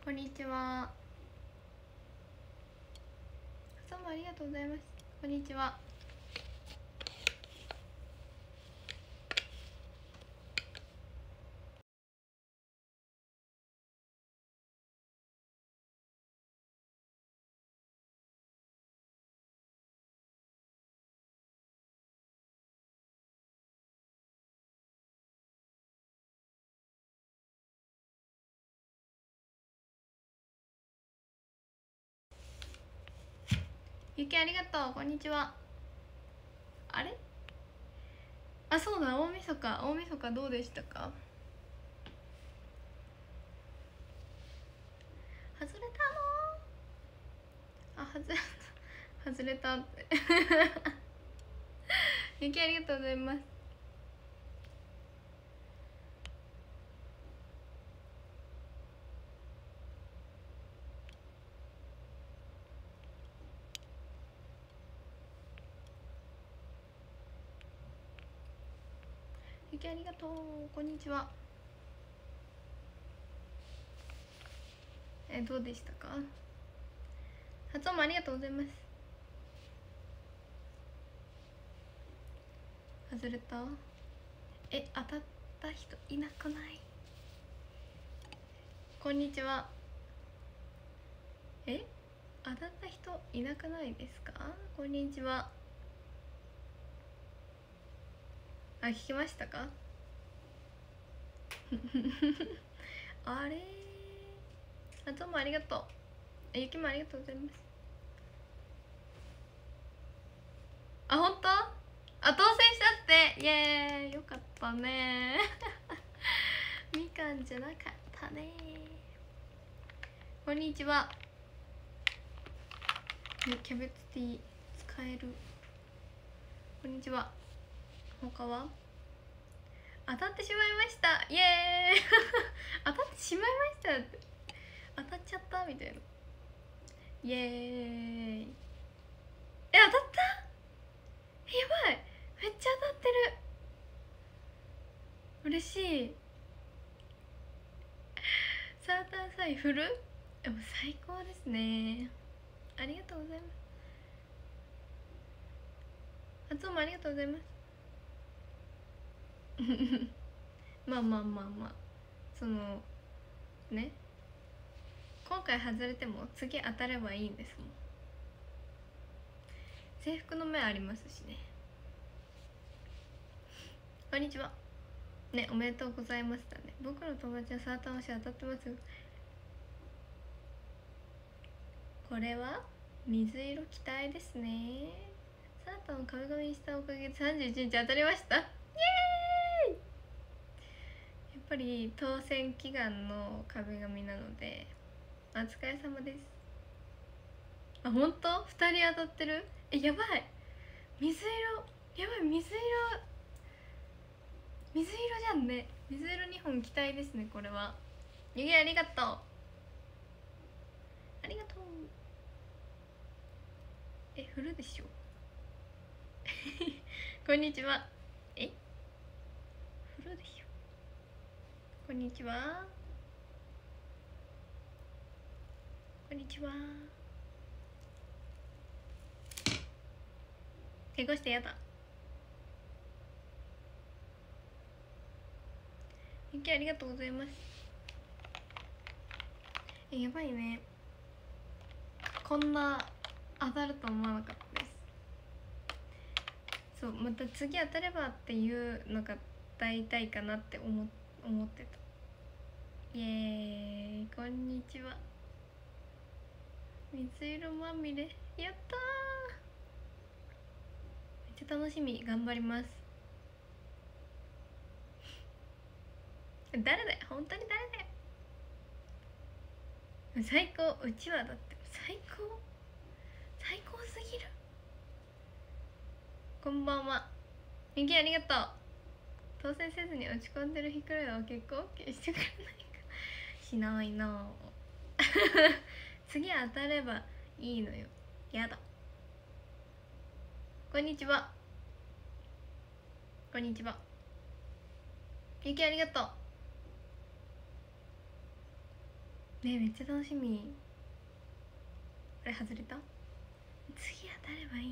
こんにちは。どうもありがとうございます。こんにちは。ゆきありがとう。こんにちは。あれ、あ、そうだ、大晦日どうでしたか？外れたの？あ、外れたってゆきありがとうございます。ゆきありがとう。こんにちは。どうでしたか？発音もありがとうございます。外れた？当たった人いなくない？こんにちは。当たった人いなくないですか？こんにちは。あ、聞きましたか？あれー、どうもありがとう。ゆきもありがとうございます。あ、本当？当選したって。イエーイ、よかったねみかんじゃなかったね。こんにちは。キャベツティー使える。こんにちは。他は？当たってしまいました。イエーイ当たってしまいましたって、当たっちゃったみたいな。イエーイ。当たった。やばい、めっちゃ当たってる。嬉しい。サーターサイフル、でも最高ですね。ありがとうございます。発音もありがとうございますまあまあまあまあ、そのね、今回外れても次当たればいいんですもん。制服の目ありますしね。こんにちは。ね、おめでとうございましたね。僕の友達はサーター推し当たってますよ。これは水色期待ですね。サーターの壁紙にしたおかげで31日当たりました。イエーイ。やっぱり当選祈願の壁紙なのでお疲れ様です。あ、本当？2人当たってる。やばい、水色、やばい、水色じゃんね。水色2本期待ですね。これはゆげありがとう。ありがとう。振るでしょこんにちは。振るでしょ。こんにちは。こんにちは。怪我してやだ。ゆきありがとうございます。やばいね、こんな当たると思わなかったです。そう、また次当たればっていうのが大体かなって思ってた。イエーイ、こんにちは。水色まみれ、やったー、めっちゃ楽しみ。頑張ります。誰だよ、本当に誰だよ。最高、うちわだって最高すぎる。こんばんは。みきありがとう。当選せずに落ち込んでる日くらいは結構 OK してくれないか。しないな次当たればいいのよ。やだ。こんにちは。こんにちは。みきありがとう。 ね、めっちゃ楽しみ。あれ外れた？次当たればいいの。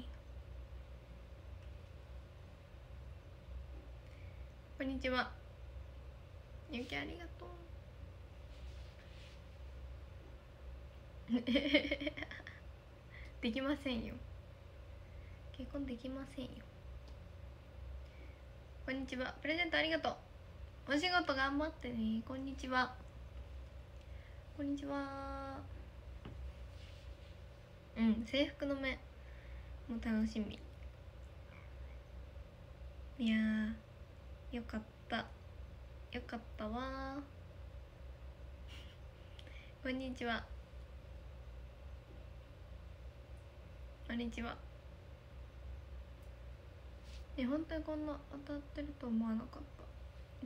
こんにちは。ゆきありがとう。できませんよ、結婚できませんよ。こんにちは。プレゼントありがとう。お仕事頑張ってね。こんにちは。こんにちは。うん、制服の目も楽しみ。いやー、よかったよかったわこんにちは。こんにちは。本当にこんな当たってると思わなかった。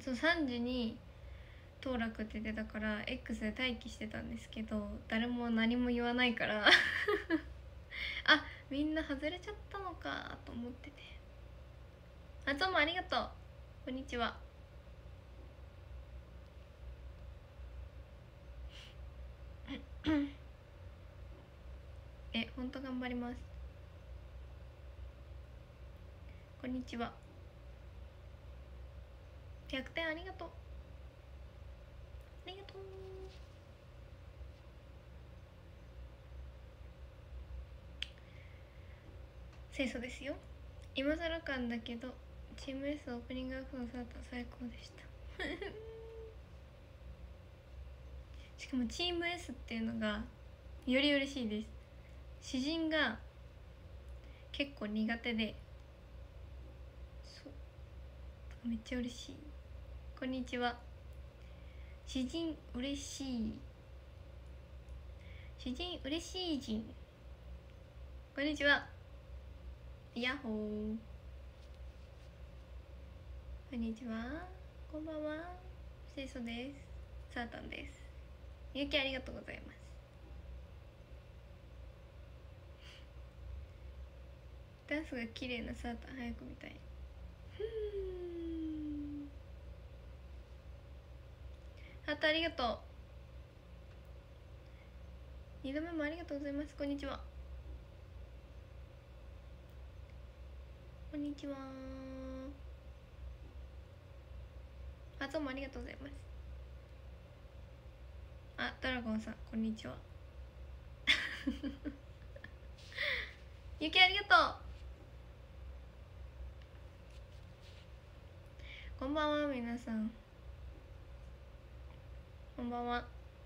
そう、3時に当落って出たから X で待機してたんですけど、誰も何も言わないからあ、みんな外れちゃったのかと思ってて。あ、どうもありがとう。こんにちは。ほんと頑張ります。こんにちは。100点ありがとう。ありがとう。清楚ですよ。今更感だけどチーム S オープニングアクトのサータ最高でしたしかもチーム S っていうのがより嬉しいです。詩人が結構苦手で、そうめっちゃ嬉しい。こんにちは。詩人嬉しい。詩人嬉しい人。こんにちは。ヤッホー。こんにちは。こんばんは。清楚です。サータンです。ゆきありがとうございます。ダンスが綺麗なサータン早く見たい。ハートありがとう。2度目もありがとうございます。こんにちは。こんにちは。あ、どうもありがとうございます。あ、ドラゴンさんこんにちはゆきありがとう。こんばんは皆さん、こんばんは。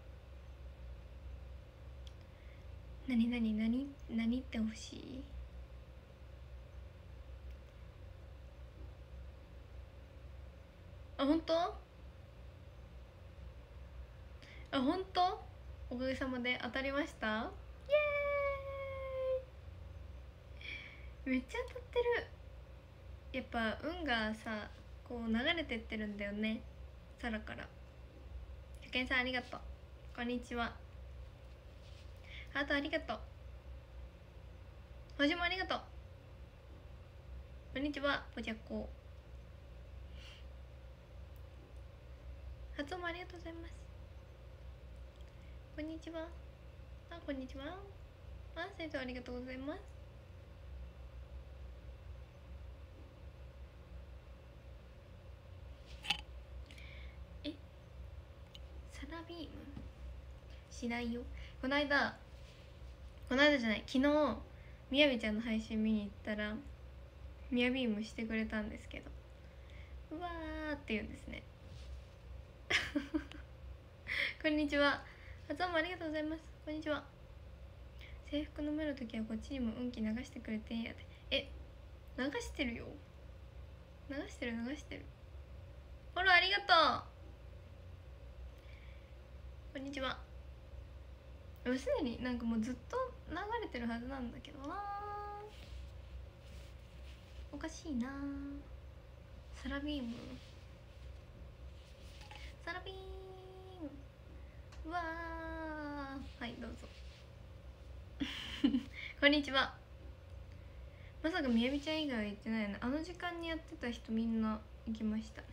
なにってほしい？あ、本当？あ、本当？おかげさまで当たりました。イエーイ。めっちゃ当たってる。やっぱ運がさこう流れてってるんだよね、空から。100円さんありがとう。こんにちは。ハートありがとう。星もありがとう。こんにちは。ぽちゃこ。発音もありがとうございます。こんにちは。あ、こんにちは。あ、先生ありがとうございます。サラビームしないよ。この間じゃない、昨日みやびちゃんの配信見に行ったらみやビームしてくれたんですけど、うわーって言うんですねこんにちは。発音もありがとうございます。こんにちは。制服飲めるときはこっちにも運気流してくれてんやで。流してるよ。流してる。フォローありがとう。こんにちは。すでになんかもうずっと流れてるはずなんだけどな、おかしいな。サラビームうわー、はいどうぞこんにちは。まさかみやびちゃん以外は行ってないの？あの時間にやってた人みんな行きましたね。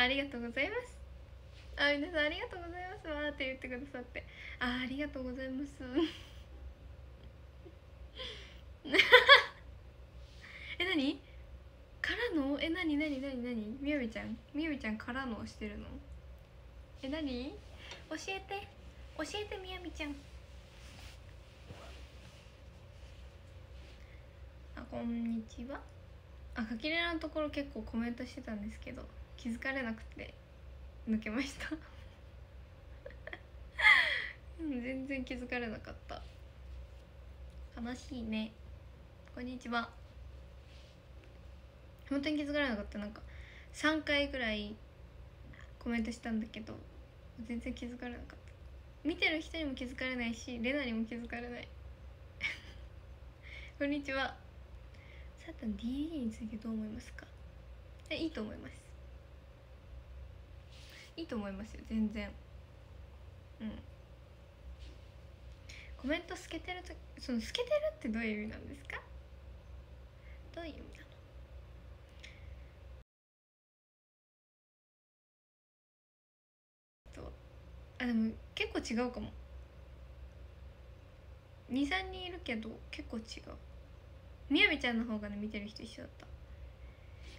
ありがとうございます。皆さんありがとうございますわーって言ってくださって、ありがとうございます何からの何みやびちゃんからのしてるの？何教えてみやびちゃん。こんにちは。かきれらのところ結構コメントしてたんですけど気づかれなくて抜けました全然気づかれなかった。悲しいね。こんにちは。本当に気づかれなかった。なんか3回ぐらいコメントしたんだけど全然気づかれなかった。見てる人にも気づかれないしレナにも気づかれないこんにちは。さて DD についてどう思いますか？いいと思います。いいと思いますよ全然。コメント透けてるとその透けてるってどういう意味なんですか？どういう意味なの？でも結構違うかも。 2,3 人いるけど結構違う。みやびちゃんの方がね見てる人一緒だった。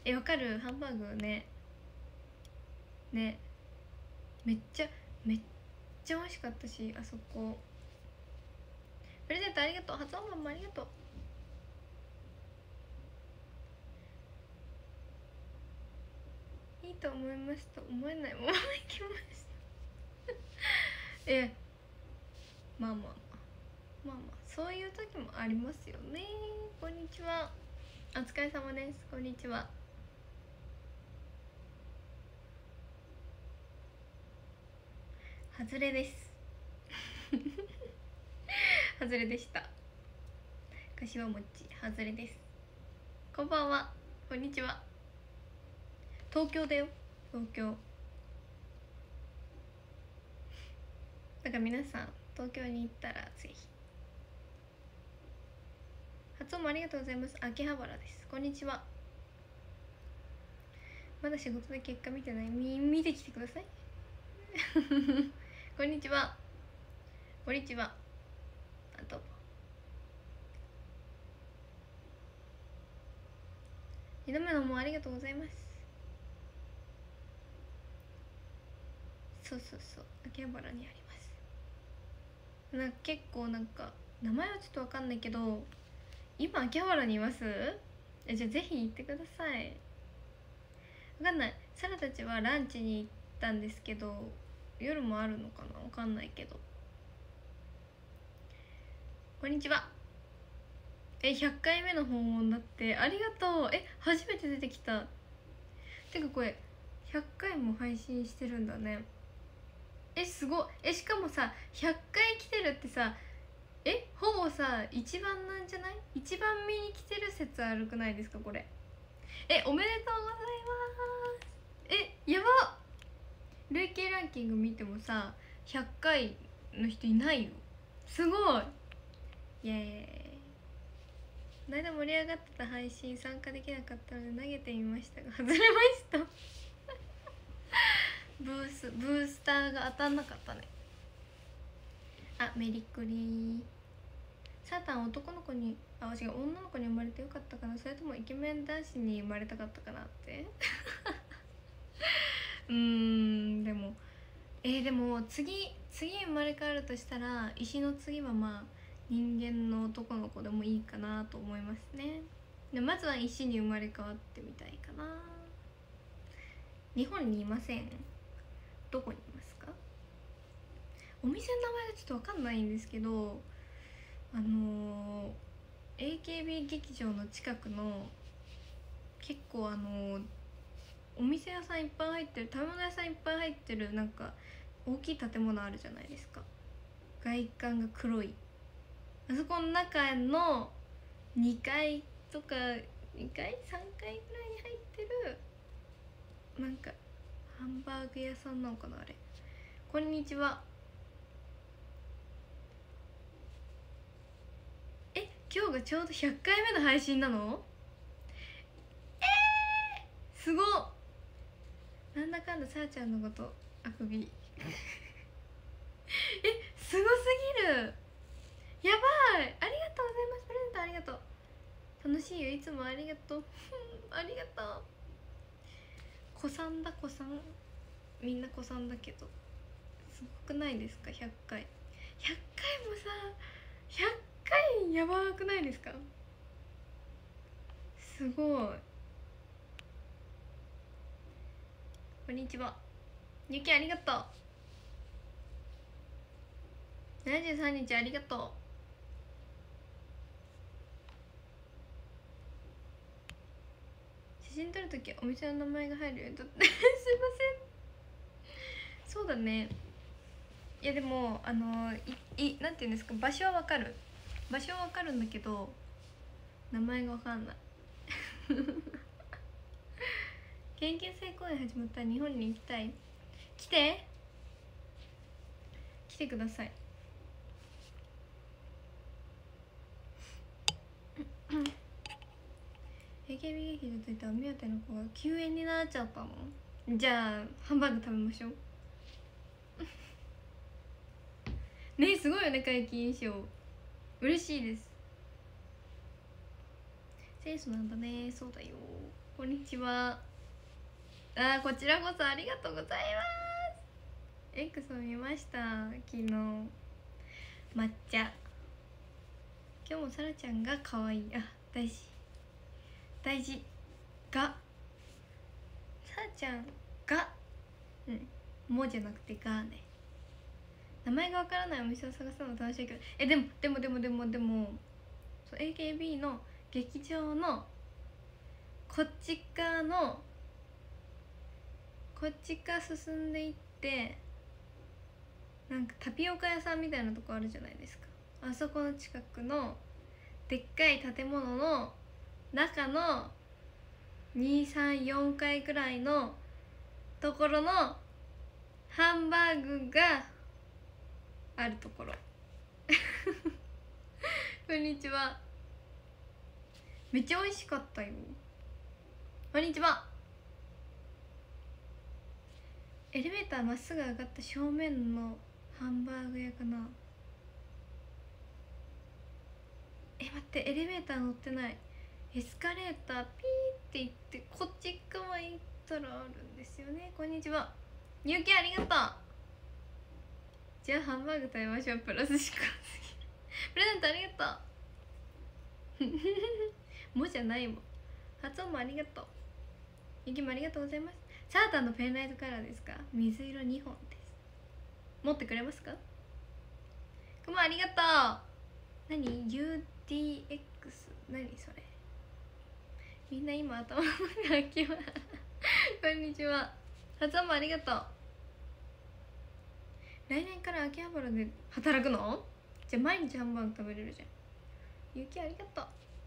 わかる。ハンバーグねめっちゃ美味しかったし、あそこ。プレゼントありがとう。発音版もありがとう。いいと思いますと思えないまま行きましたまあそういう時もありますよね。こんにちは。お疲れ様です。こんにちは。外れです外れでした。柏餅外れです。こんばんは。こんにちは。東京だよ、東京。だから皆さん東京に行ったらぜひ。発音もありがとうございます。秋葉原です。こんにちは。まだ仕事で結果見てない。見てきてくださいこんにちは。こんにちは。どうも。2度目のもありがとうございます。そう秋葉原にあります。結構なんか名前はちょっと分かんないけど今秋葉原にいます？じゃあぜひ行ってください。分かんない。サラたちはランチに行ったんですけど夜もあるのかな、分かんないけど。こんにちは。100回目の訪問だって。ありがとう。初めて出てきた。てかこれ100回も配信してるんだね。すごい。しかもさ100回来てるってさほぼさ一番なんじゃない？一番見に来てる説あるくないですかこれ。おめでとうございます。やば。累計ランキング見てもさ100回の人いないよ。すごい。イエーイ。この間盛り上がってた配信参加できなかったので投げてみましたが外れましたブースターが当たんなかったね。メリクリ。サータン男の子に違う女の子に生まれてよかったかな、それともイケメン男子に生まれたかったかなってでも次生まれ変わるとしたら石の次は人間の男の子でもいいかなと思いますね。でまずは石に生まれ変わってみたいかな。日本にいません。どこにいますか？お店の名前がちょっと分かんないんですけどAKB 劇場の近くの結構お店屋さんいっぱい入ってる、食べ物屋さんいっぱい入ってるなんか大きい建物あるじゃないですか。外観が黒いあそこの中の2階とか2階3階ぐらいに入ってるなんかハンバーグ屋さんなのかなあれ。こんにちは。今日がちょうど100回目の配信なの？すごっ。 なんだかんださあちゃんのことあくびすごすぎる。やばい。ありがとうございます。プレゼントありがとう。楽しいよ、いつもありがとうありがとう。子さんだ、子さん。みんな子さんだけどすごくないですか。100回もさ、100回やばくないですか。すごい。こんにちは。ゆきありがとう。73日ありがとう。写真撮るときはお店の名前が入るように撮ってすいません。そうだね。いやでもなんていうんですか、場所はわかる。場所はわかるんだけど名前がわかんない研究生公演始まったら日本に行きたい。来てくださいAKB 劇場といったお目当ての子が休園になっちゃったの。じゃあハンバーグ食べましょうね、すごいよね、皆既印象。嬉しいです。センスなんだね。そうだよ。こんにちは。こちらこそありがとうございます。X を見ました、昨日。抹茶。今日もさらちゃんが可愛い。大事がさらちゃんがもじゃなくてがね。名前がわからないお店を探すのも楽しいけど、でもそう AKB の劇場のこっち側進んでいって、なんかタピオカ屋さんみたいなとこあるじゃないですか。あそこの近くのでっかい建物の中の234階くらいのところのハンバーグがあるところこんにちは。めっちゃ美味しかったよ。こんにちは。エレベーターまっすぐ上がった正面のハンバーグ屋かな。待って、エレベーター乗ってない。エスカレーターピーって行ってこっち側行ったらあるんですよね。こんにちは。ゆうきありがとう。じゃあハンバーグ食べましょう。プラス思考すぎるプレゼントありがとうもじゃないもん。発音もありがとう。ゆきもありがとうございます。サーターのペンライトカラーですか。水色2本です。持ってくれますか。くもありがとう。何 UDX 何それ。みんな今頭が開きますこんにちは。発音もありがとう。来年から秋葉原で働くの。じゃあ毎日ハンバーグ食べれるじゃん。ゆきありがとう。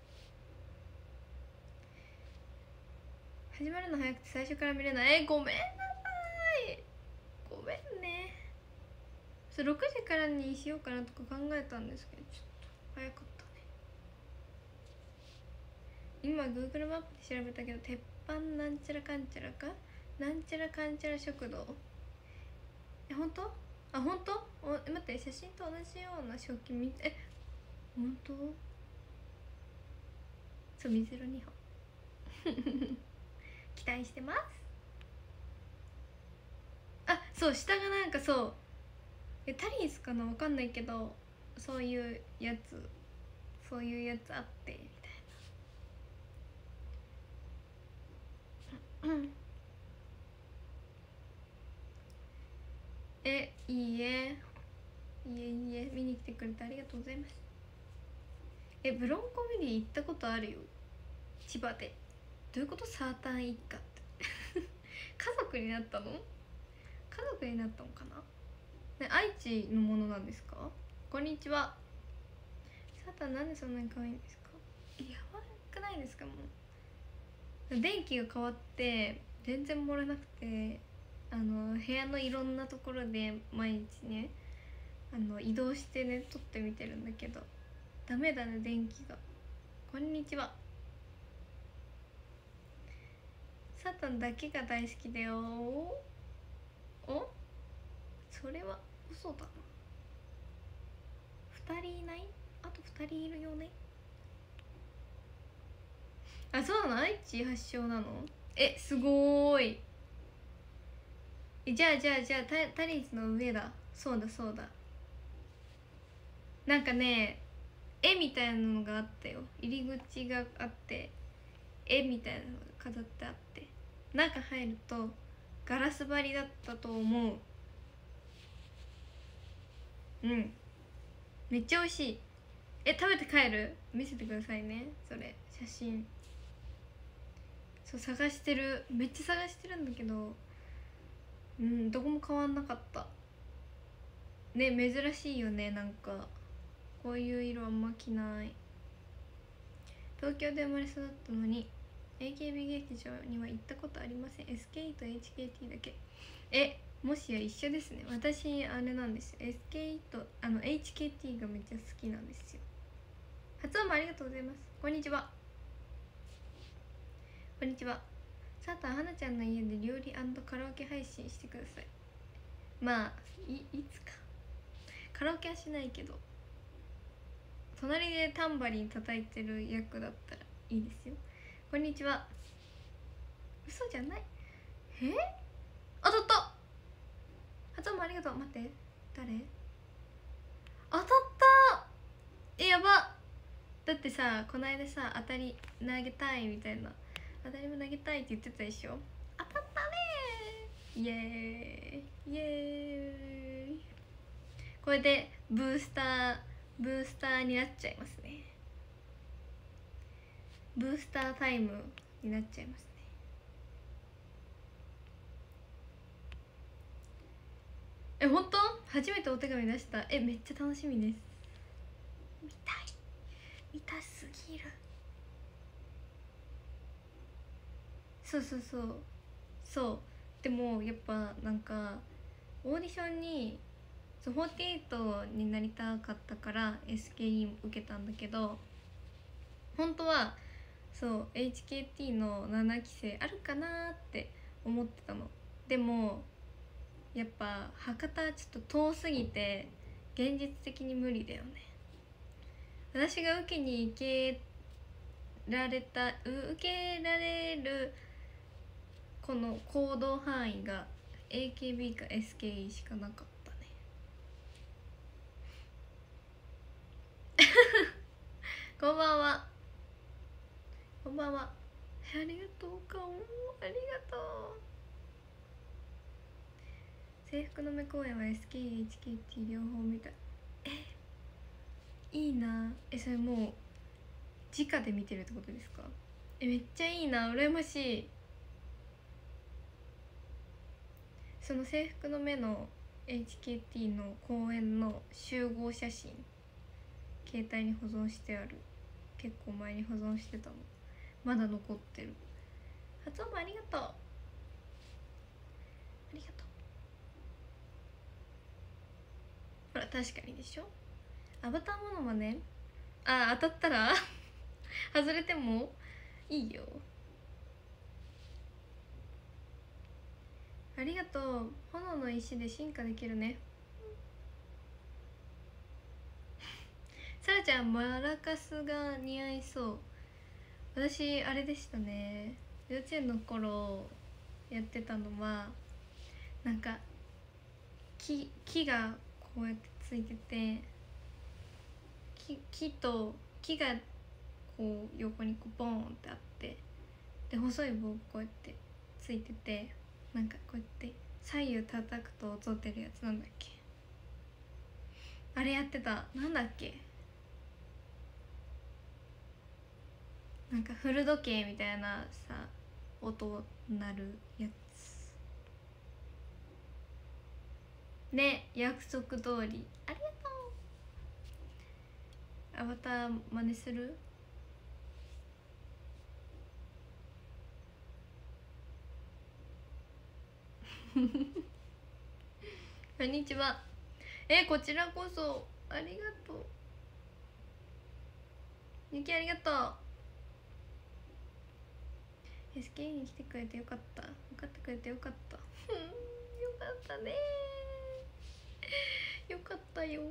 始まるの早くて最初から見れない。ごめんなさい。ごめんね。6時からにしようかなとか考えたんですけど、ちょっと早かったね。今 Google マップで調べたけど、鉄板なんちゃらかんちゃらかなんちゃらかんちゃら食堂。本当？本当？待って、写真と同じような食器見て。本当？そう、水色2本期待してます。そう、下がなんかそうタリーズかな、わかんないけど、そういうやつあってみたいな。いいえ見に来てくれてありがとうございます。ブロンコメディ行ったことあるよ、千葉で。どういうこと。サーター一家って家族になったのかな。愛知のものなんですか。こんにちは。サーターなんでそんなに可愛いんですか。やばくないですか。もう電気が変わって全然漏れなくて、部屋のいろんなところで毎日ね移動してね撮ってみてるんだけど、ダメだね電気が。こんにちは。 サタンだけが大好きだよ。お、それは嘘だな。2人いない？あと2人いるよね。あ、そうなの？愛知発祥なの？え、すごーい。じゃあタリーズの上だ。そうだそうだ。なんかね、絵みたいなのがあったよ。入り口があって絵みたいなのが飾ってあって、中入るとガラス張りだったと思う。うん、めっちゃ美味しい。食べて帰る？見せてくださいね、それ写真。そう探してる、めっちゃ探してるんだけど、どこも変わんなかったね。珍しいよね。なんかこういう色あんま着ない。東京で生まれ育ったのに AKB 劇場には行ったことありません。 SK と HKT だけ。もしや一緒ですね。私あれなんですよ、 SK とHKT がめっちゃ好きなんですよ。発音もありがとうございます。こんにちは。こんにちは。さたはなちゃんの家で料理&カラオケ配信してください。まあいつか。カラオケはしないけど、隣でタンバリン叩いてる役だったらいいですよ。こんにちは。嘘じゃない。当たった。発音もありがとう。待って、誰？当たった。やば。だってさ、この間さ、当たり投げたいみたいな、当たりも投げたいって言ってたでしょ。当たったねー。イエーイイエーイ。これでブースターになっちゃいますね。ブースタータイムになっちゃいますね。本当？初めてお手紙出した。めっちゃ楽しみです。見たすぎる。そうでもやっぱなんかオーディションに48になりたかったから SKE 受けたんだけど、本当はHKT の7期生あるかなって思ってたの。でもやっぱ博多ちょっと遠すぎて現実的に無理だよね。私が受けられるこの行動範囲が AKB か SKE しかなかったね。こんばんは。こんばんは。ありがとう。顔ありがとう。制服の目公演は SKE、HKT 両方見た。いいな。それもう直で見てるってことですか？めっちゃいいな、羨ましい。その制服の目の HKT の公演の集合写真携帯に保存してある。結構前に保存してたの、まだ残ってる。発音もありがとう。ありがとう。ほら確かにでしょ。アバターモノマネ。当たったら外れてもいいよ。ありがとう。炎の石で進化できるね。さらちゃんマラカスが似合いそう。私あれでしたね、幼稚園の頃やってたのはなんか木がこうやってついてて、木がこう横にこうボーンってあって、で細い棒こうやってついてて、なんかこうやって左右叩くと音出るやつ。なんだっけ、あれやってた。なんだっけ、なんか古時計みたいなさ音鳴るやつね。約束通り。ありがとう。アバター真似する？こんにちは。こちらこそありがとう。ゆきありがとう。 SK に来てくれてよかった。分かってくれてよかったよかったねよかったよ。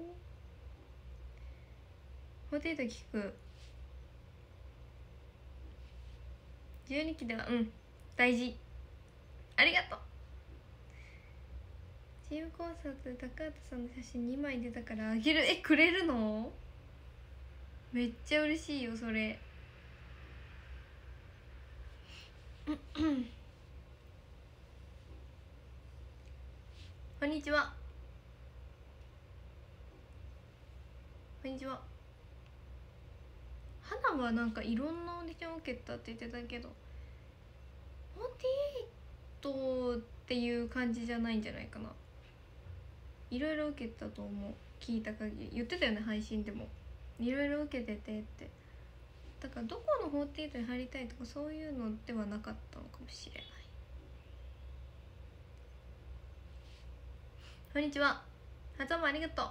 ホテイト聞く。12期では大事。ありがとう。チームコンサートで高畑さんの写真2枚出たからあげる。くれるの？めっちゃ嬉しいよそれこんにちは。こんにちは。花はなんかいろんなオーディション受けたって言ってたけど48っていう感じじゃないんじゃないかな。いろいろ受けたと思う。聞いた限り言ってたよね、配信でもいろいろ受けててって。だからどこの48に入りたいとかそういうのではなかったのかもしれない。こんにちは。どうもありがとう。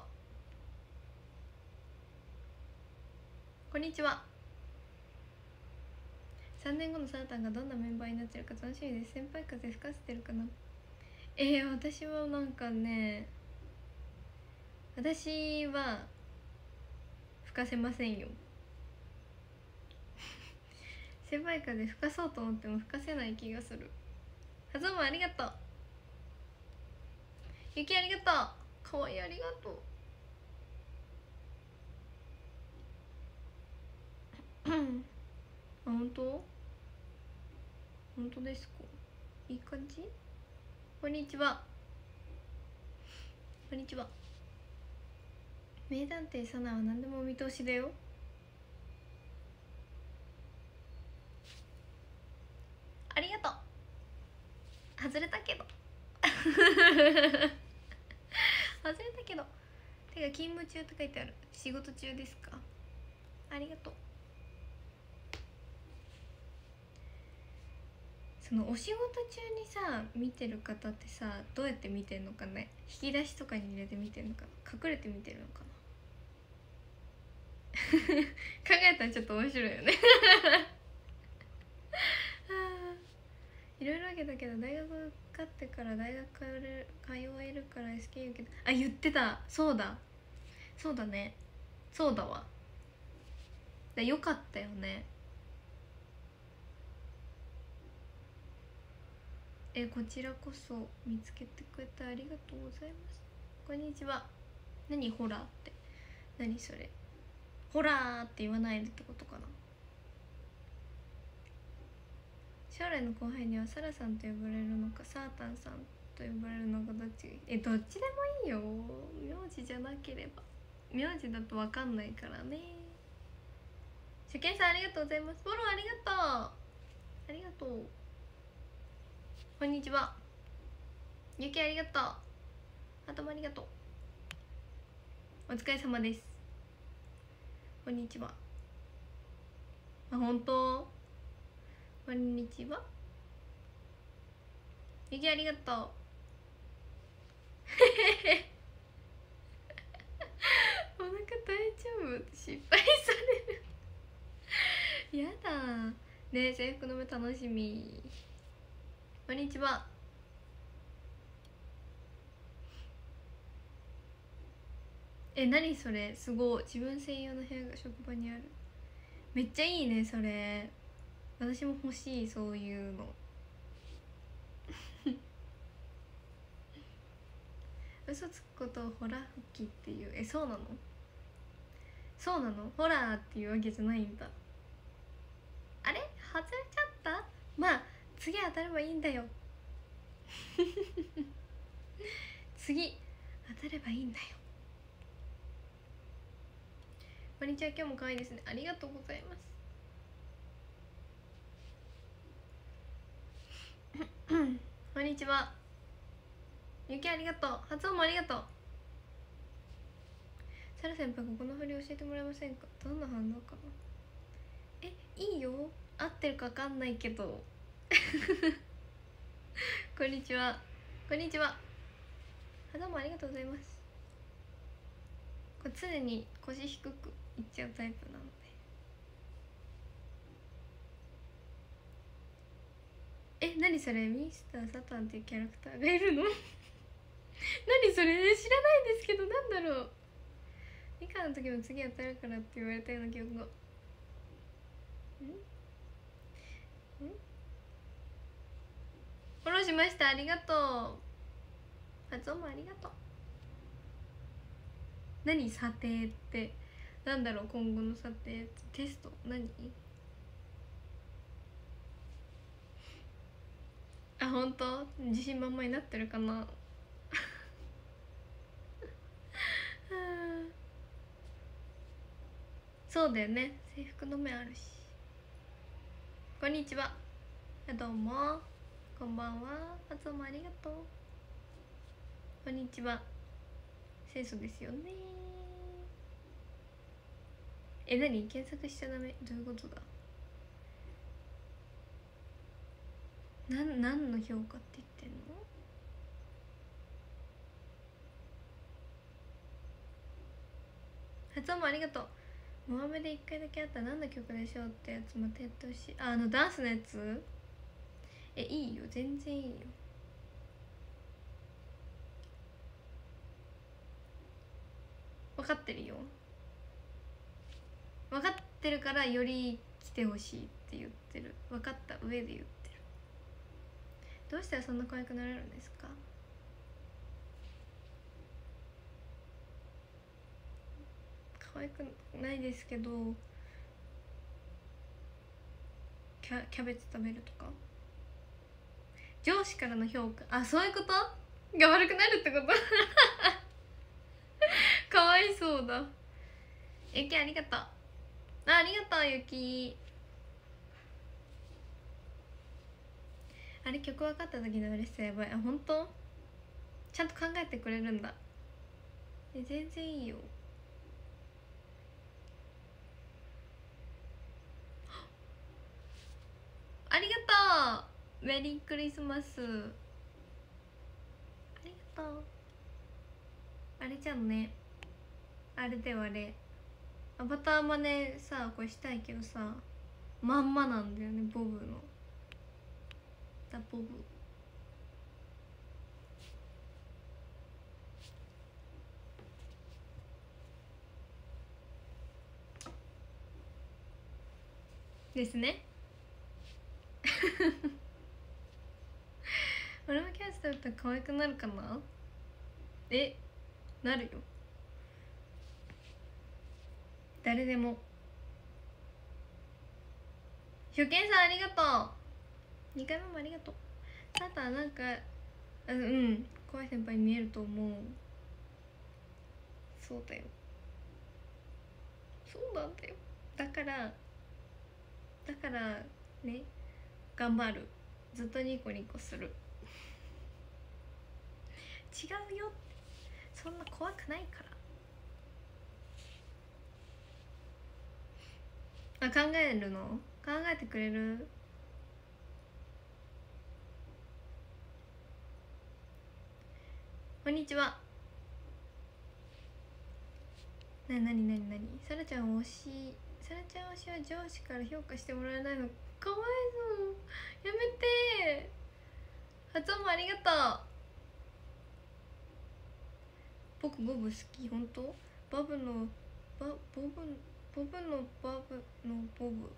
こんにちは。3年後のサータンがどんなメンバーになってるか楽しみです。先輩風吹かせてるかな。私はなんかね、私は吹かせませんよ先輩風吹かそうと思っても吹かせない気がする。はずもありがとう。ゆきありがとう。かわいい、ありがとうあ、本当？本当ですか？いい感じ。こんにちは。こんにちは。名探偵サナは何でもお見通しだよ。ありがとう。外れたけど外れたけど。てか勤務中って書いてある。仕事中ですか？ありがとう。そのお仕事中にさ見てる方ってさどうやって見てんのかね。引き出しとかに入れて見てんのかな、隠れて見てるのかな考えたらちょっと面白いよねいろいろ受けたけど大学受かってから大学通えるから SK 受けた。言ってた。そうだそうだね。そうだわ。よかったよね。こちらこそ見つけてくれてありがとうございます。こんにちは。何ホラーって、何それ。ホラーって言わないでってことかな。将来の後輩にはサラさんと呼ばれるのかサータンさんと呼ばれるのかどっちがどっちでもいいよ。名字じゃなければ。名字だと分かんないからね。初見さんありがとうございます。フォローありがとう。ありがとう。こんにちは。ゆきありがとう。あともありがとう。お疲れ様です。こんにちは。本当？こんにちは。ゆきありがとうお腹大丈夫？失敗されるやだね。制服の目楽しみ。こんにちは。何それ。すごい。自分専用の部屋が職場にある。めっちゃいいねそれ。私も欲しいそういうの嘘つくことをホラ吹きっていう。そうなの？そうなの？ホラーっていうわけじゃないんだ。あれ外れちゃった。まあ次当たればいいんだよ次当たればいいんだよ。こんにちは。今日も可愛いですね。ありがとうございますこんにちは。ゆきありがとう。発音もありがとう。サラ先輩、ここの振り教えてもらえませんか？どんな反応かな。いいよ。合ってるか分かんないけどこんにちは。こんにちは。どうもありがとうございます。これ常に腰低くいっちゃうタイプなので。 何それ、ミスターサタンっていうキャラクターがいるの何それ、知らないですけど、なんだろう。ミカの時も次当たるからって言われたような記憶が。フォローしました、ありがとう。発音もありがとう。何査定ってなんだろう。今後の査定テスト何？あ、本当？自信満々になってるかなそうだよね、制服の目あるし。こんにちは。どうもこんばんは。発音もありがとう。こんにちは。清楚ですよね。何？検索しちゃダメ？どういうことだ？何の評価って言ってんの？発音もありがとう。モアメで1回だけあった何の曲でしょうってやつまたやってほしい。ダンスのやつ？いいよ、全然いいよ。分かってるよ。分かってるからより来てほしいって言ってる。分かった上で言ってる。どうしたらそんな可愛くなれるんですか？可愛くないですけど、キャベツ食べるとか。上司からの評価、あ、そういうことが悪くなるってことかわいそうだ。ゆきありがとう。ありがとうゆき。あれ、曲分かった時の嬉しさやばい。あ、本当？ちゃんと考えてくれるんだ。全然いいよ。ありがとう。メリークリスマス。ありがとう。あれじゃんね、あれではあれ、アバター真似さ、これしたいけどさ、まんまなんだよね、ボブの。ザ・ボブですね俺もキャンセルったら可愛くなるかな？なるよ、誰でも。初見さんありがとう。2回目もありがとう。ただなんか怖い先輩に見えると思う。そうだよ、そうなんだよ。だからね、頑張る。ずっとニコニコする。違うよ、そんな怖くないから。考えるの？考えてくれる？こんにちは。なにさらちゃん推し、さらちゃん推しは上司から評価してもらえないのかわいそう。やめて。発音もありがとう。僕ボブ好き。本当？ボブのボブ、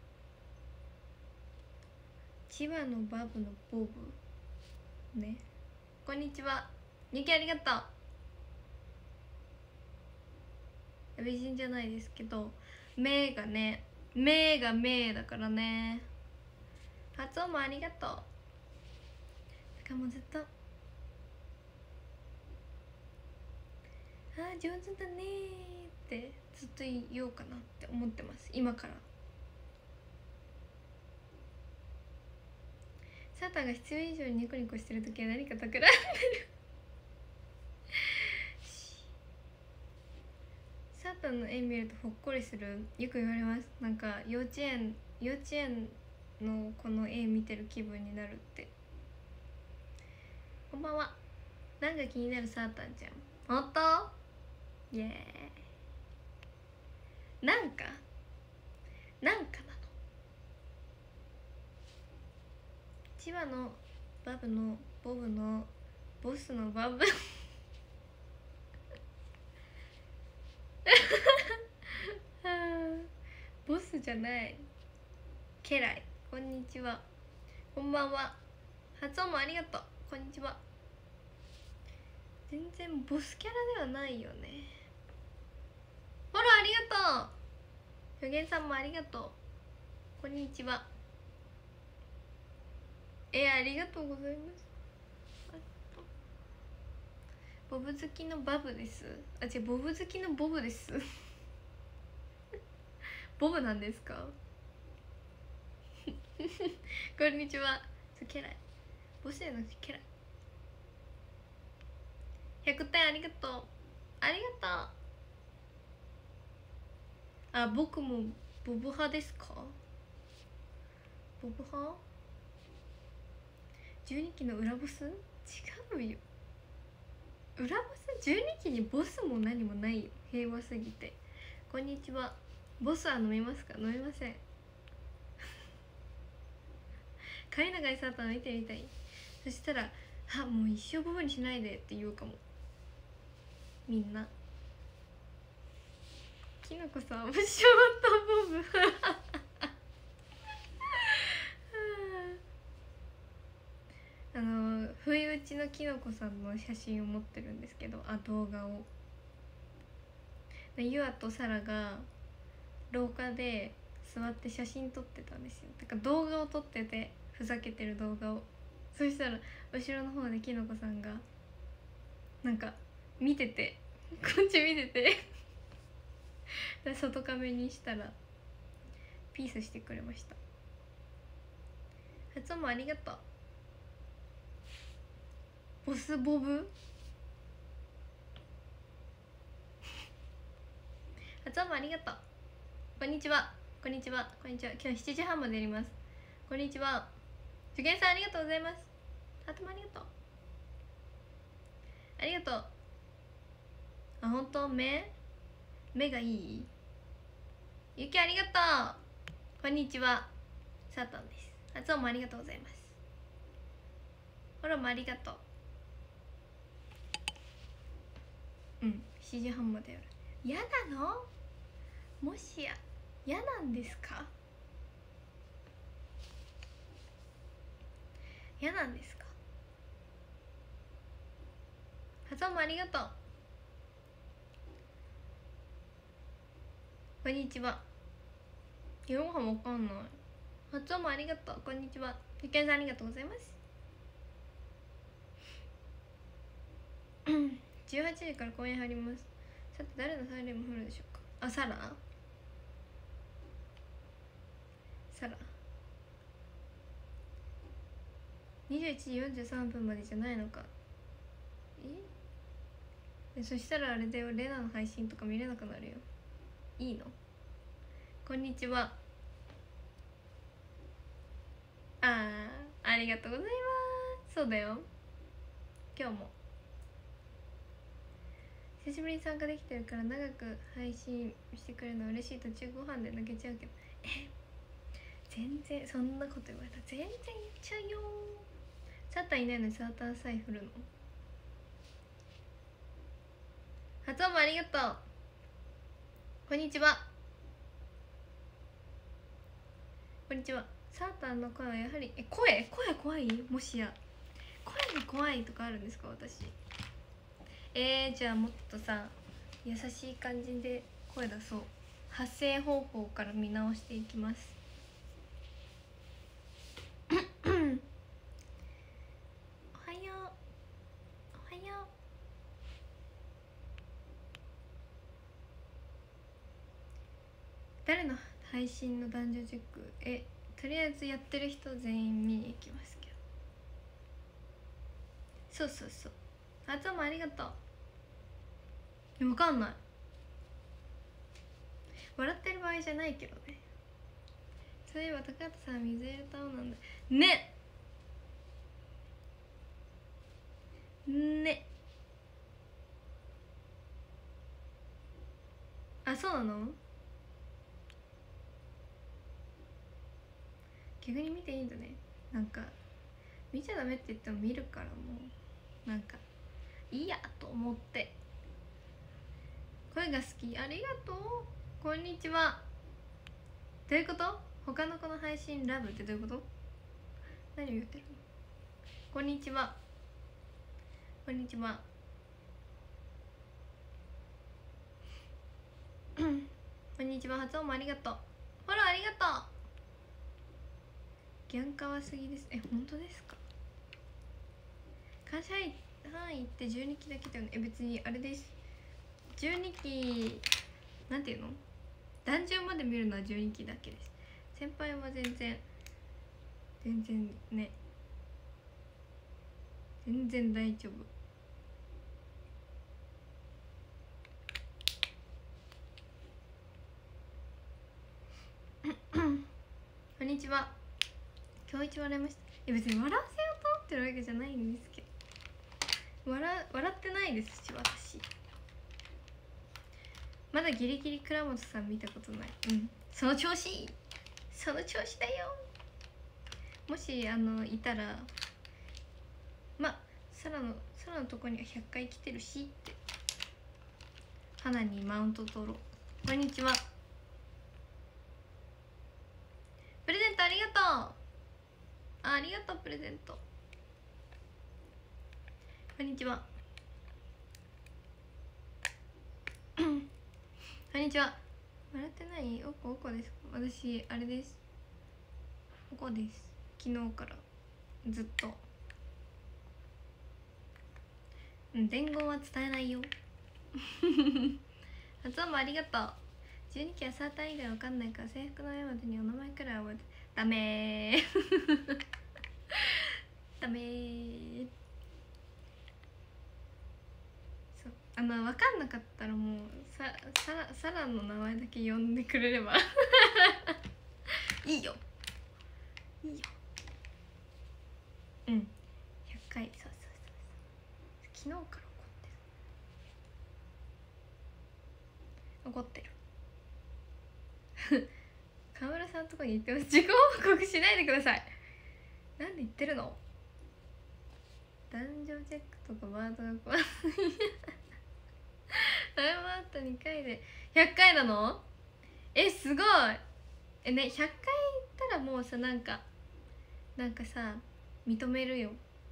千葉のバブのボブね。こんにちは。ゆきありがとう。美人じゃないですけど、目がだからね。発音もありがとう。しかもずっと上手だねってずっと言おうかなって思ってます、今から。サータンが必要以上にニコニコしてる時は何か企んでるサータンの絵見るとほっこりする。よく言われます。なんか幼稚園のこの絵見てる気分になるって。こんばんは。なんか気になるサータンちゃん。本当？イエーイ。なんかなの？違 1話のバブのボブのボスのバブボスじゃない。家来、こんにちは、こんばんは。発音もありがとう、こんにちは。全然ボスキャラではないよね。フォローありがとう。予言さんもありがとう、こんにちは。ありがとうございます。ボブ好きのバブです。あ、違う、ボブ好きのボブですボブなんですかこんにちは。家来、ボスじゃなくて家来。100点ありがとう、ありがとう。あ、僕もボブ派ですか。ボブ派。12期の裏ボス。違うよ、裏ボス12期にボスも何もないよ、平和すぎて。こんにちは。ボスは飲みますか。飲みません貝永井さんと見てみたい。そしたら「あ、もう一生ボブにしないで」って言うかも、みんな。きのこさんショートボブ不意打ちのきのこさんの写真を持ってるんですけど、動画を。ユアとサラが廊下で座って写真撮ってたんですよ。だから動画を撮ってて、ふざけてる動画を。そしたら後ろの方できのこさんがなんか見てて、こっち見ててで外カメにしたらピースしてくれました。発音もありがとう。ボスボブ発音もありがとう。こんにちは、こんにちは、こんにちは。今日7時半までやります。こんにちは。受験さんありがとうございます。ハートもありがとう、ありがとう。あ、本当。目がいい。ゆきありがとう。こんにちは、サータンです。発音もありがとうございます。フォローもありがとう。7時半までやる。嫌なの。もしや嫌なんですか。嫌なんですか。発音もありがとう。こんにちは。夜ご飯わかんない。発音もありがとう。こんにちは。ゆけんさんありがとうございます。18時から公演入ります。さて誰のサイレンも降るでしょうか。サラ21時43分までじゃないのか。そしたらあれだよ、レナの配信とか見れなくなるよ。いいの。こんにちは。ありがとうございます。そうだよ、今日も久しぶりに参加できてるから長く配信してくれるの嬉しい。途中ご飯で泣けちゃうけど。全然そんなこと言われたら全然言っちゃうよ。サーターいないのにサーターさえ振るの。発音もありがとう。こんにちは。こんにちは。サーターの声はやはり声怖い。もしや声が怖いとかあるんですか、私。じゃあもっとさ、優しい感じで声出そう。発声方法から見直していきますおはよう、おはよう。誰の配信の男女塾。とりあえずやってる人全員見に行きますけど。そう発音もありがとう。分かんない。笑ってる場合じゃないけどね。そういえば高畑さん水色と青なんだね。そうなの。逆に見ていいんだね。なんか見ちゃダメって言っても見るから、もうなんかいいやと思って。声が好き、ありがとう。こんにちは。どういうこと？他の子の配信ラブってどういうこと？何を言ってるの？こんにちは。こんにちは。こんにちは。発音もありがとう。フォローありがとう。ギャンカワすぎです。本当ですか？感謝範囲って12期だけだよね。別にあれです。12期なんていうの、ダンジョンまで見るのは12期だけです。先輩は全然ね、全然大丈夫。こんにちは。今日一笑いました。別に笑わせようと思ってるわけじゃないんですけど、笑ってないですし、私まだギリギリ倉本さん見たことない。その調子だよ。もしいたら、サラのとこには100回来てるしって。花にマウント取ろう。こんにちは。プレゼントありがとう。ありがとう、プレゼント。こんにちは。こんにちは。笑ってない？おこです。私あれです。おこです。昨日からずっと。伝言は伝えないよ。発音もありがとう。12期はサーター以外わかんないから、制服の上までにお名前くらい覚えて。ダメー。ダメー。そう、分かんなかったらもうサラの名前だけ呼んでくれればいいよいいよ。100回。そう昨日から怒ってる。河村さんとこに行ってます。自己報告しないでください。なんで言ってるの？男女チェックとかワードが怖い。あれもあった2回で100回なの？すごい。ね、100回行ったらもうさ、なんかさ、認めるよ。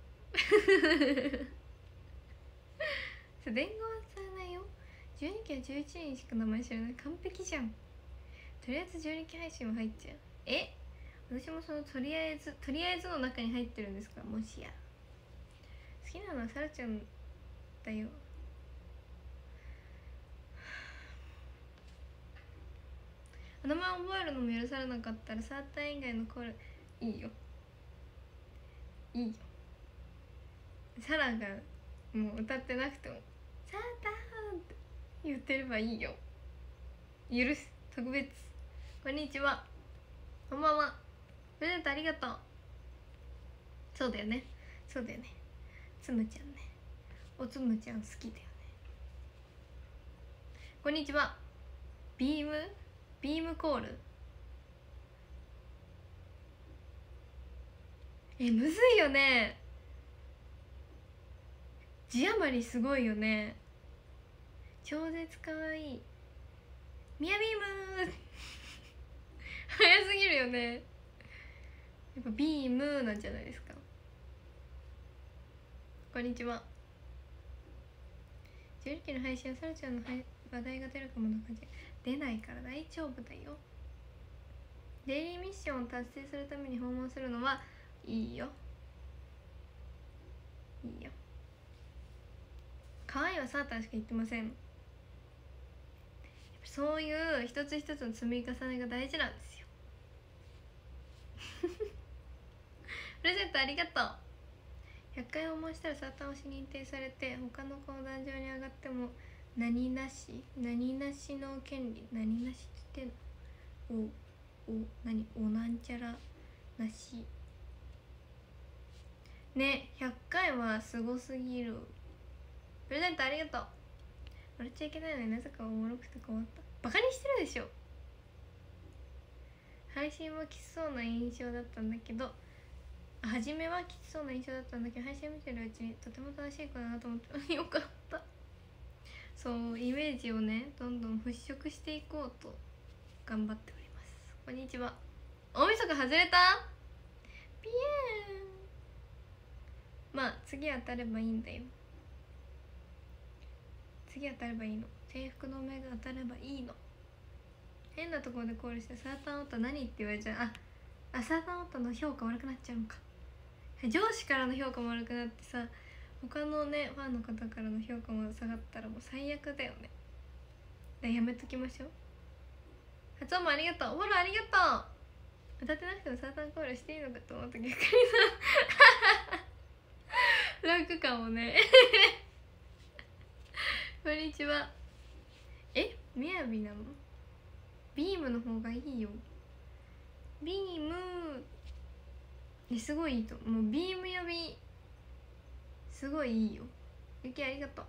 伝言は伝えないよ。12期は11人しか名前知らない。完璧じゃん。とりあえず12期配信も入っちゃう。私もそのとりあえずの中に入ってるんですか？もしや好きなのはさらちゃんだよ。名前覚えるのも許されなかったらサーター以外のコールいいよ。サラがもう歌ってなくてもサーターって言ってればいいよ。許す。特別。こんにちは。こんばんは。プレゼントありがとう。そうだよね。つむちゃんね。おつむちゃん好きだよね。こんにちは。ビームコール。むずいよね。字余りすごいよね。超絶かわいい。ミヤビーム早すぎるよね。やっぱビームなんじゃないですか。こんにちは。12期の配信はさらちゃんの話題が出るかもな感じ。出ないから大丈夫だよ。デイリーミッションを達成するために訪問するのはいいよ。可愛いはサーターしか言ってません。そういう一つ一つの積み重ねが大事なんですよ。プレゼントありがとう。100回訪問したらサーター推し認定されて、他の子の壇上に上がっても何なしの権利、何なしって言ってんの？おなんちゃらなしね。100回はすごすぎる。プレゼントありがとう。笑っちゃいけないのになぜかおもろくて困った。バカにしてるでしょ。配信はきつそうな印象だったんだけど、 初めはきつそうな印象だったんだけど、配信見てるうちにとても楽しい子だなと思ってよかった。そうイメージをねどんどん払拭していこうと頑張っております。こんにちは。大晦日外れたピエーン。まあ次当たればいいんだよ。次当たればいいの。制服の目が当たればいいの。変なところでコールしてサーターアンダギー何って言われちゃう。サーターアンダギーの評価悪くなっちゃうのか。上司からの評価も悪くなってさ、他のねファンの方からの評価も下がったらもう最悪だよね。だやめときましょう。発音もありがとう。フォローありがとう。歌ってなくてもサーターコールしていいのかと思った逆にさ楽かもねこんにちは。みやびなの？ビームの方がいいよ。ビームすごいいいと。もうビーム呼びすごいいいよ。ゆきありがとう。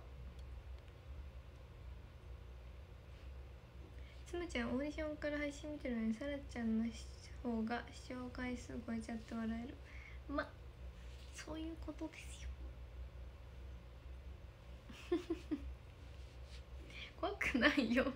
つむちゃんオーディションから配信見てるのにさらちゃんの方が視聴回数超えちゃって笑える。まそういうことですよ怖くないよ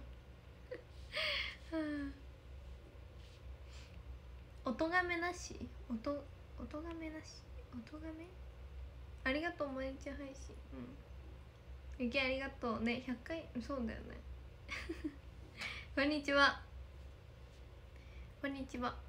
音がめなし、音がめなし、音がめありがとう。毎日配信ゆきありがとうね。100回そうだよねこんにちは。こんにちは。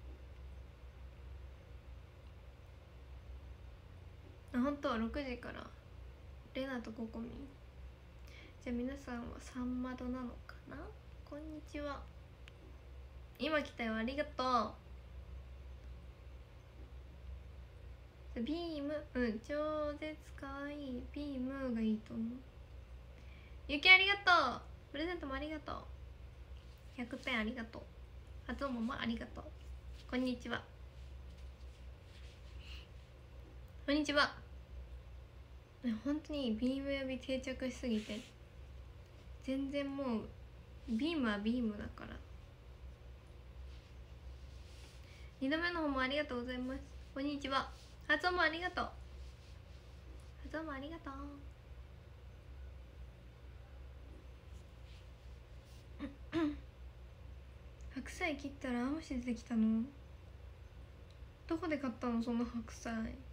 本当は6時からレナとココミン。じゃあ皆さんはサンマドなのかな。こんにちは。今来たよ。ありがとう。ビーム超絶かわいい。ビームがいいと思う。ゆきありがとう。プレゼントもありがとう。100点ありがとう。発音もありがとう。こんにちは。こんにちは。本当にビーム呼び定着しすぎて全然もうビームはビームだから。2度目の方もありがとうございます。こんにちは。発音もありがとう。発音もありがとう白菜切ったらあむし出てきたの。どこで買ったのその白菜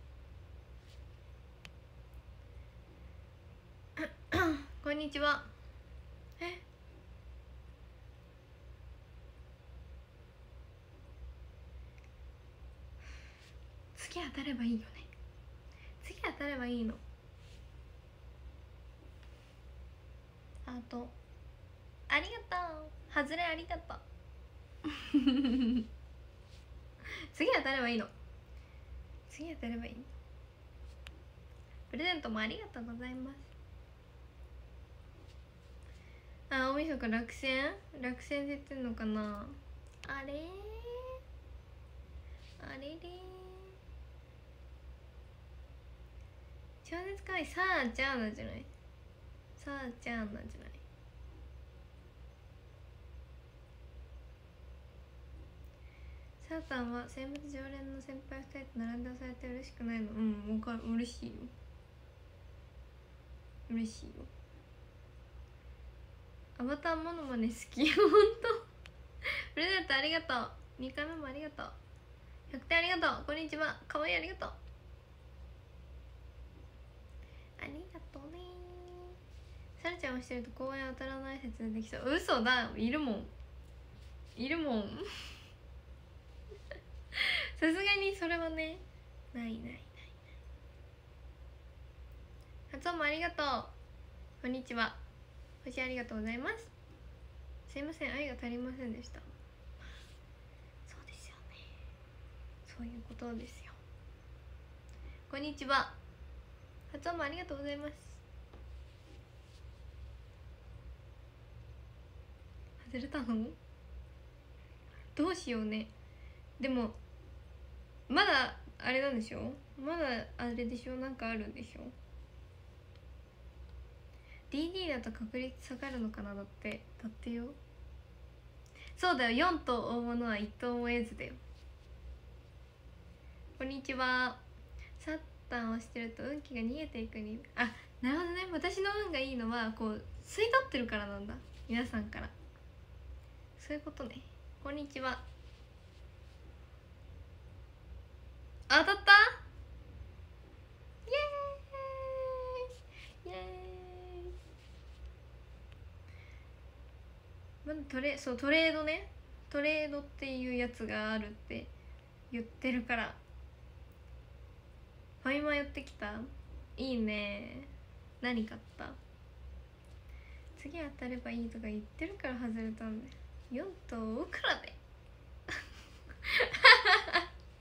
こんにちは。次当たればいいよね。次当たればいいの。あとありがとう。外れありがとう次当たればいいの。次当たればいいの。プレゼントもありがとうございます。大晦日落選って言ってんのかな。あれ超絶かわいい。さあちゃんなんじゃない。さあちゃんなんじゃない。さあたんは選抜常連の先輩2人と並んで押されて嬉しくないの。分かる。嬉しいよ。嬉しいよ。アバターモノマネ好きほんとプレゼントありがとう。2回目もありがとう。100点ありがとう。こんにちは。かわいい。ありがとう。ありがとうね。さらちゃんをしてると公園当たらない説できそう。嘘だ。いるもんさすがにそれはね。ない発音もありがとう。こんにちは。星ありがとうございます。すいません、愛が足りませんでした。そうですよね。そういうことですよ。こんにちは。発音もありがとうございます。外れたの？どうしようね。でもまだあれなんでしょ。まだあれでしょ。なんかあるんでしょ。DD だと確率下がるのかな。だってよ。そうだよ。4と大物は1等も得ずだよ。こんにちは。サッタンをしてると運気が逃げていくに、あ、なるほどね。私の運がいいのはこう吸い取ってるからなんだ、皆さんから。そういうことね。こんにちは。当たった。イエーイイエーイ。まだトレードね。トレードっていうやつがあるって言ってるから。ファミマ寄ってきた。いいね。何買った。次当たればいいとか言ってるから外れたんだよ。4等おくらであ、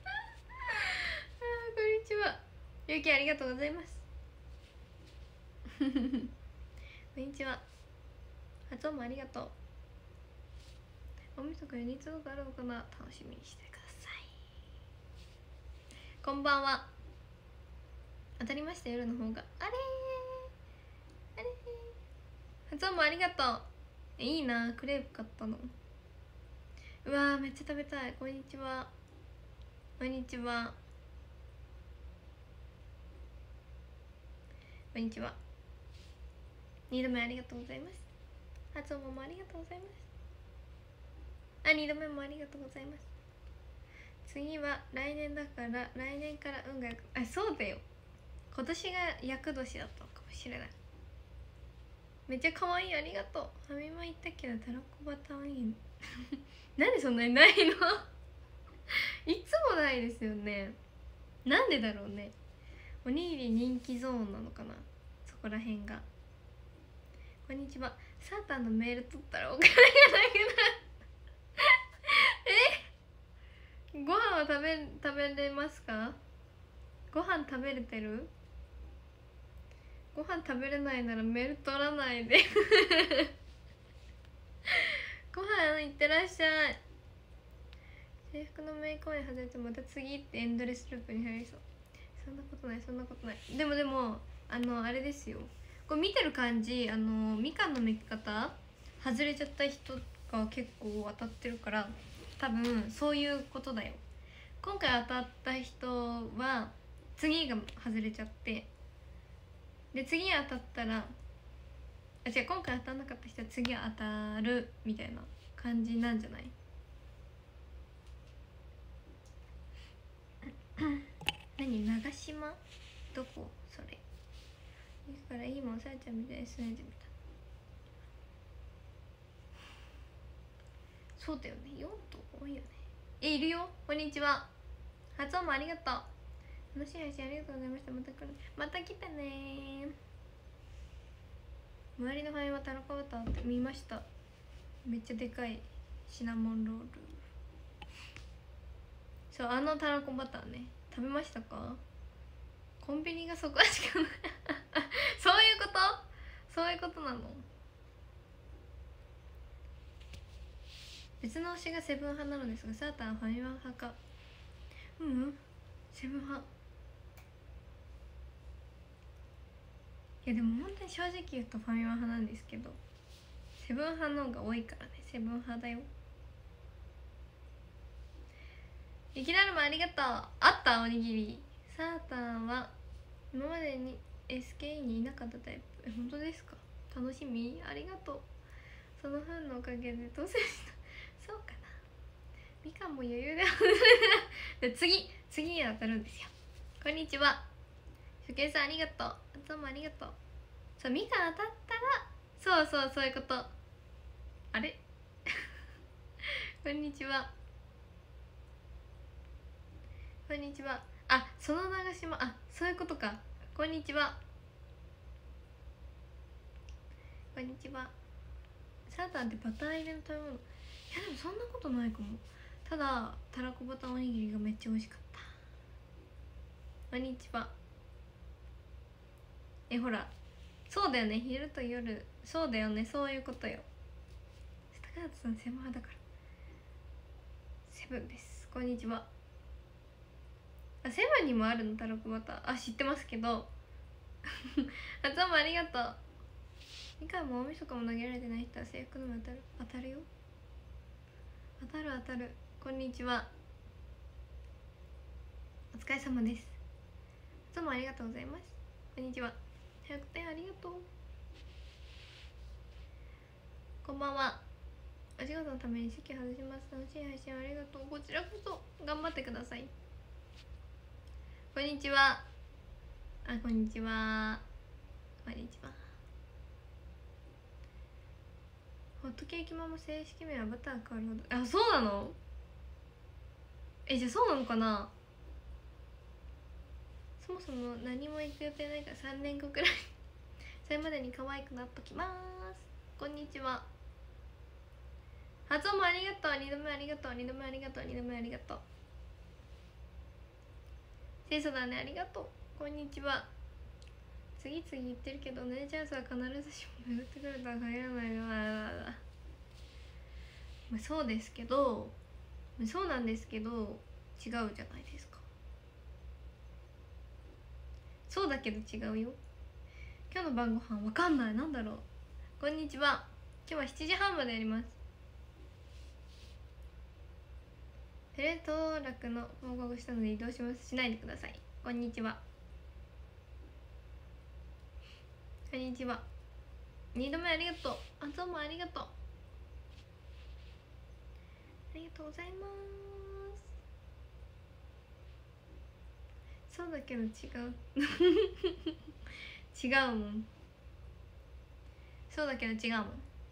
こんにちは。ゆうきありがとうございますこんにちは。どうもありがとう。おみそかに熱があるのかな、楽しみにしてください。こんばんは。当たりました、夜の方が。あれーあれー、どうもありがとう。いいな、クレープ買ったの。うわー、めっちゃ食べたい。こんにちは。こんにちは。こんにちは。2度目ありがとうございます。発音もありがとうございます。あ、2度目もありがとうございます。次は来年だから、来年から運があ、そうだよ。今年が厄年だったのかもしれない。めっちゃ可愛い、ありがとう。ファミマ行ったけどたらこバターいいなんでそんなにないのいつもないですよね。なんでだろうね。おにぎり人気ゾーンなのかな、そこらへんが。こんにちは。サーターのメール取ったらお金がなくなるご飯は食べれますか。ご飯食べれてる。ご飯食べれないならメール取らないでご飯いってらっしゃい。制服のメイク前外れてまた次ってエンドレスループに入りそう。そんなことない、そんなことない。でもあれですよ、これ見てる感じ、みかんの剥き方外れちゃった人が結構当たってるから、多分そういうことだよ。今回当たった人は次が外れちゃって、で次当たったら、あ、違う、今回当たんなかった人は次当たるみたいな感じなんじゃない何、長島どこそれ。だからいいもん、さやちゃんみたいにすねてみた。そうだよね、4と多いよね。いるよ。こんにちは。発音もありがとう。楽しい配信ありがとうございました。また来てね。周りのファイはタラコバターって見ました。めっちゃでかいシナモンロール。そう、タラコバターね、食べましたか。コンビニがそこしかないそういうこと、そういうことなの。別の推しがセブン派なのですが、サーターはファミマ派か。セブン派。いやでも本当に正直言うとファミマ派なんですけど、セブン派の方が多いからね。セブン派だよ。雪だるまありがとう。あったおにぎり。サーターは今までに SKE にいなかったタイプ。本当ですか。楽しみ、ありがとう。そのファンのおかげで当選したそうかな。みかんも余裕で次に当たるんですよ。こんにちは。しゅけいさんありがとう。どうもありがとう。そう、みかん当たったらそういうこと。あれこんにちは。こんにちは。あ、その長島、あ、そういうことか。こんにちは。こんにちは。サーターってバター入れの食べ物。いやでもそんなことないかも。ただたらこバターおにぎりがめっちゃ美味しかった。こんにちは。ほら、そうだよね、昼と夜。そうだよね、そういうことよ。高畑さんセブン派だから。セブンです。こんにちは。あ、セブンにもあるのたらこバター。あ、知ってますけどあ、どうもありがとう。みかんも大晦日も投げられてない人は制服のも当たるよ。当たる。こんにちは。 お疲れ様です。どうもありがとうございます。こんにちは。100点ありがとう。こんばんは。お仕事のために席外します。楽しい配信ありがとう。こちらこそ頑張ってください。こんにちは。こんにちは。こんにちは。ホットケーキママ正式名はバター変わるほど。そうなの？じゃあそうなのかな。そもそも何も行く予定ないから3年後くらいそれまでに可愛くなっときます。こんにちは。発音もありがとう。2度目ありがとう。2度目ありがとう。2度目ありがとう。清楚だね、ありがとう。こんにちは。次々言ってるけど同じチャンスは必ずしも巡ってくるとは限らないの。そうですけど、そうなんですけど違うじゃないですか。そうだけど違うよ。今日の晩ご飯わかんない。なんだろう。こんにちは。今日は7時半までやります。テレ東楽の報告したので移動します。しないでください。こんにちは。こんにちは。2度目ありがとう。どうもありがとう。ありがとうございます。そうだけど違う違うもん。そうだけど違うもん。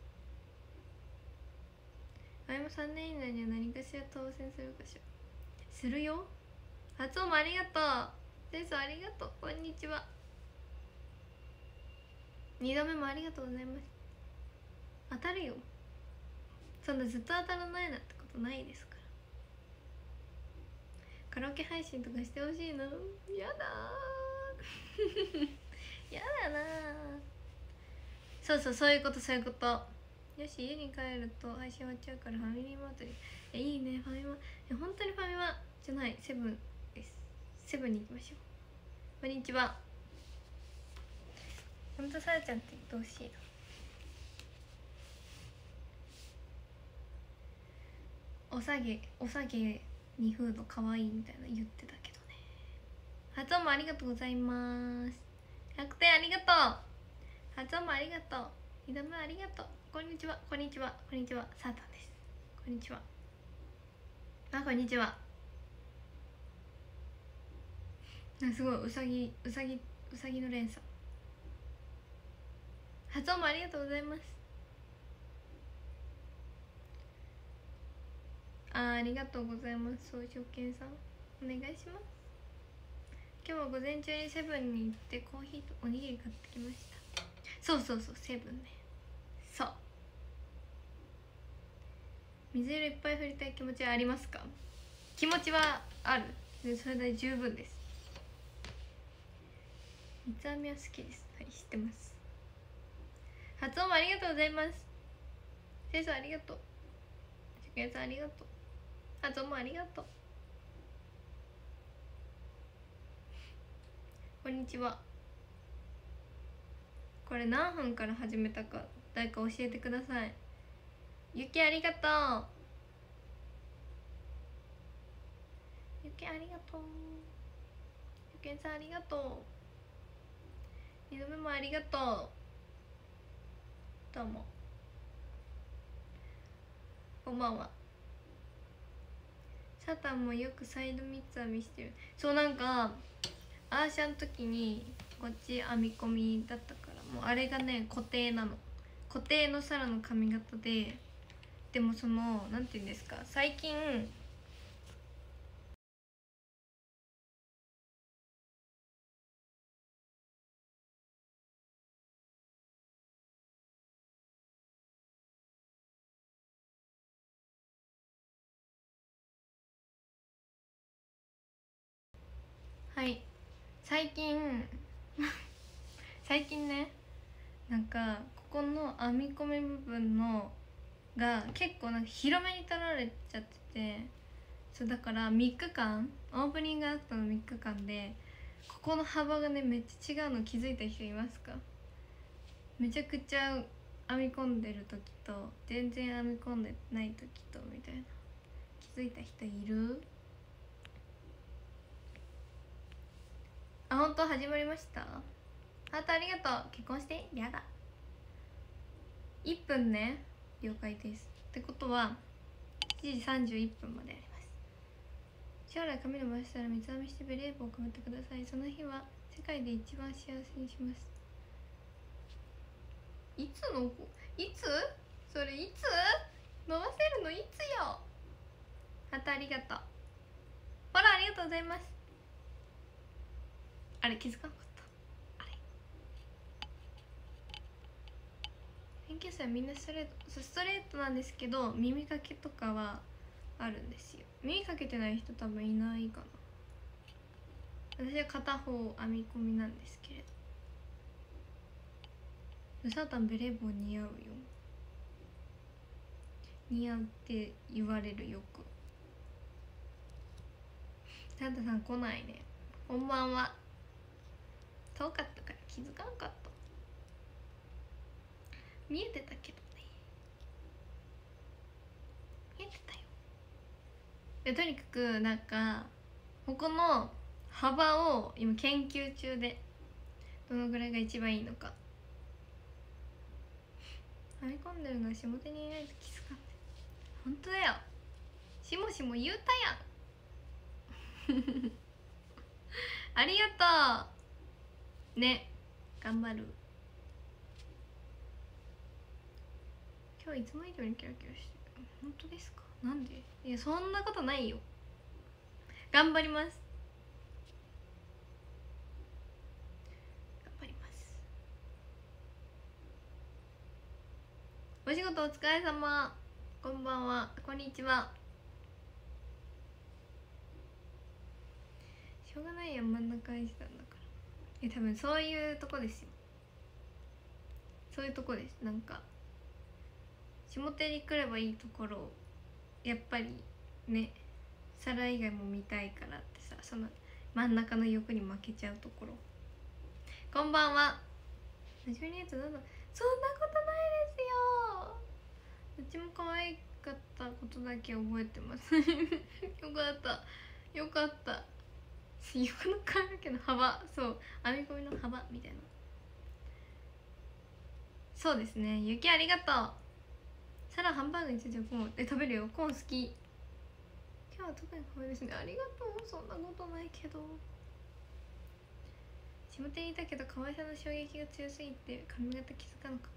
あれも3年以内には何かしら当選するかしら。するよ。発音もありがとう。です、ありがとう。こんにちは。2度目もありがとうございます。当たるよ。そんなずっと当たらないなんてことないですから。カラオケ配信とかしてほしいな。やだやだな。そういうこと。よし、家に帰ると配信終わっちゃうからファミリーマートに。いいね、ファミマ。本当にファミマじゃない、セブンです。セブンに行きましょう。こんにちは。ほんとさらちゃんって言ってほしいな。おさげにフードかわいいみたいな言ってたけどね。発音もありがとうございます。100点ありがとう。発音もありがとう。2度目ありがとう。こんにちは。サータンです。こんにちは。こんにちは。すごい、うさぎの連鎖。発音もありがとうございます。ありがとうございます。そう食券さんお願いします。今日は午前中にセブンに行ってコーヒーとおにぎり買ってきました。そうセブンね。そう、水色いっぱい振りたい気持ちはありますか？気持ちはある。それで十分です。三つ編みは好きです。はい、知ってます。発音もありがとうございます。先生ありがとう。食券さんありがとう。発音もありがとう。こんにちは。これ何分から始めたか誰か教えてください。ゆきありがとう。ゆきありがとう。ゆけんさんありがとう。2度目もありがとう。どうもこんばんは。サタンもよくサイド三つ編みしてる。そう、なんかアーシャの時にこっち編み込みだったから、もうあれがね固定なの。固定のサラの髪型で、でもそのなんていうんですか、最近はい最近ね、なんかここの編み込み部分のが結構なんか広めに取られちゃってて、そうだから3日間オープニングアクトの3日間でここの幅がねめっちゃ違うの気づいた人いますか？めちゃくちゃ編み込んでる時と全然編み込んでない時とみたいな、気づいた人いる？ あ、本当始まりました。ハートありがとう。結婚してやだ。1分ね。了解です。ってことは7時31分まであります。将来髪伸ばしたら三つ編みしてベレー帽をかぶってください。その日は世界で一番幸せにします。いつの子、いつそれ、いつ伸ばせるのいつよ。ハートありがとう。ほら、ありがとうございます。あれ、気づかなかった。あれ、研究生はみんなストレートなんですけど、耳かけとかはあるんですよ。耳かけてない人多分いないかな。私は片方編み込みなんですけれど。うさたんベレー帽似合うよ。似合うって言われる。よくサンタさん来ないね。こんばんは。遠かったから気づかんかった。見えてたけどね。見えてたよ。でとにかくなんかここの幅を今研究中で、どのぐらいが一番いいのか。編み込んでるのは下手にいないと気づかんで。本当だよ。しもしも言うたやんありがとうね。頑張る。今日いつも以上にキラキラしてる。本当ですか？なんで？いや、そんなことないよ。頑張ります。頑張ります。お仕事お疲れ様。こんばんは。こんにちは。しょうがないやん、真ん中にしたんだから。多分そういうとこですよ。そういうとこです。なんか下手に来ればいいところをやっぱりね、皿以外も見たいからってさ、その真ん中の欲に負けちゃうところ。こんばんは。真面目なやつどうぞ。そんなことないですよ。うちも可愛かったことだけ覚えてますよかったよかった。横の髪の毛の幅、そう、編み込みの幅みたいな。そうですね。雪ありがとう。サラハンバーグについてコーン食べるよ。コーン好き。今日は特に可愛いですね。ありがとう。そんなことないけど。下手にいたけど可愛さの衝撃が強すぎて髪型気づかなかった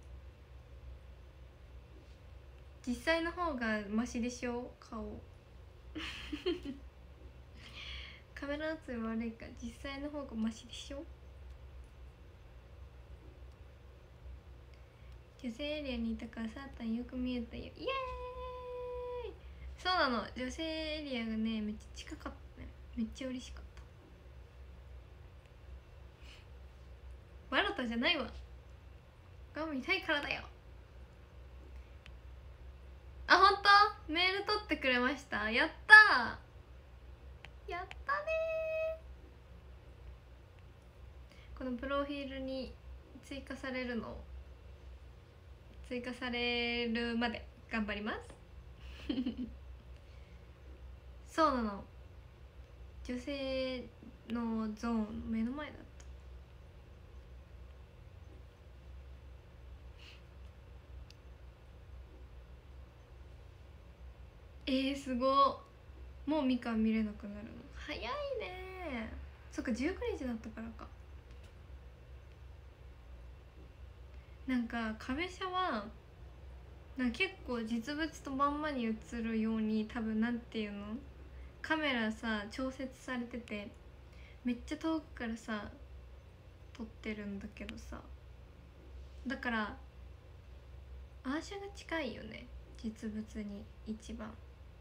。実際の方がマシでしょ、顔カメラ映り悪いから実際の方がマシでしょ。女性エリアにいたからサータンよく見えたよ。イエーイ。そうなの、女性エリアがねめっちゃ近かったね。めっちゃ嬉しかった。わらたじゃないわ。顔見たいからだよ。あ、ほんと？メール取ってくれました。やったー、やったねー。このプロフィールに追加されるまで頑張りますそうなの、女性のゾーンの目の前だった。すご。もうみかん見れなくなるの早いね。そっか、19日だったからか。なんか壁車はなんか結構実物とまんまに映るように、多分なんていうの、カメラさ調節されてて、めっちゃ遠くからさ撮ってるんだけどさ、だからアーシャが近いよね、実物に一番。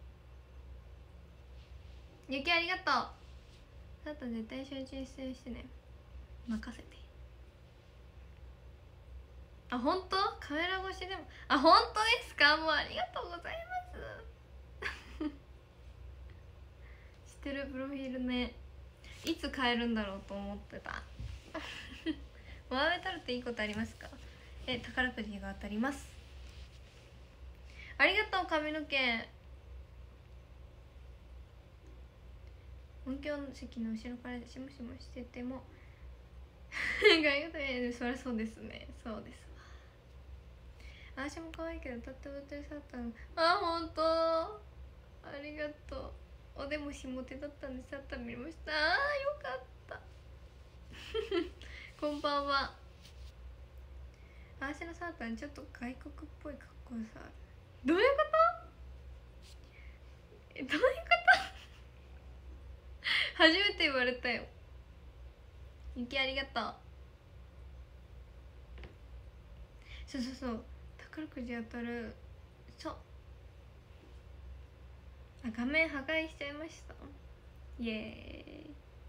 ゆきありがとう。あと絶対集中してね。任せて。あ、本当？カメラ越しでも。あ、本当ですか？もうありがとうございます知ってるプロフィールね。いつ変えるんだろうと思ってたワーメタルっていいことありますか？宝くじが当たります。ありがとう。髪の毛音響席の後ろからシムシムしてても外国でそりゃそうですね。そうですわ。私も可愛いけど歌って踊ってるサータン、あ、ほんとありがとう。おでもしもてだったんでサータン見ました。あー、よかったこんばんは。私のサータンちょっと外国っぽい格好さ。どういうこと？どういうこと初めて言われたよ。ゆきありがとう。そうそうそう、宝くじ当たる。そう、あ、画面破壊しちゃいました。イエ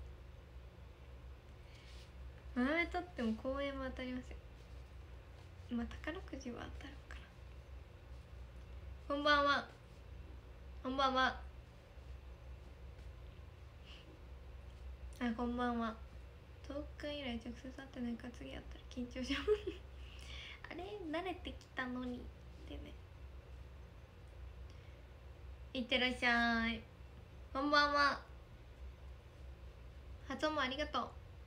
ーイ。学べとっても公園は当たりますよ。まあ宝くじは当たるから。こんばんは。こんばんは。あ、こんばんは。10日以来直接会ってないから次会ったら緊張しますあれ慣れてきたのにってね。いってらっしゃい。こんばんは。発音もありがとう。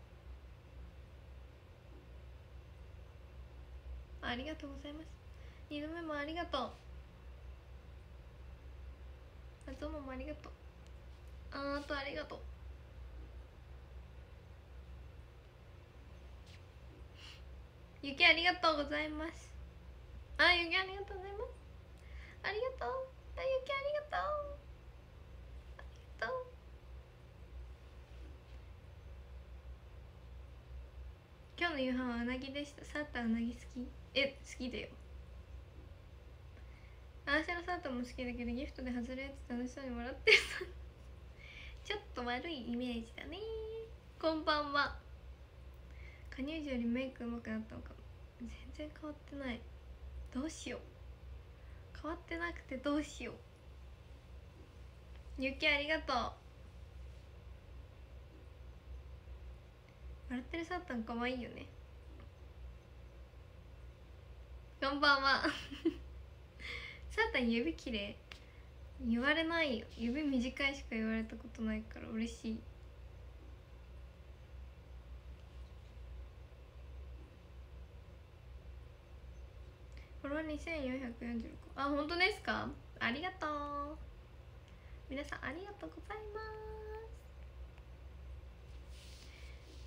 ありがとうございます。2度目もありがとう。発音もありがとう。あとありがとう。ゆきありがとうございます。あ、ゆきありがとうございます。ありがとう。あ、ゆきありがとう。ありがとう。今日の夕飯はうなぎでした。サーターうなぎ好き？好きだよ。私のサーターも好きだけどギフトで外れて楽しそうにもらってるちょっと悪いイメージだね。こんばんは。加入時よりメイク上手くなったのかも。全然変わってない。どうしよう。変わってなくてどうしよう。ゆきありがとう。笑ってるサータンかわいいよね。こんばんはサータン指きれい。言われないよ。指短いしか言われたことないから嬉しい。フォロワー2445。あ、本当ですか？ありがとう。皆さんありがとうございます。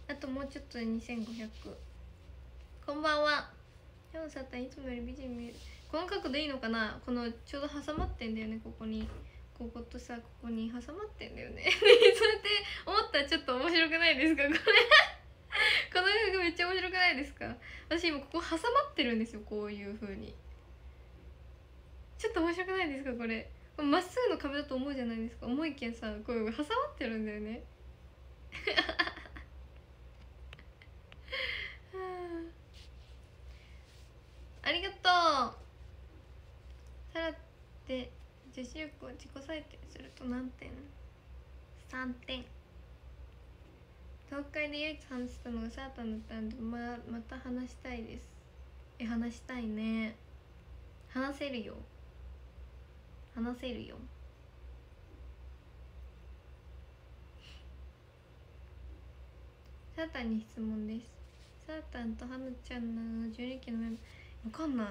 あともうちょっとで2500。こんばんは。今日のサータンいつもより美人見える。この角度いいのかな。このちょうど挟まってんだよね。ここにこことさ、ここに挟まってんだよねそうやって思ったらちょっと面白くないですかこれこの角めっちゃ面白くないですか？私今ここ挟まってるんですよ。こういう風にちょっと面白くないですか？これまっすぐの壁だと思うじゃないですか。思いきやさ、こういう挟まってるんだよねありがとう。サラって女子力を自己採点すると何点？3点。東海で唯一話したのがサータンだったんで、また話したいです。話したいね。話せるよ。話せるよ。サータンに質問です。サータンとはなちゃんの12期のメンバーわかんない。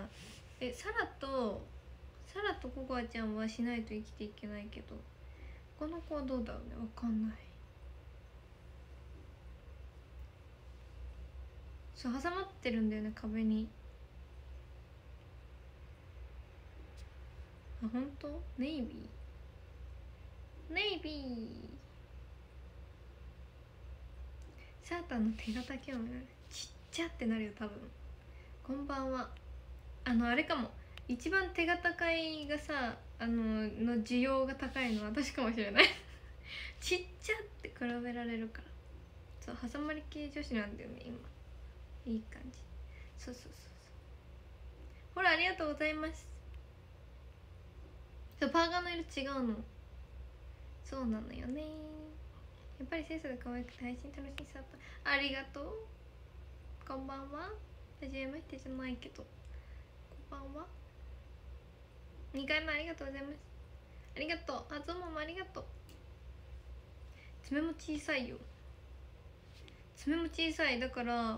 サラとココアちゃんはしないと生きていけないけど、この子はどうだろうね。わかんない。そう、挟まってるんだよね、壁に。あ、ほんと？ネイビーサータンの手形興味ある。ちっちゃってなるよ多分。こんばんは。あれかも、一番手形会がさ、の需要が高いのは私かもしれないちっちゃって比べられるから。そう、挟まり系女子なんだよね今。いい感じ。そうほら、ありがとうございます。そう、パーカーの色違うの。そうなのよね。やっぱりセンスが可愛くて配信楽しそうだった。ありがとう。こんばんは。はじめましてじゃないけど、こんばんは。2回目ありがとうございます。ありがとう。あずももありがとう。 爪も小さいよ。爪も小さい。だから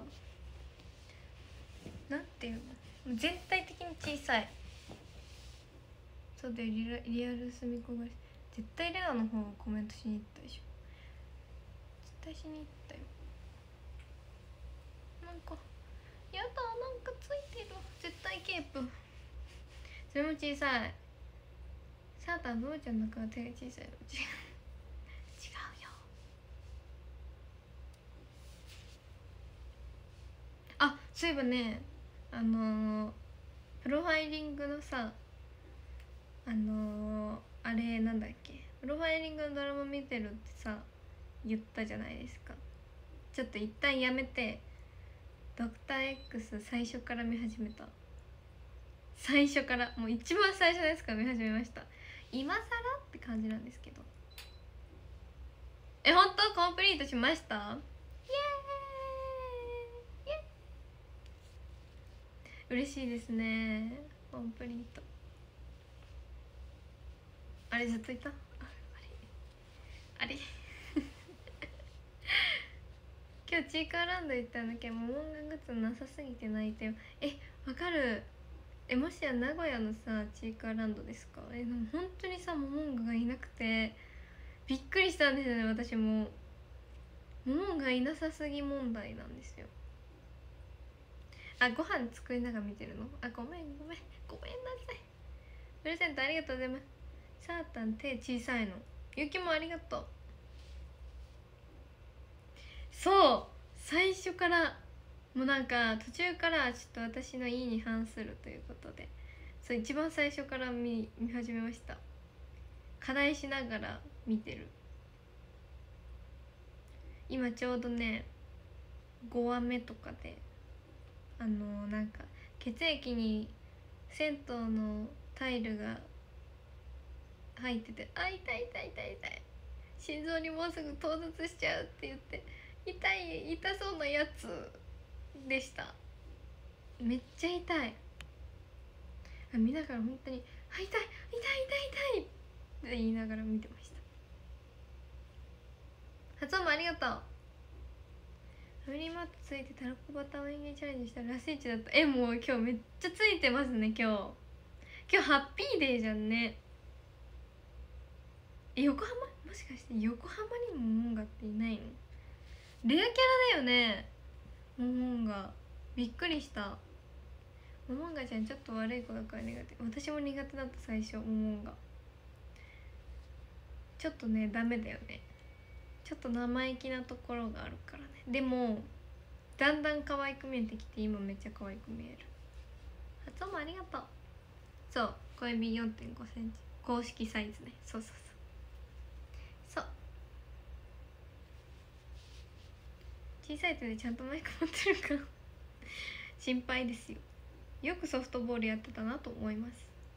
なんていうの、全体的に小さい。そうだよ、リアルすみこが絶対レナの方がコメントしに行ったでしょ。絶対しに行ったよ。なんかやだ、なんかついてる。絶対ケープ。それも小さい。サータンブーちゃんだから手が小さいの。違うよ。あ、そういえばね、プロファイリングのさ、あれなんだっけ、プロファイリングのドラマ見てるってさ言ったじゃないですか。ちょっと一旦やめてドクター X 最初から見始めた。最初から、もう一番最初のやつから見始めました。今更って感じなんですけど。本当コンプリートしました。イエーイ、嬉しいですね。コンプリート。あれずっといた。あれ今日チーカーランド行ったんだけど、モモンガグッズなさすぎて泣いたよ。わかる。もしや名古屋のさチーカーランドですか？でも本当にさモモンガがいなくてびっくりしたんですよね。私もモモンガいなさすぎ問題なんですよ。あ、ご飯作りながら見てるの？あ、ごめんなさい。プレゼントありがとうございます。サータン手小さいの。ゆきもありがとう。そう、最初からもうなんか途中からちょっと私の意に反するということで、そう一番最初から見始めました。課題しながら見てる。今ちょうどね5話目とかでなんか血液に銭湯のタイルが入ってて、あ、痛い、心臓にもうすぐ到達しちゃうって言って、痛そうなやつでした。めっちゃ痛い。見ながら本当に「あ、痛い」って言いながら見てました。発音もありがとう。ファミリーマートついてたらこバターを演芸チャレンジしたらラスイチだった。もう今日めっちゃついてますね。今日ハッピーデーじゃんね。横浜、もしかして横浜にもモモンガっていないの？レアキャラだよねモモンガ。びっくりした。モモンガちゃんちょっと悪い子だから苦手。私も苦手だった最初。モモンガちょっとねダメだよね。ちょっと生意気なところがあるからね。でもだんだん可愛く見えてきて今めっちゃ可愛く見える。発音もありがとう。そう小指 4.5 センチ公式サイズね。そう小さい手でちゃんとマイク持ってるか心配ですよ。よくソフトボールやってたなと思います。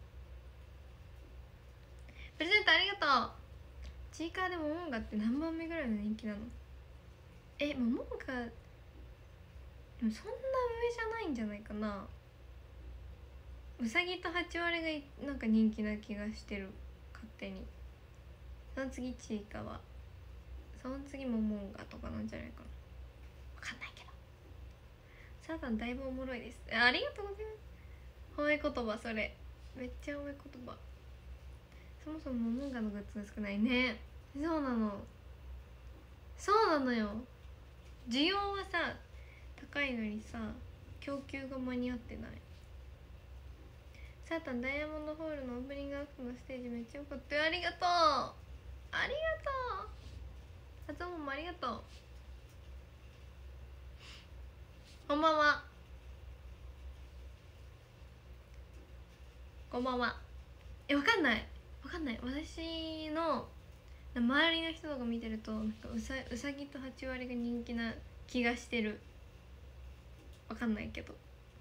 プレゼントありがとう。チーカーでモモンガって何番目ぐらいの人気なの？モモンガでもそんな上じゃないんじゃないかな。うさぎとハチワレがなんか人気な気がしてる勝手に。その次チーカは、その次モモンガとかなんじゃないかな。分かんないけど。サータンだいぶおもろいです。ありがとうございます。褒め言葉。それめっちゃ褒め言葉。そもそもモモンガのグッズが少ないね。そうなのよ。需要はさ高いのにさ供給が間に合ってない。サータンダイヤモンドホールのオープニングアクトのステージめっちゃよかったよ。ありがとう。発音もありがとう。こんばんは。わかんない私の周りの人とか見てるとなんかうさぎとハチワレが人気な気がしてる。わかんないけど。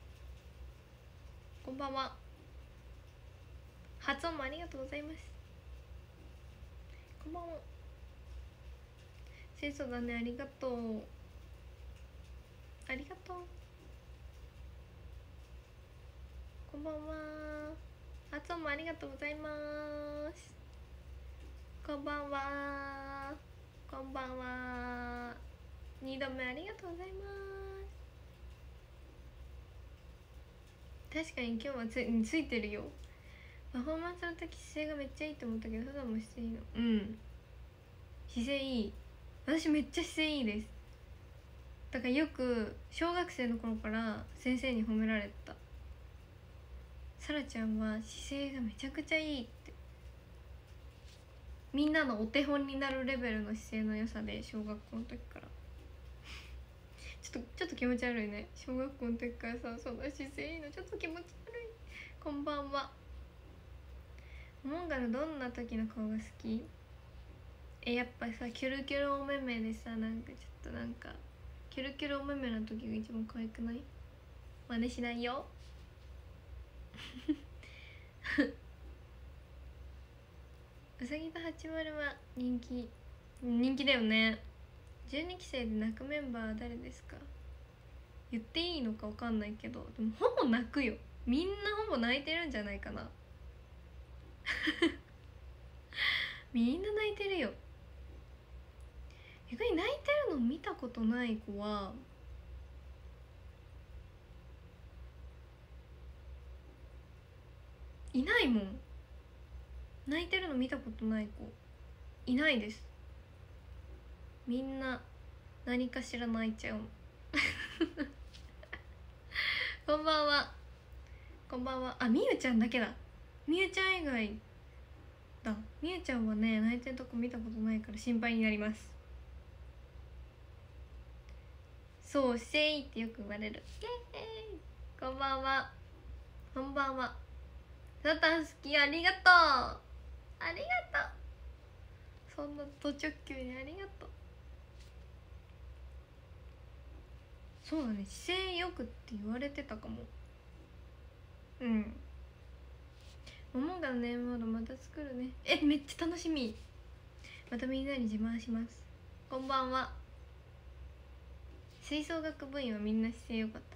こんばんは。発音もありがとうございます。こんばんは。清楚だね。ありがとう。こんばんは。発音もありがとうございます。こんばんは。 こんばんは。2度目ありがとうございます。確かに今日はついてるよ。パフォーマンスの時姿勢がめっちゃいいと思ったけど普段も姿勢いいの。うん、姿勢いい。私めっちゃ姿勢いいです。だからよく小学生の頃から先生に褒められた。さらちゃんは姿勢がめちゃくちゃいいって、みんなのお手本になるレベルの姿勢の良さで、小学校の時からちょっと気持ち悪いね。小学校の時からさ、そんな姿勢いいのちょっと気持ち悪い。こんばんは。モンガのどんな時の顔が好き？やっぱさ、キュルキュルお目目でさ、なんかちょっとなんかキュルキュルお目目の時が一番可愛くない？真似しないようさぎと八丸は人気だよね。12期生で泣くメンバー誰ですか？言っていいのか分かんないけど、でもほぼ泣くよ。みんなほぼ泣いてるんじゃないかなみんな泣いてるよ。逆に泣いてるの見たことない子はいないもん。泣いてるの見たことない子いないです。みんな何かしら泣いちゃうこんばんは。こんばんは。あ、みゆちゃんだけだ。みゆちゃん以外だ。みゆちゃんはね、泣いてるとこ見たことないから心配になります。そう、せいってよく言われる。イエーイ。こんばんは。こんばんは。サタン好き、ありがとう。ありがとう。そんなド直球にありがとう。そうだね、姿勢よくって言われてたかも。うん。モモンガのネームモードまた作るね。めっちゃ楽しみ。またみんなに自慢します。こんばんは。吹奏楽部員はみんな姿勢よかった。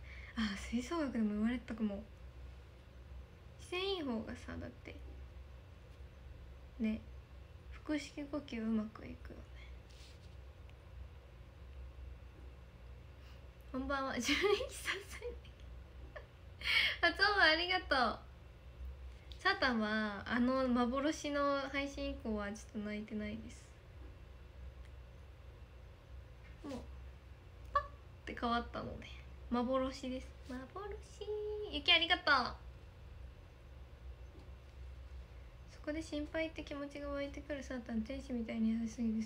あ、吹奏楽でも言われたかも。姿勢いい方がさ、だってね、腹式呼吸うまくいくよね。こんばんは。12期3歳初オンありがとう。サタンは幻の配信以降はちょっと泣いてないです。もうパッって変わったので幻です。幻。ゆきありがとう。そこで心配って気持ちが湧いてくるサタン、天使みたいに優しすぎです。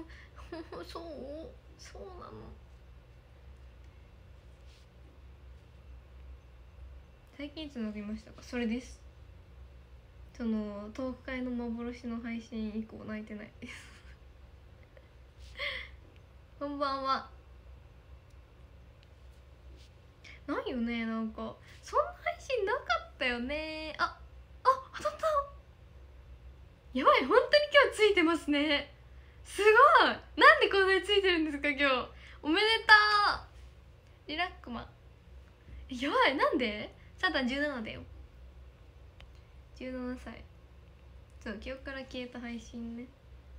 そうなの。最近いつ飲みましたか？それです。そのトーク会の幻の配信以降泣いてないですこんばんは。ないよね、なんかそんな配信なかったよね。当たった。やばい、本当に今日ついてますね。すごい。なんでこんなについてるんですか今日。おめでとうリラックマ。やばい、なんで？サタン17だよ。17歳。そう、記憶から消えた配信ね。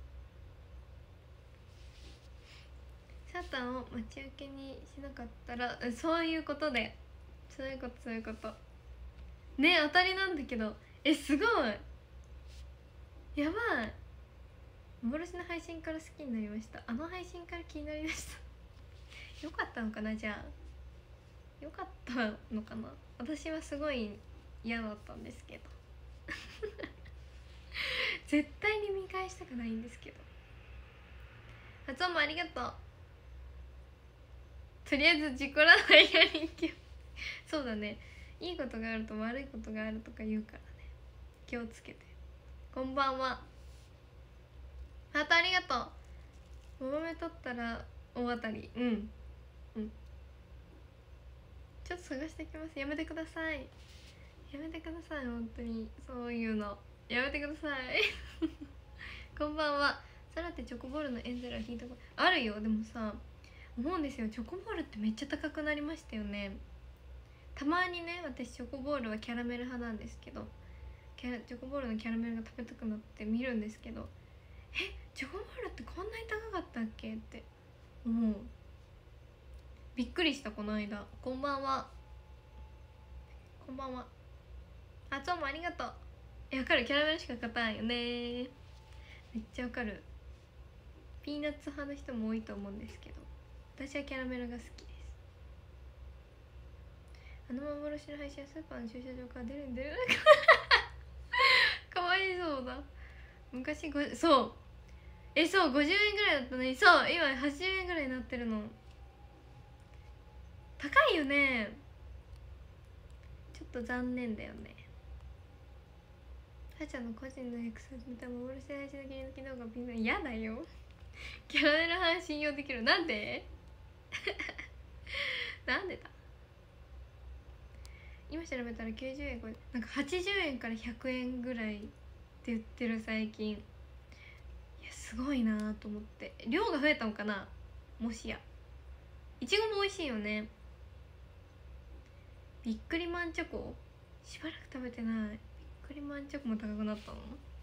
サタンを待ち受けにしなかったら、そういうことで、そういうことね。当たりなんだけど、すごいやばい。幻の配信から好きになりました。配信から気になりましたよかったのかな。じゃあよかったのかな。私はすごい嫌だったんですけど絶対に見返したくないんですけど。発音もありがとう。とりあえず事故らないようにそうだね、いいことがあると悪いことがあるとか言うからね、気をつけて。こんばんは。ハートありがとう。もめ取ったら大当たり。うんちょっと探してきます。やめてください。やめてください、本当にそういうのやめてくださいこんばんは。サラってチョコボールのエンゼルは引いたことあるよ。でもさ、思うんですよ、チョコボールってめっちゃ高くなりましたよね。たまにね、私チョコボールはキャラメル派なんですけど、チョコボールのキャラメルが食べたくなって見るんですけど、チョコボールってこんなに高かしたっけって思う。びっくりした。この間。こんばんは。こんばんは。あ、どうもありがとう。わかる、キャラメルしか勝たんよね。めっちゃわかる。ピーナッツ派の人も多いと思うんですけど、私はキャラメルが好きです。あの幻の配信はスーパーの駐車場から出るかわいそうだ。昔そうそう50円ぐらいだったのに、そう今80円ぐらいになってるの。高いよね。ちょっと残念だよね。はちゃんの個人の X 始めた幻の配信の切り抜き動画ピンク嫌だよ。キャラメル派信用できる。なんでなんでだ。今調べたら90円、これなんか80円から100円ぐらいって言ってる最近。いやすごいなと思って。量が増えたのかな、もしや。いちごも美味しいよね。ビックリマンチョコしばらく食べてない。ビックリマンチョコも高くなったの。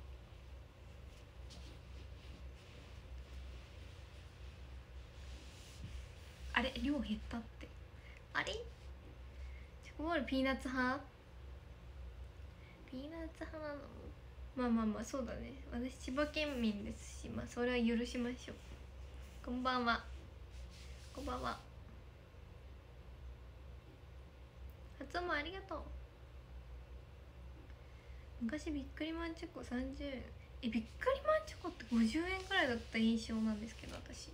あれ量減ったって。あれチョコボールピーナッツ派。ピーナッツ派なの。まあまあまあそうだね。私千葉県民ですし、まあそれは許しましょう。こんばんは。こんばんは。発音もありがとう。昔ビックリマンチョコ30円。ビックリマンチョコって50円くらいだった印象なんですけど、私ビ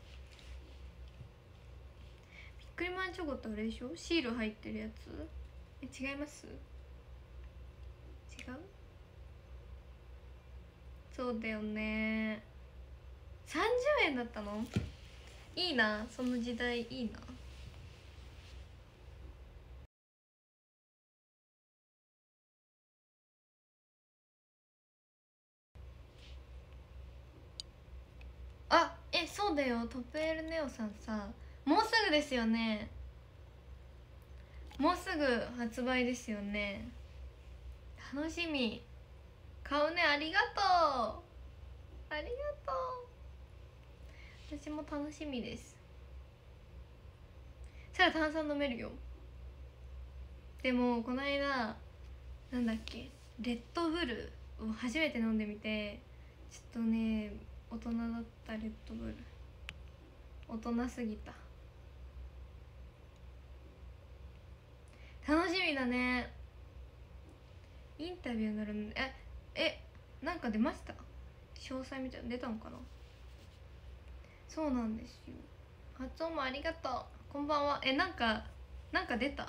ックリマンチョコってあれでしょ、シール入ってるやつ。違います？違う？そうだよね。30円だったの。いいな、その時代いいな。あ、そうだよ。トプエルネオさんさ、もうすぐですよね。もうすぐ発売ですよね。楽しみ。買うね。ありがとう、ありがとう。私も楽しみです。そしたら炭酸飲めるよ。でもこの間なんだっけ、レッドブルを初めて飲んでみて、ちょっとね大人だった。レッドブル大人すぎた。楽しみだね。インタビューになるんで。なんか出ました？詳細みたいなの出たのかな。そうなんですよ。発音もありがとう。こんばんは。なんか出た？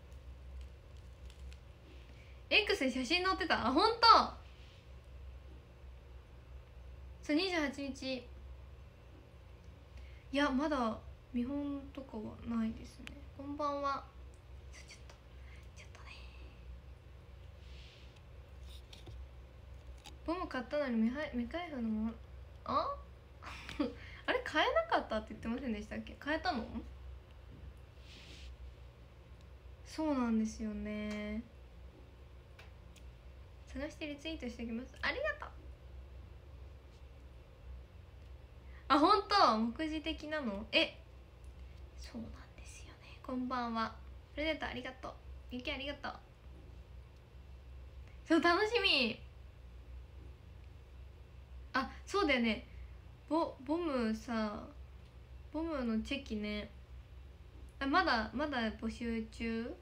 X に写真載ってた。あ、ほんと。そう、28日。いやまだ見本とかはないですね。こんばんは。ちょっとね、ボム買ったのに未開封のもの。ああれ買えなかったって言ってませんでしたっけ。買えたの？そうなんですよね。探してリツイートしておきます。ありがとう。あ、ほんと目次的なの。そうなんですよね。こんばんは。プレゼントありがとう。ゆきありがとう。そう、楽しみ。あ、そうだよね。ボムさ、ボムのチェキね。まだ募集中。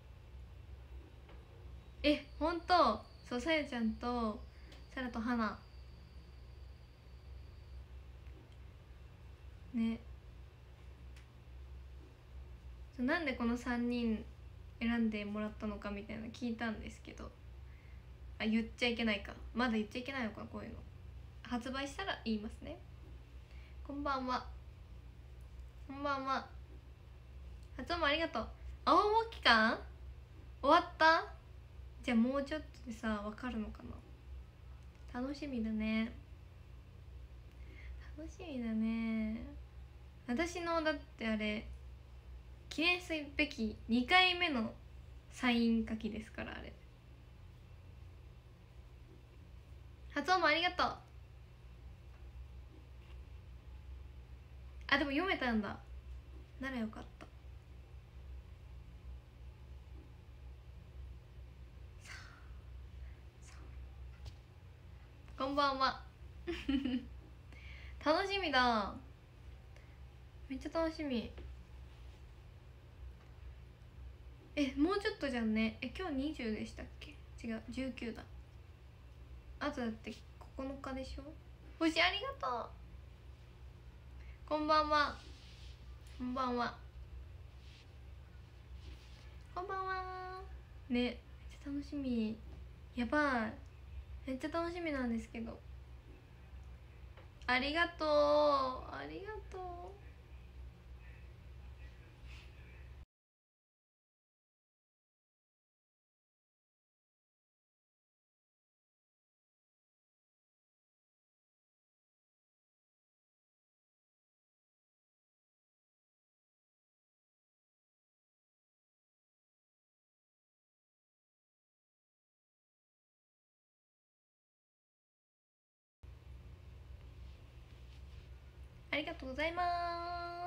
ほんと。そう、さやちゃんとさらとはなね。なんでこの3人選んでもらったのかみたいなの聞いたんですけど、言っちゃいけないか。まだ言っちゃいけないのか。こういうの発売したら言いますね。こんばんは。こんばんは。発音もありがとう。応募期間終わった？じゃあもうちょっとでさ分かるのかな。楽しみだね。楽しみだね。私のだってあれ記念すべき2回目のサイン書きですから。あれ発音もありがとう。 あ、でも読めたんだ。ならよかった。こんばんは楽しみだ、めっちゃ楽しみ。もうちょっとじゃんね。今日20でしたっけ。違う、19だ。あとだって9日でしょ。星ありがとう。こんばんは。こんばんは。こんばんは。ね、めっちゃ楽しみ。やばい、めっちゃ楽しみなんですけど。ありがとう、ありがとう。ありがとうございます。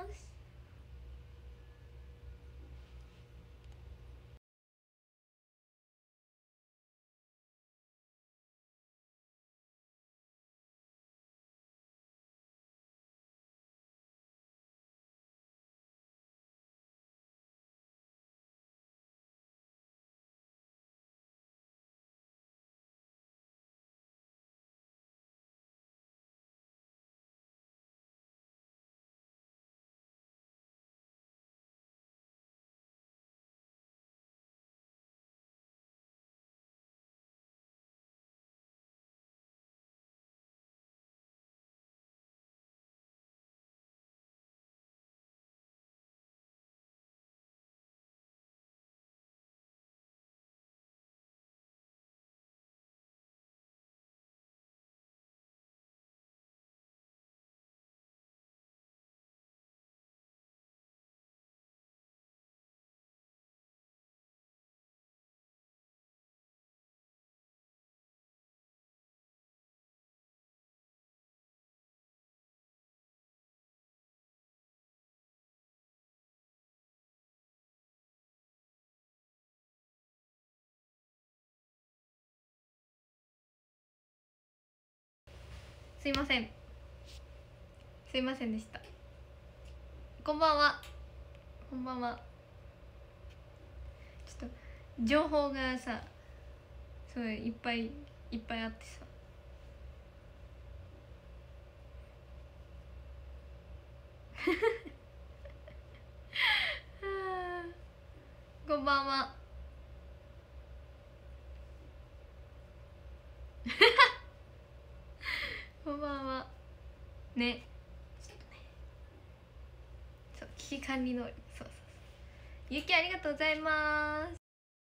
すいません、すいませんでした。こんばんは。こんばんは。ちょっと情報がさ、すごいいっぱいいっぱいあってさ。こんばんは。こんばんは。ね、ちょっとね、そう、危機管理能力、そうそうそう。ゆきありがとうございます。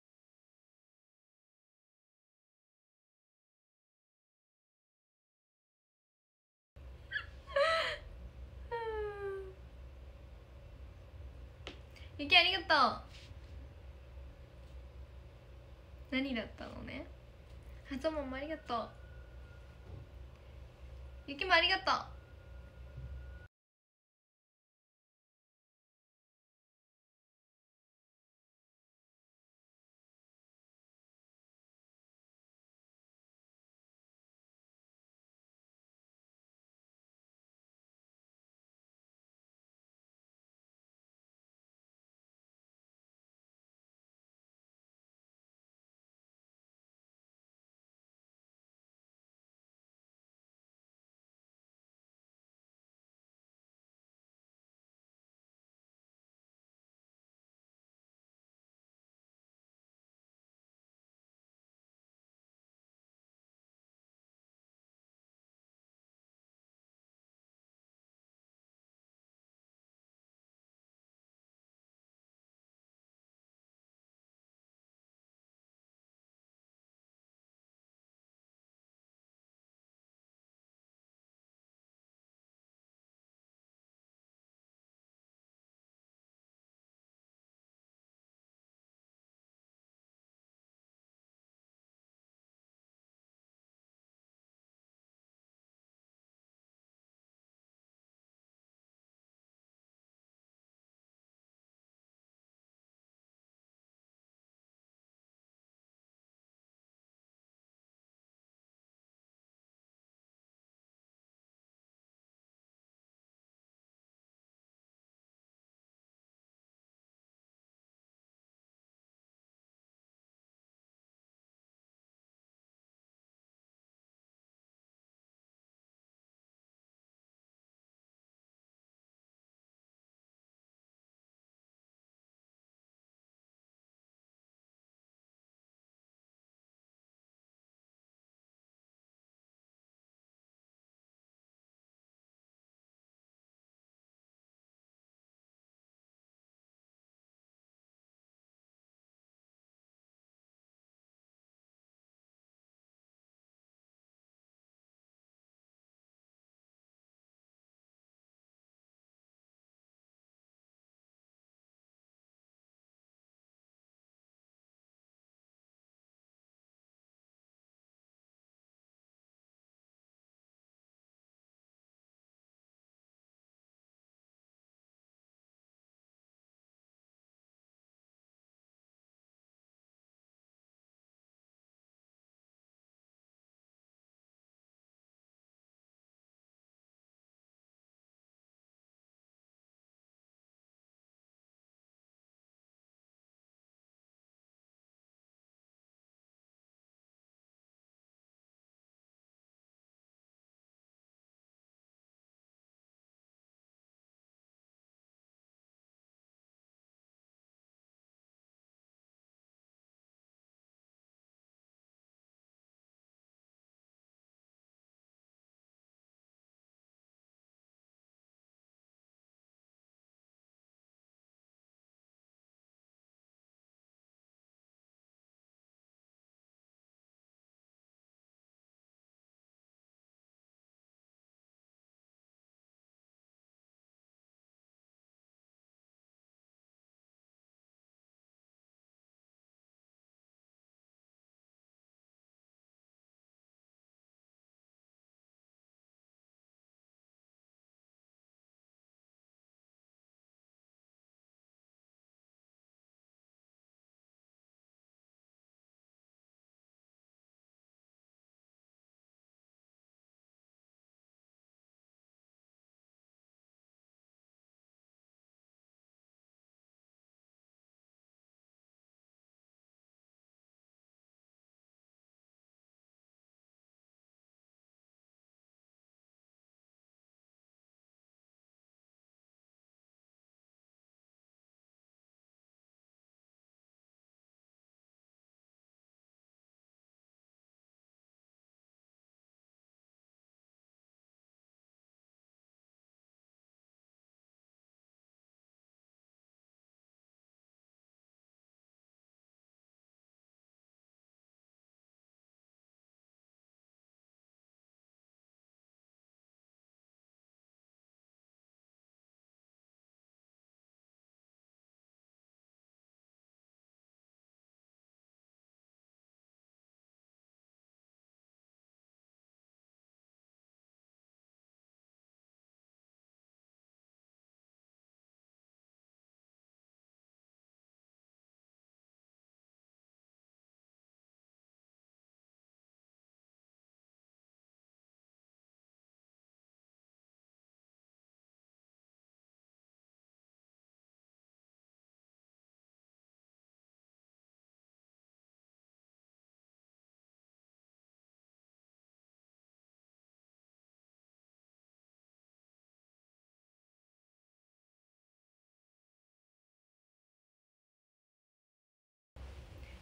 ゆきありがとう。何だったのね。はぞももありがとう。ゆきもありがとう。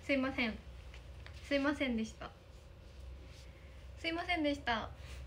すいません、すいませんでした、すいませんでした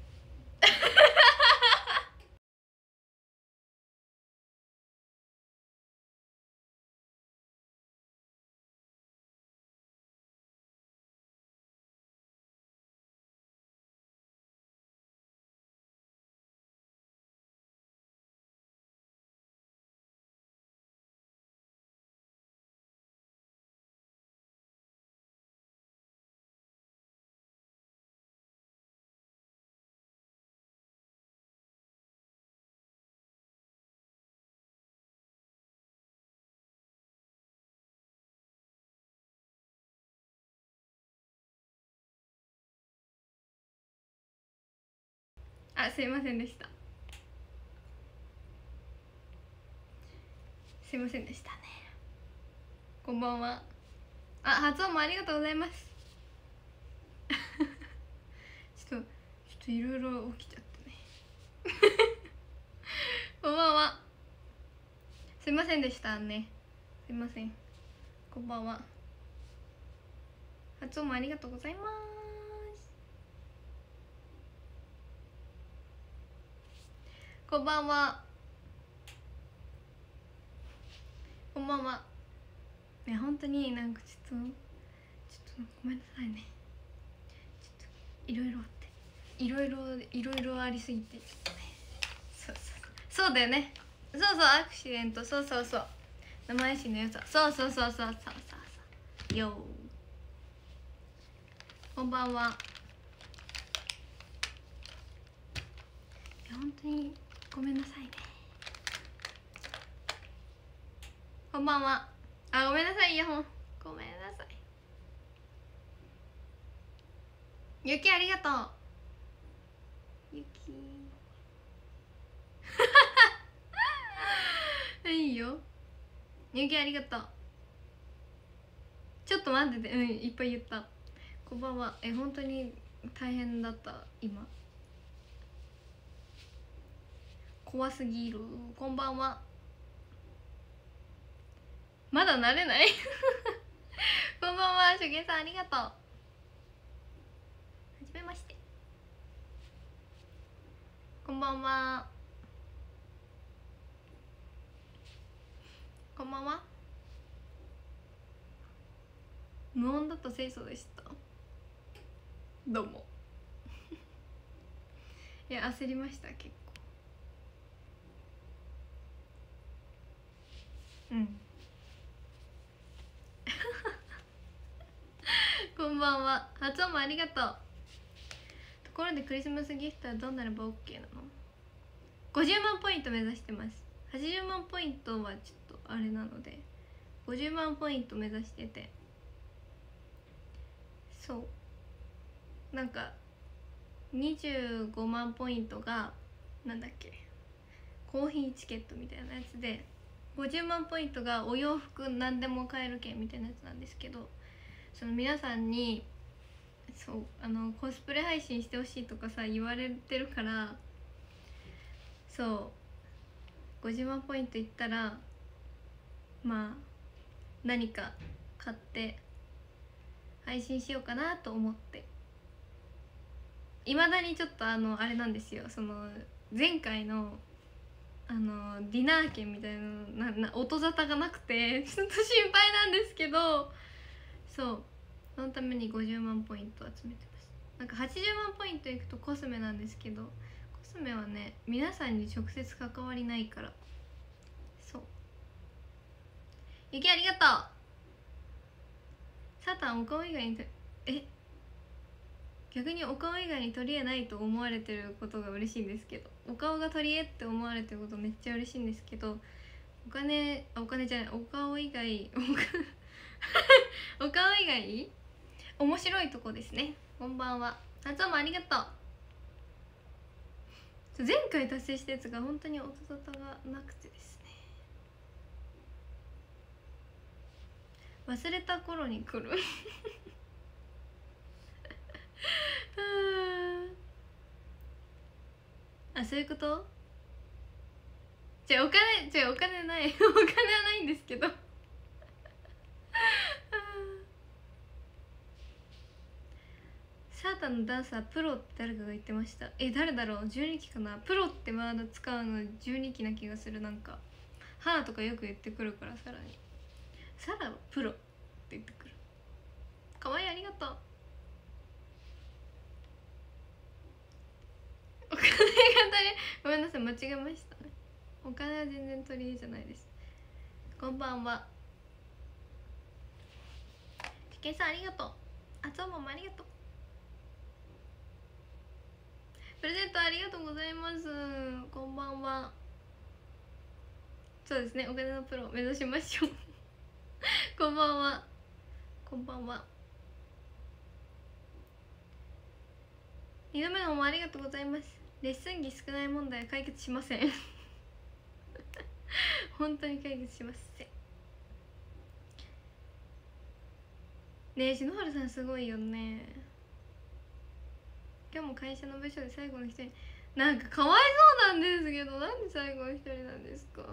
あ、すいませんでした、すいませんでしたね。こんばんは。あ、発音もありがとうございますちょっといろいろ起きちゃったねこんばんは。すいませんでしたね、すいません。こんばんは。発音もありがとうございます。こんばんは。こんばんは。いや本当になんかちょっとごめんなさいね。ちょっといろいろあっていろいろありすぎてちょっとね。そうだよね。そうアクシデント、そう名前師の良さ、そうよー。こんばんは。いや本当にごめんなさいね。こんばんは。あ、ごめんなさい、イヤホンごめんなさい。ゆきありがとう。ゆきいいよ。ゆきありがとう。ちょっと待ってて、いっぱい言った。こんばんは。本当に大変だった今。怖すぎる。こんばんは。まだ慣れないこんばんは、しゅげさんありがとう。はじめまして。こんばんは。こんばんは。無音だと清楚でした。どうもいや焦りました結構。こんばんは。発音もありがとう。ところでクリスマスギフトはどうなれば OK なの？50万ポイント目指してます。80万ポイントはちょっとあれなので50万ポイント目指してて、そうなんか25万ポイントがなんだっけ、コーヒーチケットみたいなやつで、50万ポイントがお洋服何でも買える券みたいなやつなんですけど、その皆さんにコスプレ配信してほしいとかさ言われてるから、そう50万ポイントいったらまあ何か買って配信しようかなと思って、いまだにちょっとあれなんですよ、その前回のディナー券みたいな音沙汰がなくてちょっと心配なんですけど、そうそのために50万ポイント集めてます。なんか80万ポイントいくとコスメなんですけど、コスメはね皆さんに直接関わりないから。そうゆきありがとう。サタンお顔以外に逆にお顔以外に取り柄ないと思われてることが嬉しいんですけど、お顔が取り柄って思われてることめっちゃ嬉しいんですけど、お金じゃない、お顔以外お顔以外面白いとこですね。こんばんは。夏もありがとう。前回達成したやつが本当に音沙汰がなくてですね、忘れた頃に来るあ、そういうこと？お金ないお金はないんですけどたのダンサープロって誰かが言ってました。誰だろう、12期かな。プロってワード使うの12期な気がする。なんか花とかよく言ってくるから、さらにサラはプロって言ってくる。かわいい、ありがとう。お金が足り、ごめんなさい、間違えましたね。お金は全然取り柄じゃないです。こんばんは。ちけさんありがとう。あつおももありがとう。プレゼントありがとうございます。こんばんは。そうですね、お金のプロ目指しましょうこんばんは。こんばんは。2度目のもありがとうございます。レッスン着少ない問題は解決しません本当に解決しませんね。え、篠原さんすごいよね。今日も会社の部署で最後の一人。なんかかわいそうなんですけど、なんで最後の一人なんですか。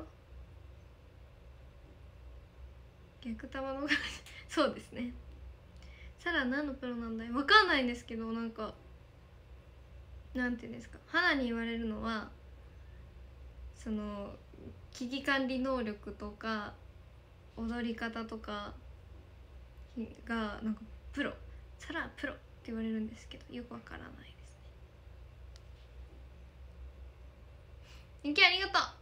逆玉のそうですね。サラ何のプロなんだい、わかんないんですけど、なんかなんていうんですか、花に言われるのはその危機管理能力とか踊り方とかがなんかプロ、サラプロって言われるんですけど、よくわからないですね。人気ありがとう。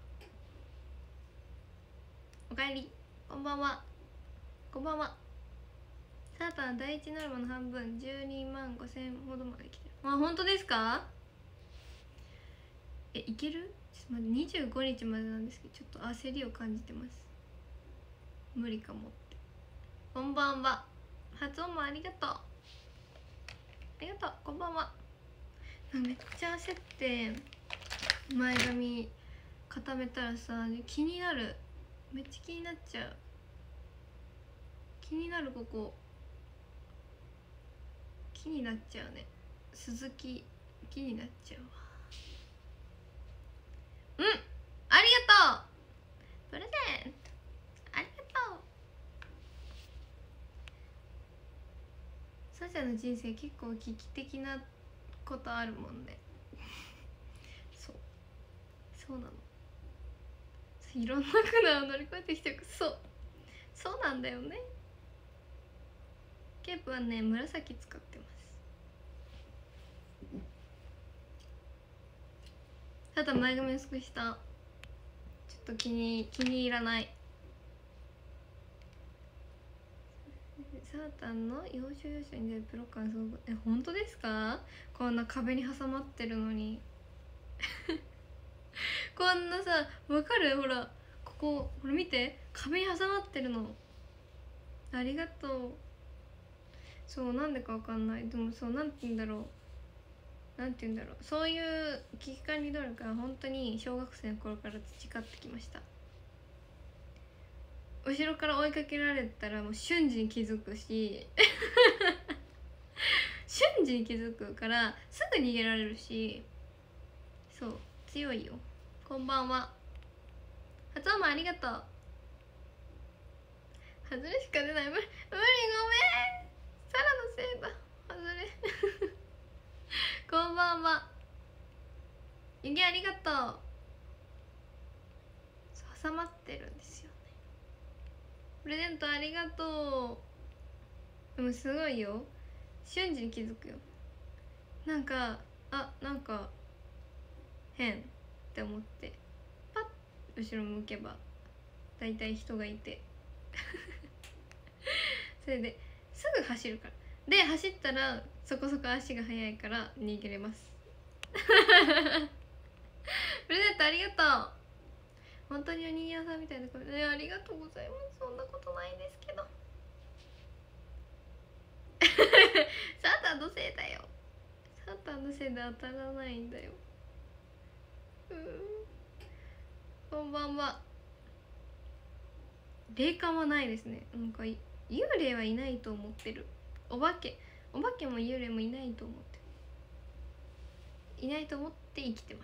おかえり、こんばんは。こんばんは。サータン第一ノルマの半分、12万5000ほどまで来てる。あ、本当ですか。いける？ちょっと待って、25日までなんですけど、ちょっと焦りを感じてます。無理かもって。こんばんは。発音もありがとう。ありがとう。こんばんは。めっちゃ焦って前髪固めたらさ、気になる。めっちゃ気になっちゃう。気になる、ここ気になっちゃうね。鈴木気になっちゃうわ。うん、ありがとう。プレゼントありがとう。サシャの人生結構危機的なことあるもんねそうなの。いろんな苦難を乗り越えてきてる。そうなんだよね。ケープはね、紫使ってます。ただ前髪薄くした。ちょっと気に入らない。サータンの要所要所に出るプロ感すごく。本当ですか。こんな壁に挟まってるのにこんなさ、わかる？ほらこれ見て、壁に挟まってるの。ありがとう。そう、なんでかわかんない。でもそう、なんて言うんだろう、そういう危機管理能力は本当に小学生の頃から培ってきました。後ろから追いかけられたらもう瞬時に気づくし瞬時に気づくからすぐ逃げられるし、そう強いよ。こんばんは。発音もありがとう。外れしか出ない。無理、ごめん、サラのせいだ。外れこんばんは。ゆぎありがとう。挟まってるんですよね。プレゼントありがとう。でもすごいよ、瞬時に気づくよ。なんか変って思ってパッ後ろ向けばだいたい人がいてそれですぐ走るから。で走ったらそこそこ足が速いから逃げれますプレゼントありがとう。本当におにぎり屋さんみたいな声で、ありがとうございます。そんなことないんですけどサータンのせいだよ。サータンのせいで当たらないんだよ。こんばんは。霊感はないですね。なんか幽霊はいないと思ってる。お化けも幽霊もいないと思ってる。いないと思って生きてます。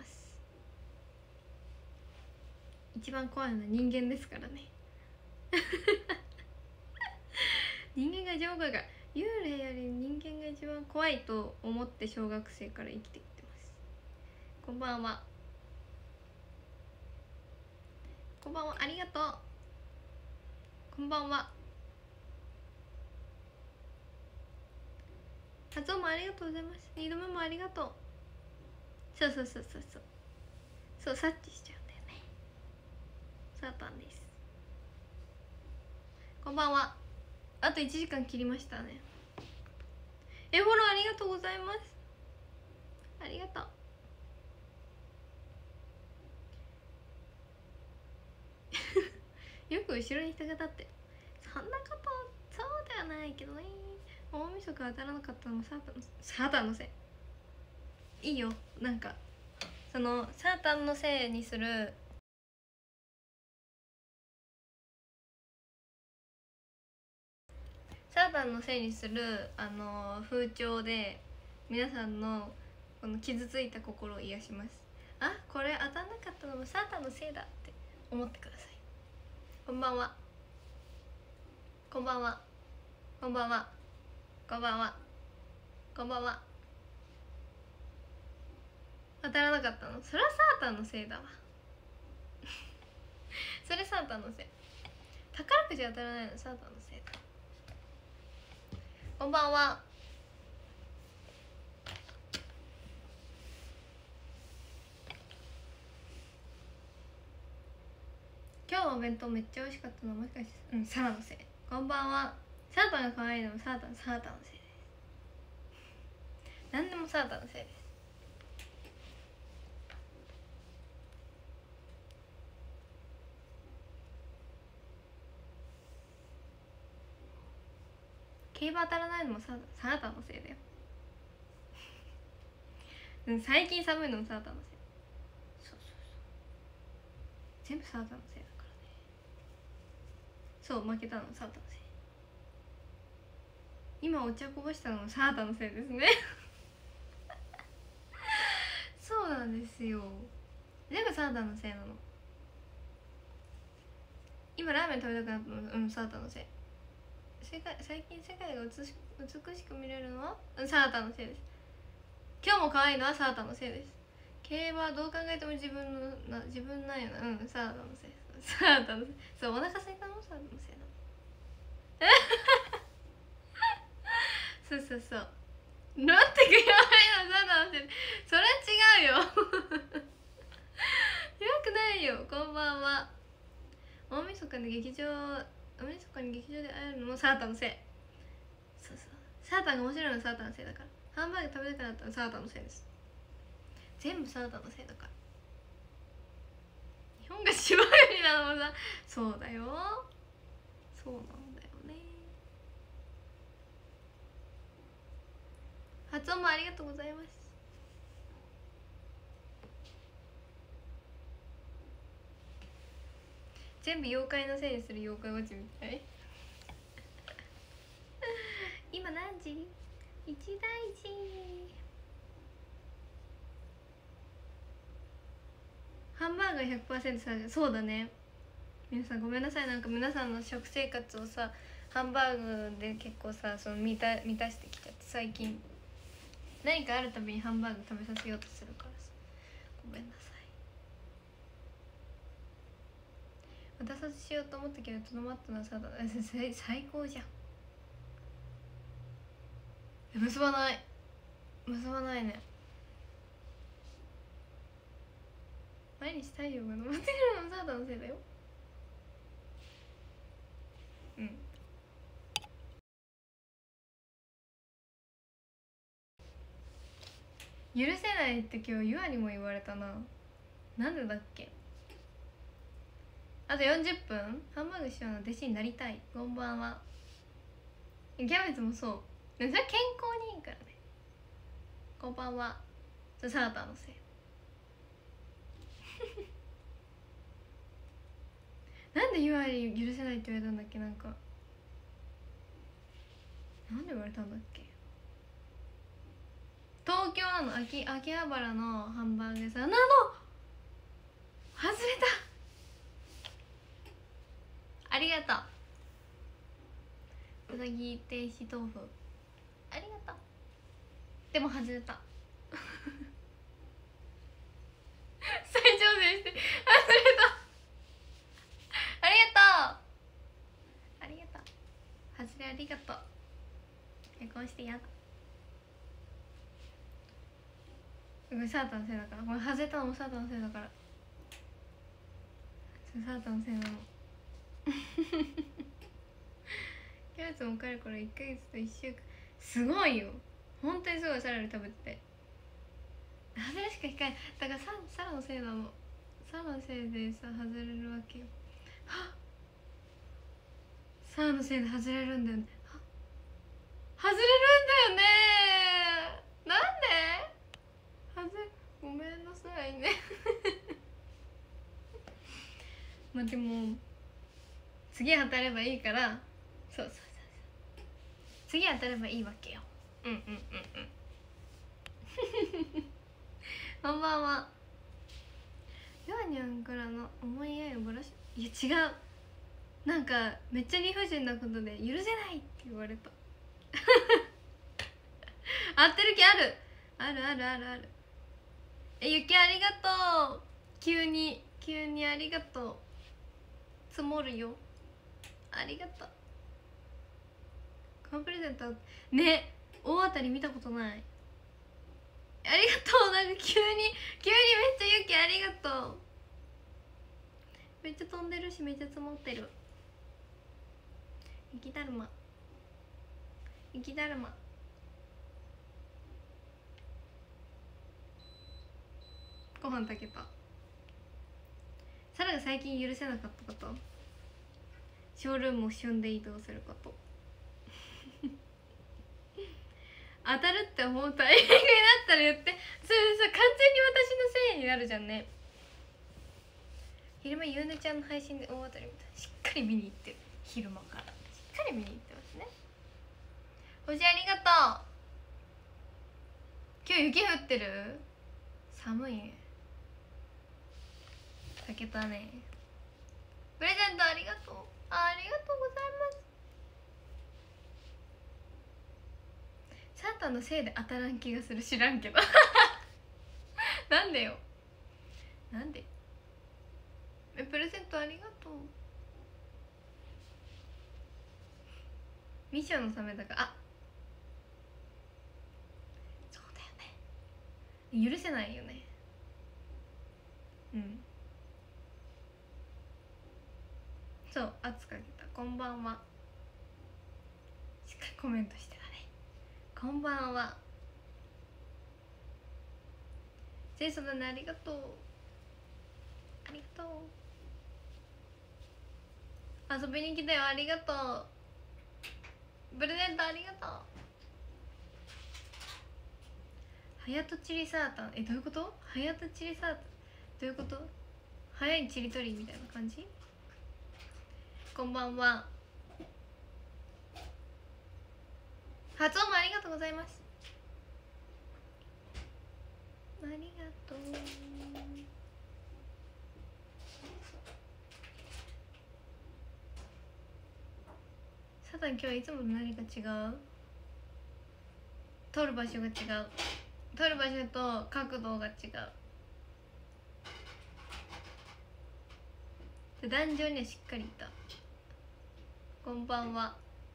一番怖いのは人間ですからね人間が一番怖いから。 幽霊より人間が一番怖いと思って小学生から生きてきてます。こんばんは。こんばんは、ありがとう。こんばんは。発音もありがとうございます。2度目もありがとう。そうそうそうそうそうそう、察知しちゃうんだよね。サータンです。こんばんは。あと1時間切りましたね。フォローありがとうございます。ありがとう。よく後ろに人が立ってそんなことそうではないけどね。大晦日当たらなかったのもサータンのせい。いいよ、なんかそのサータンのせいにするサータンのせいにする風潮で皆さんのこの傷ついた心を癒します。あ、これ当たんなかったのもサータンのせいだって思ってください。こんばんは。こんばんは。こんばんは。こんばんは。こんばんは。当たらなかったの、それはサータンのせいだわそれサータンのせい。宝くじ当たらないのサータンのせいだ。こんばんは。今日のお弁当めっちゃ美味しかったのもしかしてサラのせい。こんばんは。サータンが可愛いのもサータンのせいです。何でもサータンのせいです。競馬当たらないのもサータンのせいだよ最近寒いのもサータンのせい。そうそうそう、全部サータンのせいだからね。そう、負けたのもサータンのせい。今お茶こぼしたのもサータンのせいですねそうなんですよ、全部サータンのせいなの。今ラーメン食べたくなったのサータンのせい。最近世界が美しく見れるのはサータンのせいです。今日も可愛いのはサータンのせいです。競馬はどう考えても自分なんよな。サータンのせい。サータンのせい。そう、お腹空いたのサータンのせいなのそうそうそう、なんてくやばいのサータンのせい。それ違うよよくないよ。こんばんは。大晦日に劇場で会えるのもサータンのせい。そうそう、サータンが面白いのはサータンのせいだから。ハンバーグ食べたくなったのはサータンのせいです。全部サータンのせいだから。日本が島よりなのもさ、そうだよ、そうなんだよね。発音もありがとうございます。全部妖怪のせいにする妖怪ウォッチみたい今何時？一大事。ハンバーガー 100% 下げ。そうだね、皆さんごめんなさい。なんか皆さんの食生活をさ、ハンバーグで結構さ、その満たしてきちゃって、最近何かあるたびにハンバーグ食べさせようとするからさ、ごめんなさい。私さしようと思ったけどとどまったのはさ、最高じゃん。結ばないね。毎日太陽が昇ってくるのもサータンのせいだよ。許せないって今日ユアにも言われたな。なんでだっけ。あと40分ハンバーグ師匠の弟子になりたい。こんばんは。キャベツもそう、それは健康にいいからね。こんばんは。サーターのせいなんでユアに許せないって言われたんだっけ。なんで言われたんだっけ。東京なの。秋葉原のハンバーグ屋さんなの。外れた。ありがとう。うなぎ停止豆腐でも外れた再挑戦して外れたありがとうありがとう外れありがとう結婚してやだこれサータのせいだからこれ外れたのもサータのせいだからサータのせいなのキャベツもかれこれ1ヶ月と1週間すごいよ本当にすごいサラリ食べて外れしか控えだからサラのせいなのサラのせいでさ外れるわけよはっサラのせいで外れるんだよねはっ外れるんだよねなんでごめんなさいねまあでも次当たればいいからそう次当たればいいわけよこんばんはヨアニャンからの思いやりをばらしいや違うなんかめっちゃ理不尽なことで許せないって言われた合ってる気あるゆきありがとう急にありがとう積もるよありがとうカンプレゼントね大当たり見たことないありがとうなんか急にめっちゃゆきありがとうめっちゃ飛んでるしめっちゃ積もってる雪だるまご飯炊けたサラが最近許せなかったことショールームを旬で移動すること当たるって思うタイミングになったら言ってそれさ完全に私のせいになるじゃんね昼間ゆうねちゃんの配信で大当たりみたいしっかり見に行ってる昼間からしっかり見に行ってますね星ありがとう今日雪降ってる寒いね炊けたねプレゼントありがとうありがとうございますサンタのせいで当たらん気がする知らんけどなんでよなんでプレゼントありがとうミッションのためだからそうだよね許せないよねそう圧かけたこんばんはしっかりコメントしてたねこんばんは清楚だねありがとう遊びに来たよありがとうプレゼントありがとうハヤトチリサータンどういうことハヤトチリサータンどういうこと早いちりとりみたいな感じこんばんは発音もありがとうございますありがとうサタン今日いつもと何か違う撮る場所が違う撮る場所と角度が違う壇上にはしっかりいたこんばんは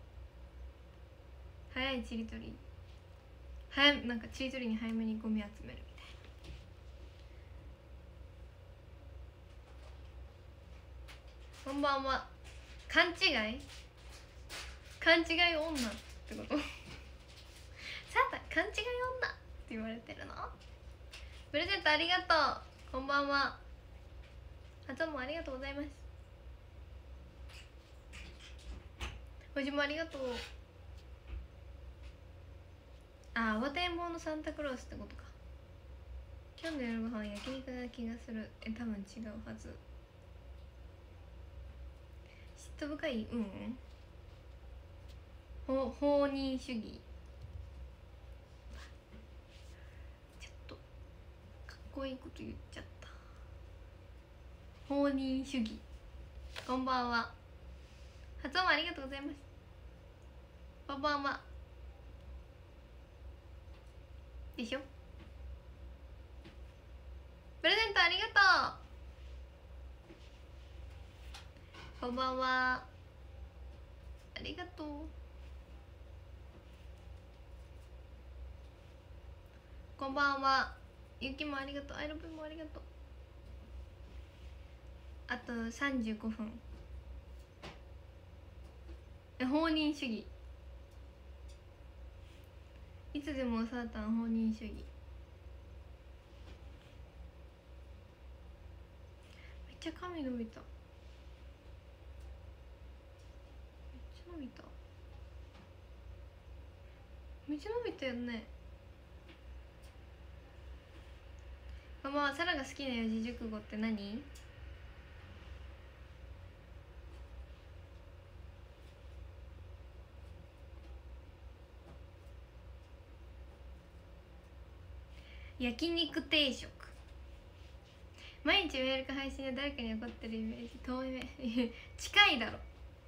早いちりとりなんかちりとりに早めにゴミ集めるみたいなこんばんは勘違い女ってことサータ勘違い女って言われてるのプレゼントありがとうこんばんはどうもありがとうございますおじもありがとう慌てんぼうのサンタクロースってことか今日の夜ご飯焼肉な気がする多分違うはず嫉妬深い放任主義ちょっとかっこいいこと言っちゃった放任主義こんばんは発音ありがとうございますこんばんはでしょ。プレゼントありがとう。こんばんは、ありがとう。こんばんは、ゆきもありがとう、アイロブもありがとう。あと35分。放任主義、いつでもサータン放任主義。めっちゃ髪伸びた、めっちゃ伸びたよね。ママはサラが好きな四字熟語って何？焼肉定食。毎日メールか配信で誰かに怒ってるイメージ。遠い目近いだろ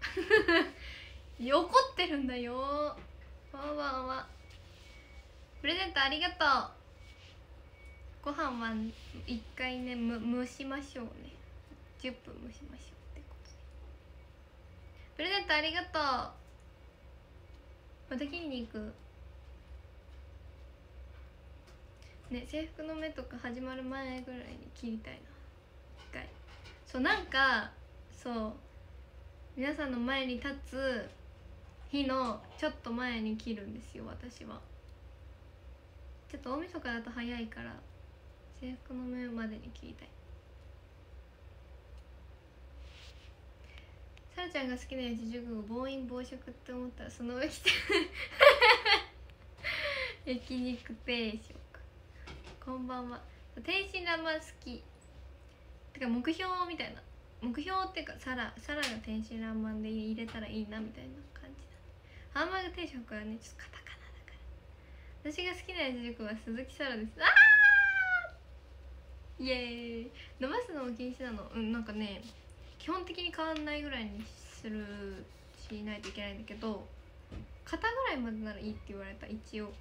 怒ってるんだよ。こんばんは、プレゼントありがとう。ご飯は1回ね蒸しましょうね。10分蒸しましょうってことで。プレゼントありがとう。また切りに行くね。制服の目とか始まる前ぐらいに切りたいな、一回。そう、なんかそう皆さんの前に立つ日のちょっと前に切るんですよ、私は。ちょっと大晦日だと早いから制服の目までに切りたい。さらちゃんが好きな四字熟語、暴飲暴食って思ったらその上来て焼肉定食。こんばんは。天真爛漫好きてか、目標みたいな、目標っていうかサラが天真爛漫で入れたらいいなみたいな感じだ。ハンバーグ定食はねちょっとカタカナだから。私が好きな四字熟語は鈴木サラです。あーイエーイ。伸ばすのも禁止なの。なんかね基本的に変わんないぐらいにするしないといけないんだけど、肩ぐらいまでならいいって言われた、一応。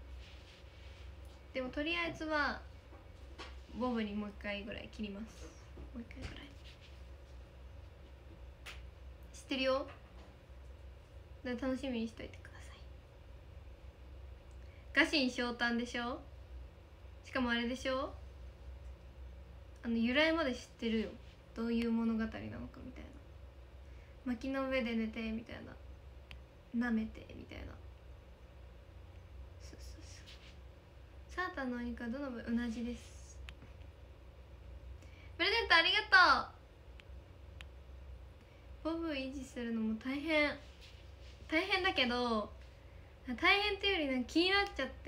でもとりあえずはボブにもう一回ぐらい切ります。もう一回ぐらい。知ってるよ。だから楽しみにしといてください。臥薪嘗胆でしょ。しかもあれでしょ、由来まで知ってるよ。どういう物語なのかみたいな。薪の上で寝てみたいな、舐めてみたいな。そうそうそう。サータンのお肉はどの部分？同じです。プレゼントありがとう。ボブ維持するのも大変だけど、大変っていうより気になっちゃって。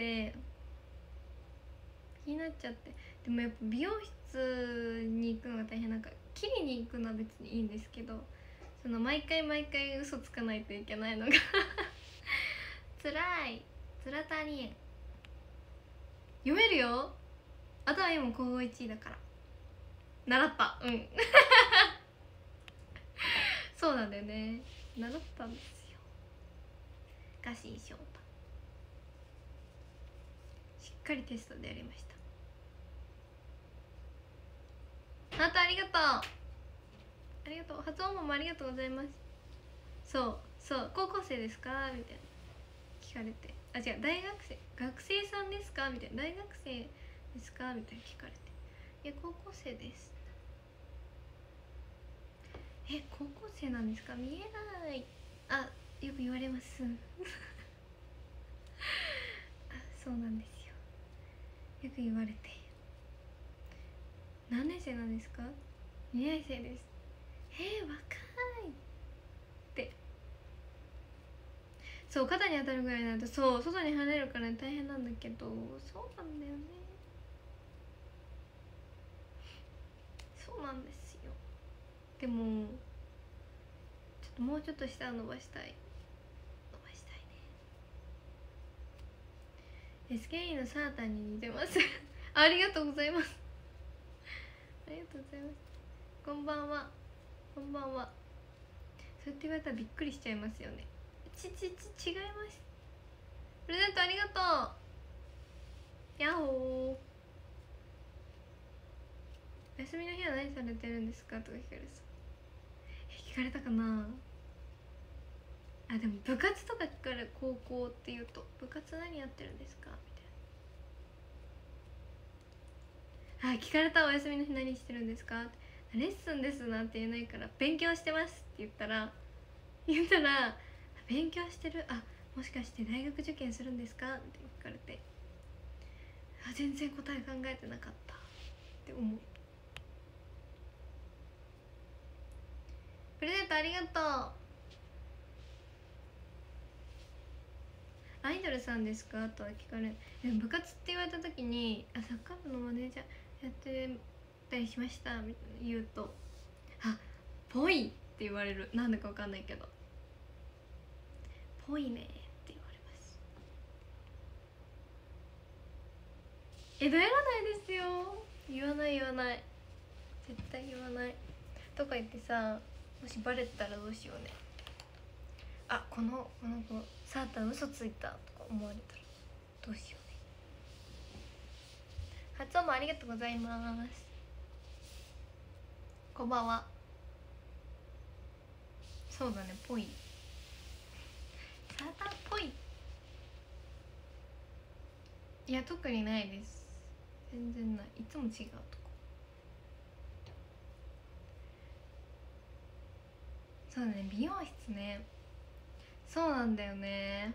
でもやっぱ美容室に行くのが大変。なんか切りに行くのは別にいいんですけど、その毎回嘘つかないといけないのがつらたりえん。読めるよ。あとは今高校1位だから習った。そうなんだよね、習ったんですよ。臥薪嘗胆、しっかりテストでやりました。ハートありがとう。発音もありがとうございます。そう高校生ですかみたいな聞かれて、あ、違う、学生さんですかみたいな。大学生ですかみたいな聞かれて、いや高校生です。高校生なんですか、見えない。あ、よく言われますあ、そうなんですよ、よく言われて。何年生なんですか、2年生です。若いって。そう、肩に当たるぐらいになると、そう外に跳ねるから、大変なんだけど、そうなんだよね。そうなんですよ。でももうちょっと下伸ばしたいね。SKE のサータンに似てますありがとうございます。ありがとうございます。こんばんは。そうやって言われたらびっくりしちゃいますよね。違います。プレゼントありがとう。ありがとうございます。こんばんは。こんばんは。そうやって言われたらびっくりしちゃいますよね。違います。プレゼントありがとう。ありがとうございます。 やっほー。休みの日は何されてるんですかとか聞かれそう。聞かれたかなあ。でも部活とか聞かれる。高校っていうと部活何やってるんですかみたいな。あ、聞かれた。お休みの日何してるんですか。レッスンですなんて言えないから勉強してますって言ったら勉強してる。あ、もしかして大学受験するんですかって聞かれて、あ、全然答え考えてなかったって思う。プレゼントありがとう。アイドルさんですかとは聞かれる。部活って言われた時に、あ、サッカー部のマネージャーやってたりしましたみたいな言うと、あ、ぽいって言われる。なんでかわかんないけど、ぽいねって言われます。どやらないですよ。言わない言わない、絶対言わないとか言ってさ、もしバレたらどうしようね。あ、この子サータン嘘ついたとか思われたらどうしようね。発音もありがとうございます。こんばんは。そうだね、ぽい。サータンっぽい。いや、特にないです。全然ない。いつも違うとこ。そうだね、美容室ね。そうなんだよね。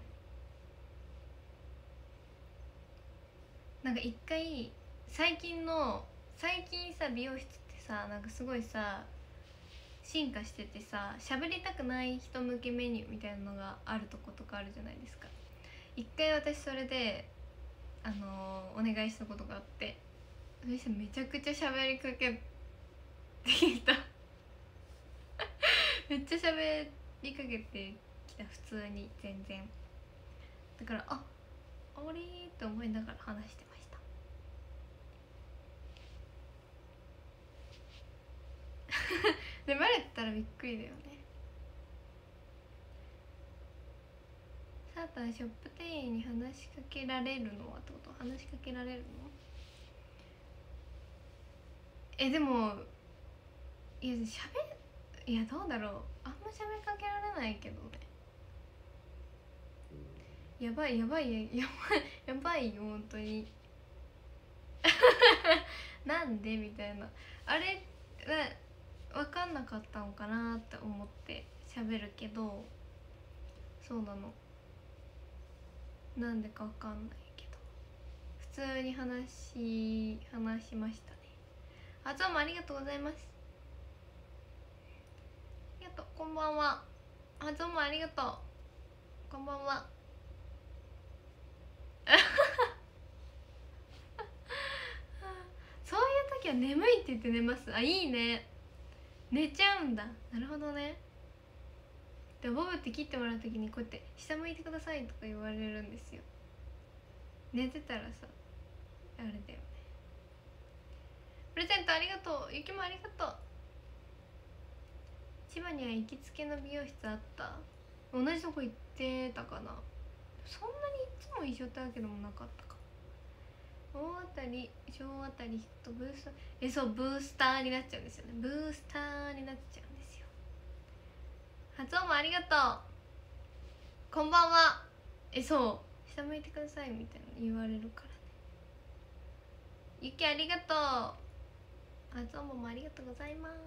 なんか一回最近さ、美容室ってさ、なんかすごいさ進化しててさ、喋りたくない人向けメニューみたいなのがあるとことかあるじゃないですか。一回私それでお願いしたことがあって、そしたらめちゃくちゃ喋りかけてきためっちゃ喋りかけてきた、普通に。全然だから、あれって思いながら話してました。でバレたらびっくりだよね。サータン、ショップ店員に話しかけられるのはってこと？話しかけられるの？でもいやどうだろう、あんま喋りかけられないけどね。やばいよ本当になんでみたいな、あれ分かんなかったのかなって思って喋るけど、そうなの、なんでか分かんないけど普通に話しましたね。あ、どうもありがとうございます。ありがとう。こんばんは。あ、どうもありがとう。こんばんはそういう時は眠いって言って寝ます。あ、いいね、寝ちゃうんだ。なるほどね。でボブって切ってもらう時にこうやって下向いてくださいとか言われるんですよ。寝てたらさ、あれだよね。プレゼントありがとう。ゆきもありがとう。千葉には行きつけの美容室あった？同じとこ行ってたかな。そんなにいつも一緒ってわけでもなかったか。大当たり小当たりヒットブースター、そう、ブースターになっちゃうんですよね。ブースターになっちゃうんですよ。発音もありがとう。こんばんは。そう、下向いてくださいみたいな言われるからね。ゆきありがとう。発音もありがとうございます。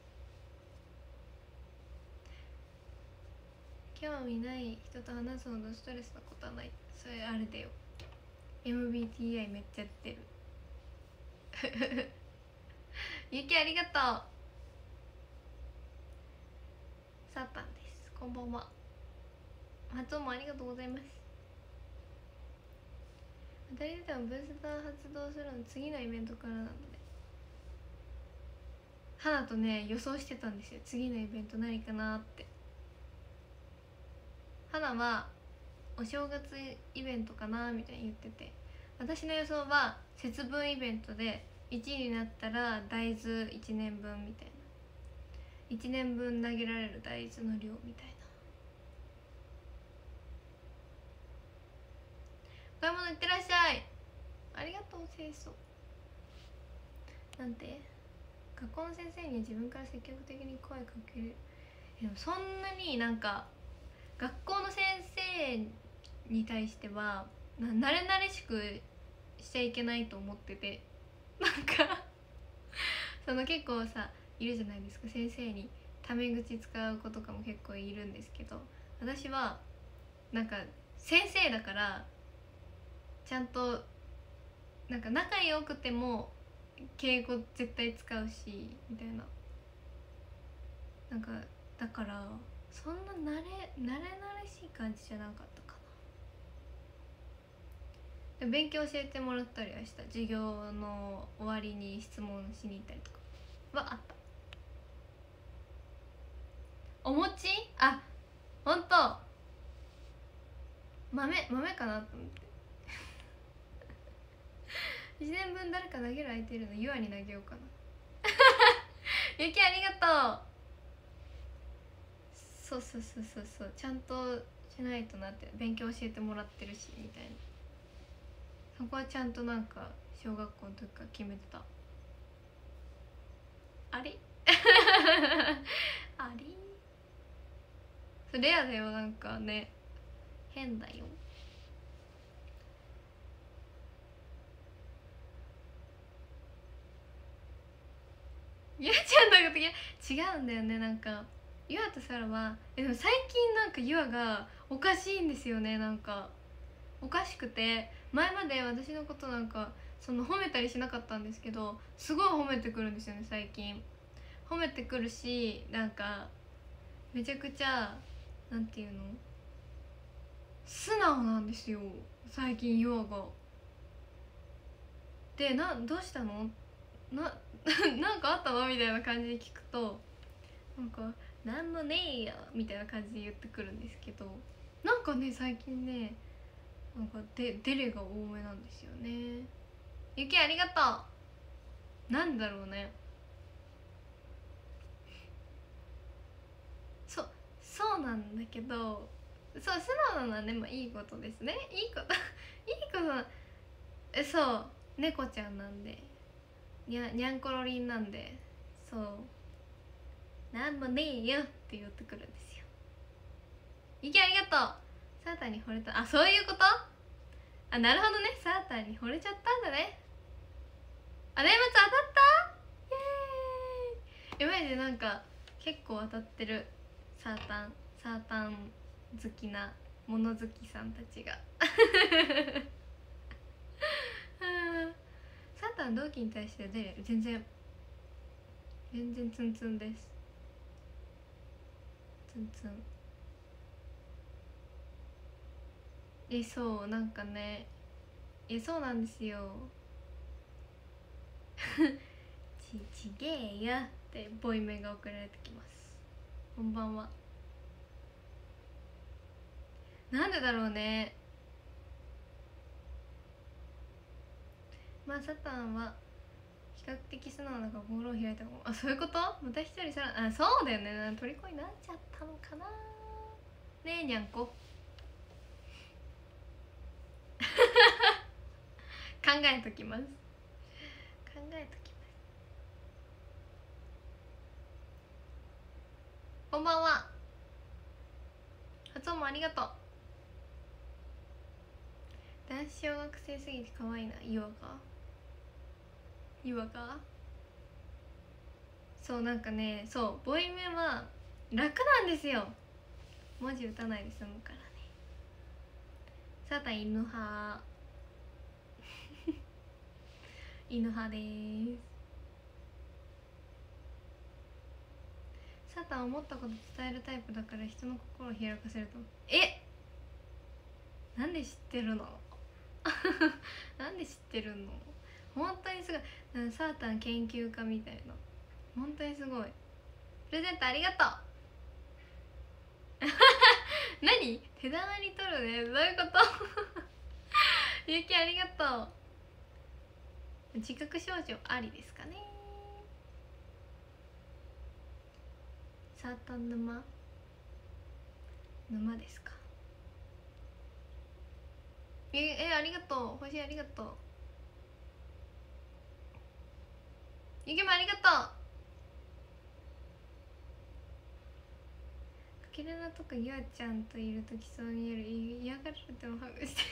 興味ない人と話すほどストレスなことはない。それあれだよ、 MBTI めっちゃやってるゆきありがとう。サータンです。こんばんは。発音もありがとうございます。当たり出てもブースター発動するの次のイベントからなので、花とね予想してたんですよ。次のイベント何かなって。花はお正月イベントかなみたいに言ってて、私の予想は節分イベントで1位になったら大豆1年分みたいな、1年分投げられる大豆の量みたいな。お買い物行ってらっしゃい。ありが清楚なんて、学校の先生には自分から積極的に声かける。でもそんなになんか学校の先生に対しては慣れ慣れしくしちゃいけないと思ってて、なんかその結構さいるじゃないですか、先生にタメ口使う子とかも結構いるんですけど、私はなんか先生だからちゃんとなんか仲良くても敬語絶対使うしみたいな、なんかだからそんな慣れしい感じじゃなかったかな。で勉強教えてもらったりはした。授業の終わりに質問しに行ったりとかはあった。お餅、あ、ほんと豆かなと思って1年分誰か投げる空いてるの、ゆあに投げようかなゆきありがとう。そうちゃんとしないとなって、勉強教えてもらってるしみたいな、そこはちゃんとなんか小学校の時から決めてた。あれあれそれやだよ、なんかね変だよ。ゆあちゃんのこと違うんだよね。なんかゆあとサラはでも最近なんかゆあがおかしいんですよね。なんかおかしくて、前まで私のことなんかその褒めたりしなかったんですけど、すごい褒めてくるんですよね最近。褒めてくるし、なんかめちゃくちゃなんていうの、素直なんですよ最近ゆあが。でどうしたのなんかあったのみたいな感じで聞くと、なんかなんもねえよみたいな感じで言ってくるんですけど、なんかね最近ねなんかデレが多めなんですよね。ゆきありがとう。なんだろうね。そうなんだけど、そう素直なのはね、まあ、いいことですね。いいこといいことそう猫ちゃんなんで、にゃんころりんなんで、そうなんもねえよって言ってくるんですよ。ゆきありがとう。サーターに惚れた、あ、そういうこと。あ、なるほどね、サーターに惚れちゃったんだね。あ、年末当たった。イエーイ。マジでなんか結構当たってる。サータン好きな物好きさんたちがサータン同期に対して出れる？全然ツンツンです。ツンツン。そうなんかね、そうなんですよちげえやってボイメが送られてきます。こんばんは。なんでだろうね。まあサタンは比較的素直な心を開いたかも。あ、そういうこと。また一人さら、あ、そうだよね、虜になっちゃったのかな。ねえにゃんこ考えときます。こんばんは。発音もありがとう。男子小学生すぎて可愛いな。岩がそうなんかね、そうボイメは楽なんですよ。文字打たないで済むからね。さた犬派犬派でーす。サタン思ったこと伝えるタイプだから人の心を開かせると。なんで知ってるのなんで知ってるの。本当にすごい。サータン研究家みたいな。本当にすごい。プレゼントありがとう何手玉に取るね、どういうことゆきありがとう。自覚症状ありですかね。サータン沼ですか。ありがとう。星ありがとう。 ゆきもありがとう。かけるなとかゆあちゃんといるときそう見える。嫌がられてもハグして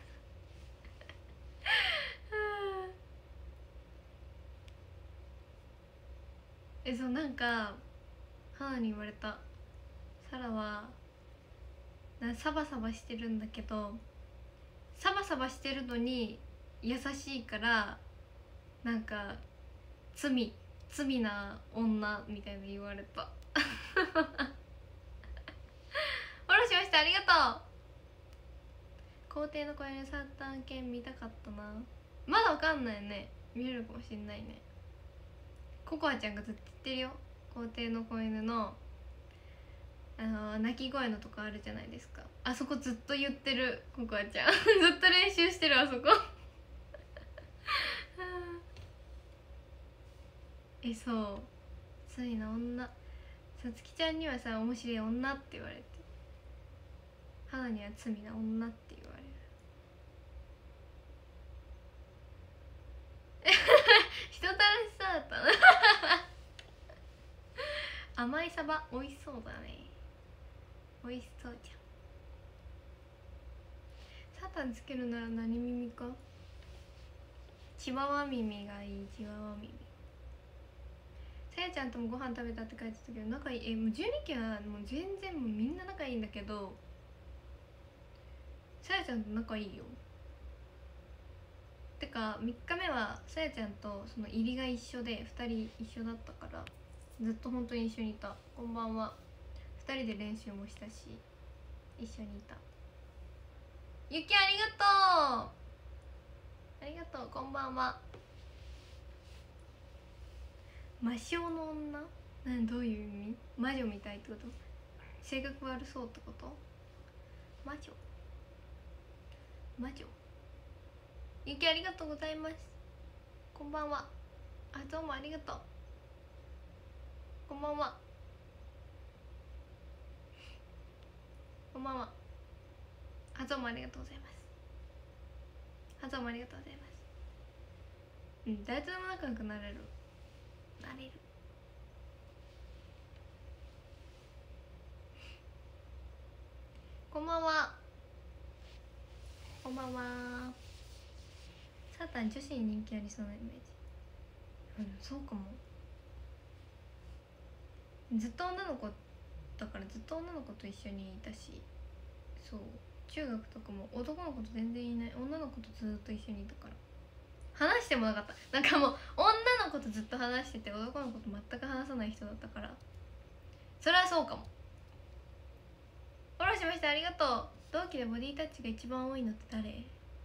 そう、なんか母に言われた。サラはサバサバしてるんだけど、サバサバしてるのに優しいからなんか罪な女みたいな言われたフォローしました、ありがとう。皇帝の子犬サーター犬見たかったな。まだわかんないね、見れるかもしんないね。ココアちゃんがずっと言ってるよ、皇帝の子犬の鳴き声のとこあるじゃないですか、あそこずっと言ってるココアちゃんずっと練習してるあそこそう罪な女。さつきちゃんにはさ面白い女って言われて、花には罪な女って言われる人たらしさだったな甘いサバ美味しそうだね、美味しそうじゃん。サタンつけるなら何耳か。チワワ耳がいい、チワワ耳。さやちゃんともご飯食べたって書いてたけど仲いい。もう12期はもう全然もうみんな仲いいんだけど、さやちゃんと仲いいよ。てか3日目はさやちゃんとその入りが一緒で2人一緒だったからずっと本当に一緒にいた。こんばんは。2人で練習もしたし一緒にいた。ゆきありがとう、ありがとう。こんばんは。魔性の女、どういう意味？魔女みたいってこと？性格悪そうってこと？魔女ゆきありがとうございます。こんばんは。あ、どうもありがとう。こんばんは。こんばんは。あ、どうもありがとうございます。あ、どうもありがとうございます。誰とでも仲良くなれる。こんばんは。こんばんは。サータン女子に人気ありそうなイメージ。そうかも。ずっと女の子だからずっと女の子と一緒にいたし、そう中学とかも男の子と全然いない、女の子とずっと一緒にいたから話してもなかった。なんかもう女の子とずっと話してて男の子と全く話さない人だったから、それはそうかも。フォローしました、ありがとう。同期でボディタッチが一番多いのって誰？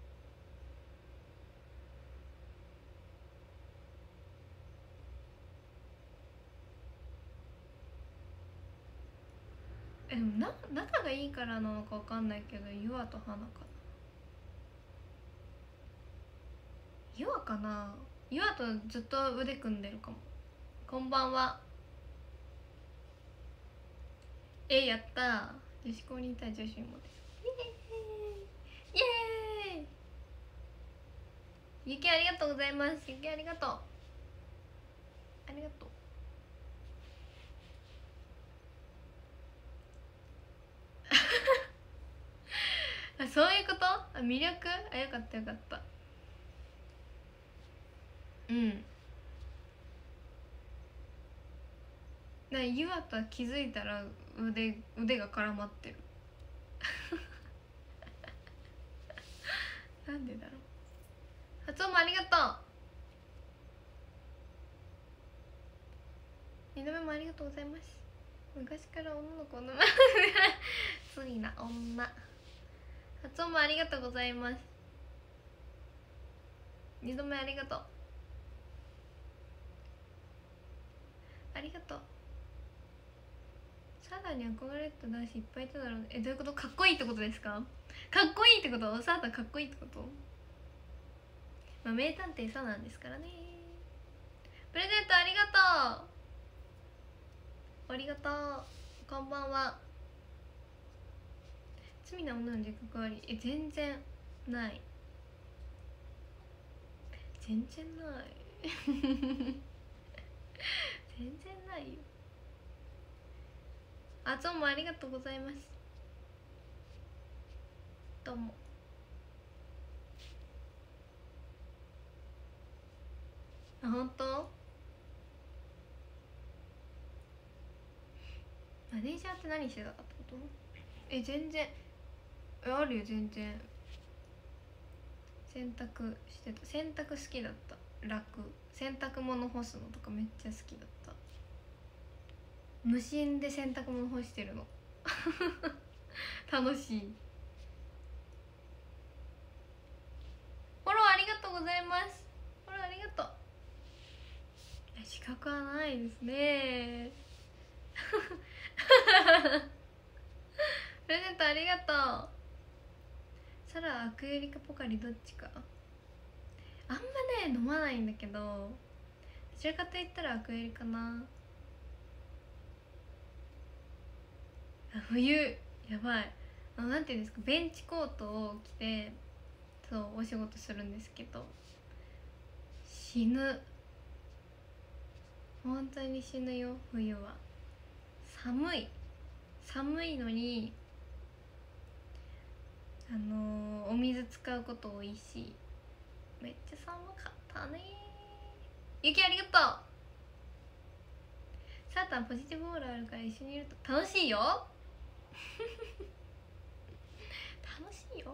でも仲がいいからなのか分かんないけど、ユアと花かな。ユアかな。ユアとずっと腕組んでるかも。こんばんは。やったー。女子校にいたい女子モデル。イエーイ。ゆきありがとうございます。ゆきありがとう。ありがとう。あ、そういうこと？あ、魅力？あ、よかったよかった。ユアとは気づいたら腕が絡まってるなんでだろう。発音もありがとう。2度目もありがとうございます。昔から女の子の罪な女。発音もありがとうございます。2度目ありがとう。ありがとう。サータに憧れた男子いっぱいいただろうね。どういうこと？かっこいいってことですか？かっこいいってこと？サータかっこいいってこと？まあ名探偵サなんですからね。プレゼントありがとう。ありがとう。こんばんは。罪な女の自覚あり？全然ない。全然ない全然ないよ。あつおもありがとうございます。どうも。あ、本当？マネージャーって何してたかってこと？全然あるよ。全然洗濯してた。洗濯好きだった。楽。洗濯物干すのとかめっちゃ好きだった。無心で洗濯物干してるの楽しい。フォローありがとうございます。フォローありがとう。資格はないですねプレゼントありがとう。サラ、アクエリかポカリどっちか。あんまね飲まないんだけど、どちらかといったらアクエリかな。冬やばい。なんていうんですか、ベンチコートを着てそうお仕事するんですけど、死ぬ。本当に死ぬよ冬は。寒いのにお水使うこと多いし、めっちゃ寒かったね。ゆきありがとう。サータンポジティブオーラあるから一緒にいると楽しいよ楽しいよ。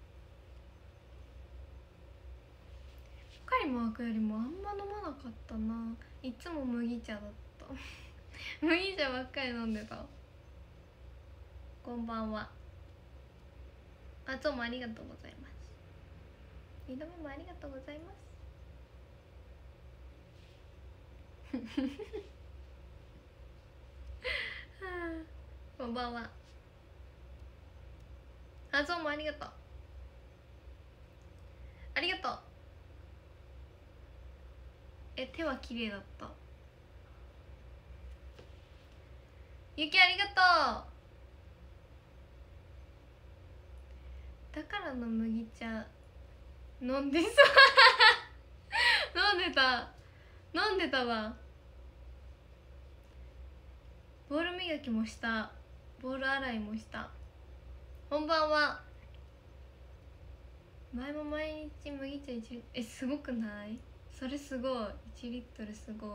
ポカリもアクよりもあんま飲まなかったな。いつも麦茶だった麦茶ばっかり飲んでた。こんばんは。あ、どうもありがとうございます。2度目もありがとうございますこんばんは。あ、どうもありがとう。ありがとう。手は綺麗だった。ゆきありがとう。だからの麦茶飲んでさ飲んでたわ。ボール磨きもした。ボール洗いもした。こんばんは。前も毎日麦茶1リットル。すごくない？それすごい。1リットルすごい。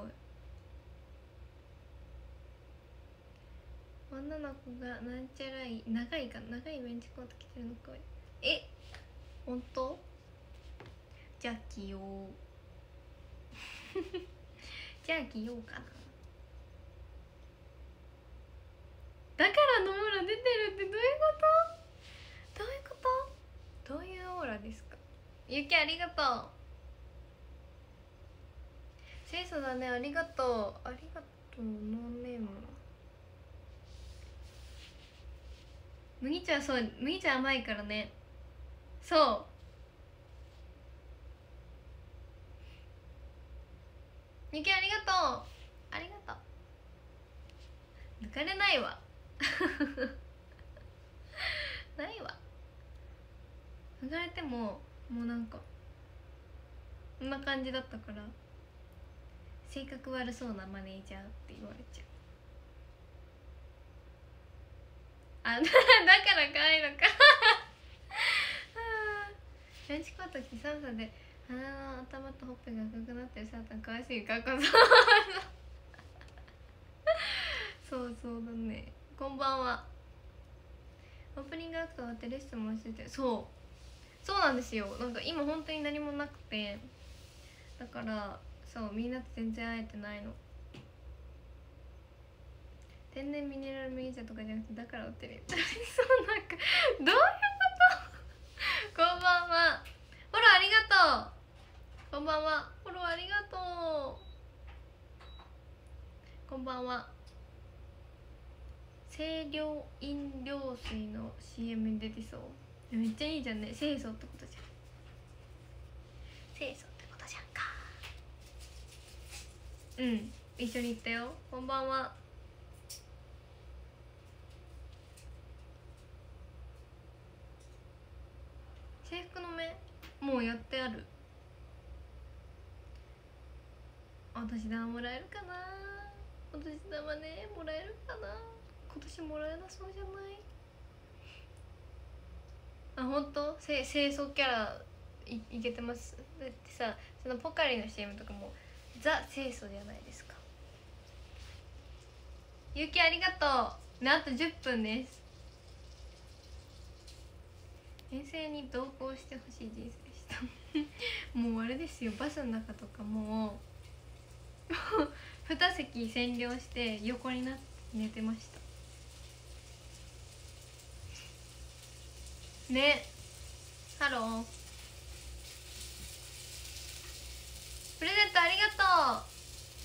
女の子がなんちゃらい長いベンチコート着てるのかわいい。ほんと？じゃあ着ようじゃあ着ようかな。だからのオーラ出てるってどういうこと？どういうオーラですか？ゆきありがとう。清楚だね。ありがとう。ありがとう。ノーネーム。麦茶はそう、麦茶甘いからね。そうゆきありがとう。ありがとう。抜かれないわないわ。抜かれてももうなんかこんな感じだったから、性格悪そうなマネージャーって言われちゃう。あ、だから可愛いのかベンチコート着て寒さで鼻の頭とほっぺが赤くなってるサータンかわいすぎる。かっこそうそうだね。こんばんは。オープニングアクト終わってレッスンもしてて、そうなんですよ。なんか今本当に何もなくて、だからそうみんなと全然会えてないの。天然ミネラル麦茶とかじゃなくてだから売ってるそうなんかどういうことこんばんは。フォローありがとう。こんばんは。フォローありがとう。こんばんは。清涼飲料水の CM に出てそう。めっちゃいいじゃんね。清楚ってことじゃん。清楚ってことじゃんか。うん一緒に行ったよ。こんばんは。制服の目もうやってある。あ、 お年玉もらえるかな。お年玉ね、もらえるかな。今年もらえなそうじゃない。あ、ほんと清楚キャラ いけてます。だってさ、そのポカリの CM とかもザ清楚じゃないですか。ゆうきありがとうね。あと10分です。遠征に同行してほしい人生でしたもうあれですよ、バスの中とかもう2席占領して横になって寝てましたね。ハロー、プレゼントありがと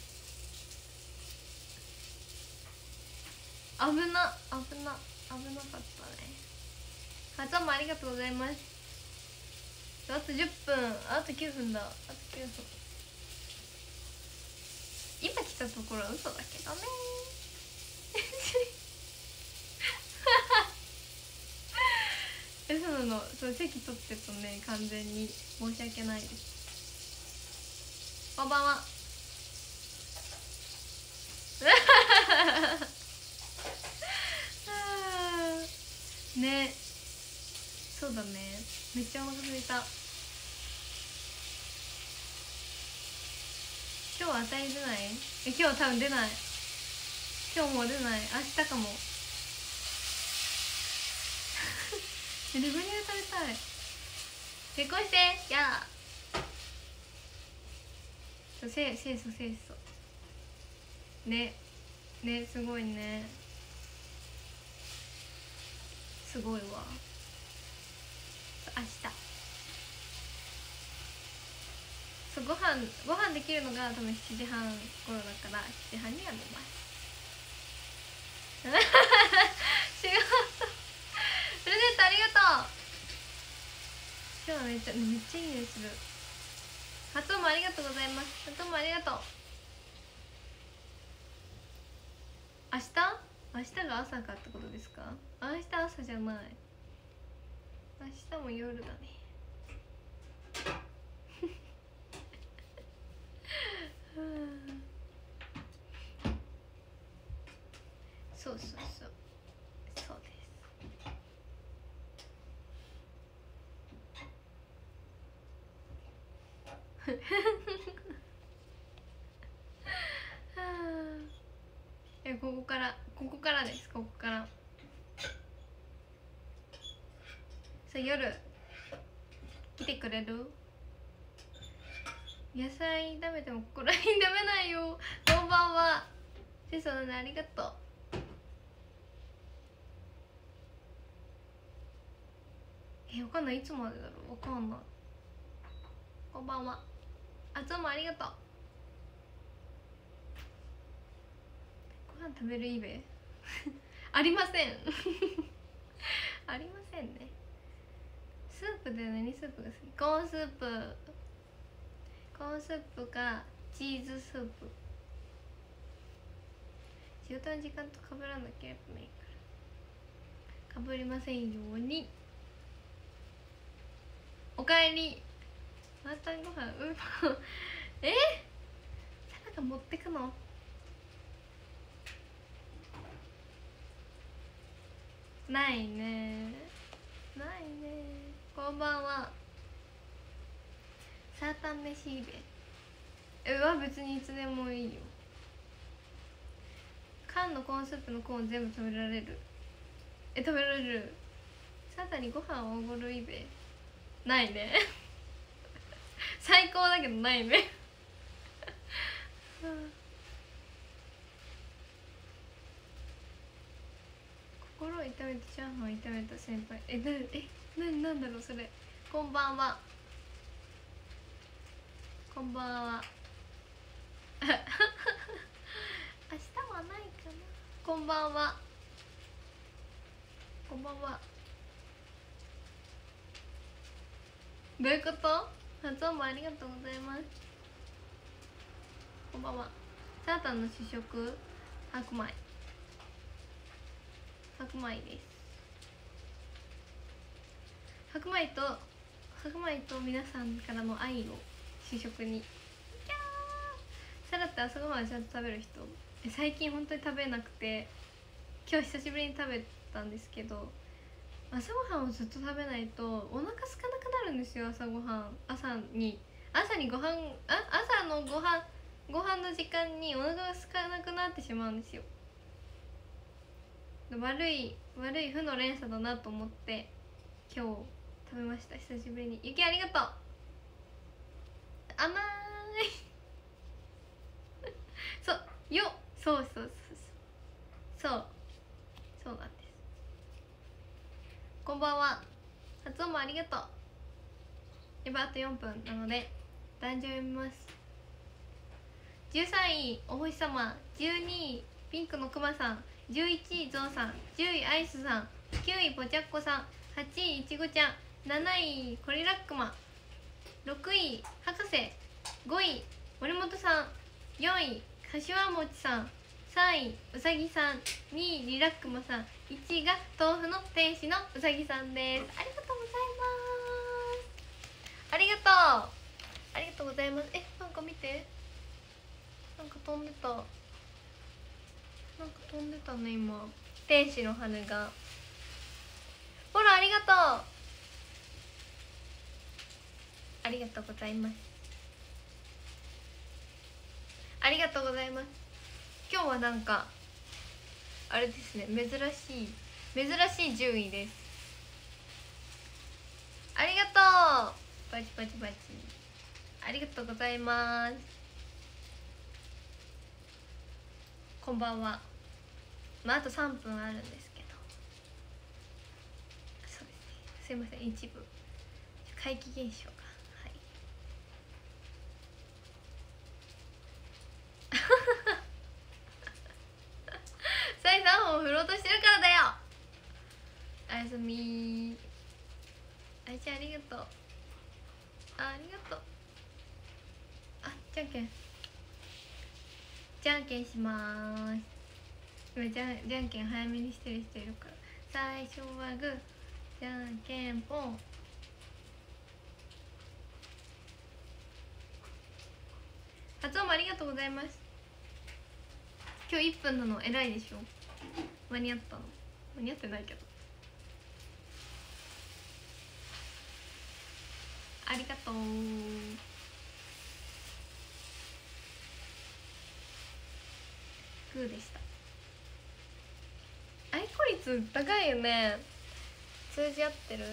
う。危なかったね。発音もありがとうございます。あと10分、あと9分だ。あと9分。今来たところは嘘だけどね嘘なの。そう、席取ってるとね、完全に申し訳ないです。こんばんはね、そうだね。めっちゃお腹空いた。今日は与え出ない？今日は多分出ない。今日もう出ない。明日かもレバニラ食べたい。結婚してやだ。清楚ね。ね、すごいね。すごいわ。明日そう、ご飯できるのが多分7時半頃だから、7時半には寝ます仕事プレゼントありがとう。今日はめっちゃいい匂いする。発音もありがとうございます。発音もありがとう。明日が朝かってことですか？明日朝じゃない。明日も夜だねそうですここからです。ここからさ、夜来てくれる？野菜炒めてもここら辺炒めないよ。こんばんは。セソのね、ありがとう。わかんない。いつまでだろう。わかんない。こんばんは。あつもありがとう。ご飯食べるイベありませんありませんね。スープで何スープが好き？コーンスープかチーズスープ。仕事の時間と被らなければいいから被りませんように。おかえり。ワンタンご飯サラが持ってくの？ないね。こんばんは。サータン飯イベは別にいつでもいいよ。缶のコーンスープのコーン全部食べられる。食べられる。サラダにご飯をおごるイベないね最高だけどないね心を痛めてチャーハンを炒めた先輩。なんだろうそれ。こんばんは。こんばんは明日はないかな。こんばんは。こんばんは。どういうこと？発音もありがとうございます。こんばんは。サータンの主食白米です。白米と皆さんからの愛を主食に。サだって朝ごはんちゃんと食べる人？最近本当に食べなくて、今日久しぶりに食べたんですけど、朝ごはんをずっと食べないとお腹空かなくなるんですよ。朝にご飯、朝のご飯の時間にお腹が空かなくなってしまうんですよ。悪い負の連鎖だなと思って今日食べました。久しぶりに。ゆきありがとう。甘いそうそうなんです。こんばんは。発音もありがとう。今あと4分なので壇上読みます。13位お星様、12位ピンクのくまさん、11位ゾウさん、10位アイスさん、9位ぽちゃっこさん、8位いちごちゃん、7位コリラックマ、6位博士、5位森本さん、4位柏餅さん、3位うさぎさん、2位リラックマさん、1位が豆腐の天使のうさぎさんです。ありがとうございます。ありがとうございます。なんか見て、なんか飛んでたね今。天使の羽が。ほら、ありがとう。ありがとうございます。ありがとうございます。今日はなんかあれですね、珍しい順位です。ありがとう。バチバチバチ。ありがとうございます。こんばんは。あと3分あるんですけど、そうですね、すいません、一部怪奇現象が。はいサイさんを振ろうとしてるからだよ。おやすみ。あいちゃんありがとう。ありがとう。じゃんけんしまーす。今じゃんけん早めにしてる人いるから。最初はグー、じゃんけんポン。発音もありがとうございます。今日1分なの偉いでしょ。間に合ったの？間に合ってないけど。ありがとう。グーでした。愛子率高いよね。通じ合ってる。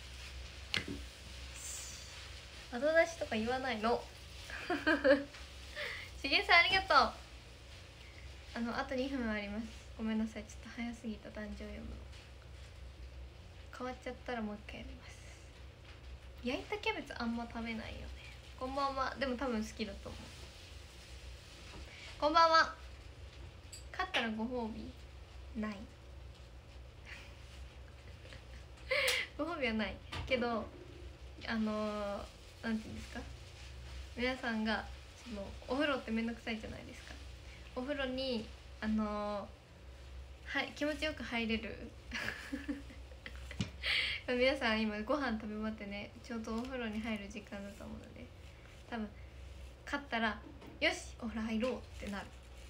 後出しとか言わないの。しげさんありがとう。あと2分あります。ごめんなさい、ちょっと早すぎた。壇上読むの変わっちゃったらもう一回やります。焼いたキャベツあんま食べないよね。こんばんは。でも多分好きだと思う。こんばんは。勝ったらご褒美ない。ご褒美はないけど、なんていうんですか、皆さんがお風呂ってめんどくさいじゃないですか。お風呂に気持ちよく入れる皆さん今ご飯食べ終わってね、ちょうどお風呂に入る時間だと思うので、多分勝ったらよしお風呂入ろうってなる。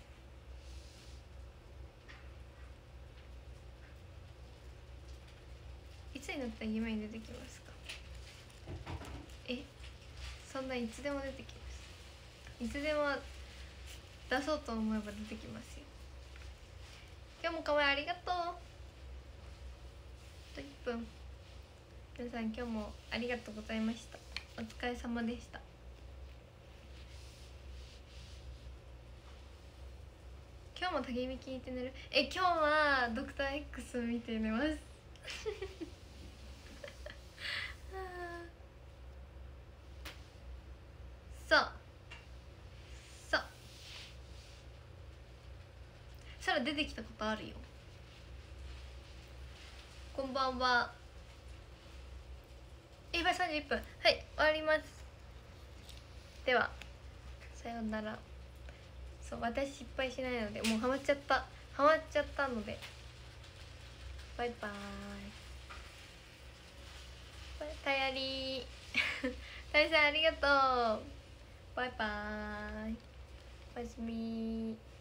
いつになったら夢に出てきますか？そんないつでも出てきます。いつでも出そうと思えば出てきますよ。今日もかわいありがとう。あと1分。皆さん今日もありがとうございました。お疲れ様でした。今日も焚き火聞いて寝る。今日はドクター X 見て寝ます空出てきたことあるよ。こんばんは。今31分。はい、終わります。ではさようなら。私失敗しないので、もうハマっちゃったので、バイバーイ。たやりー。たいさんありがとう。バイバーイ。 おやすみ。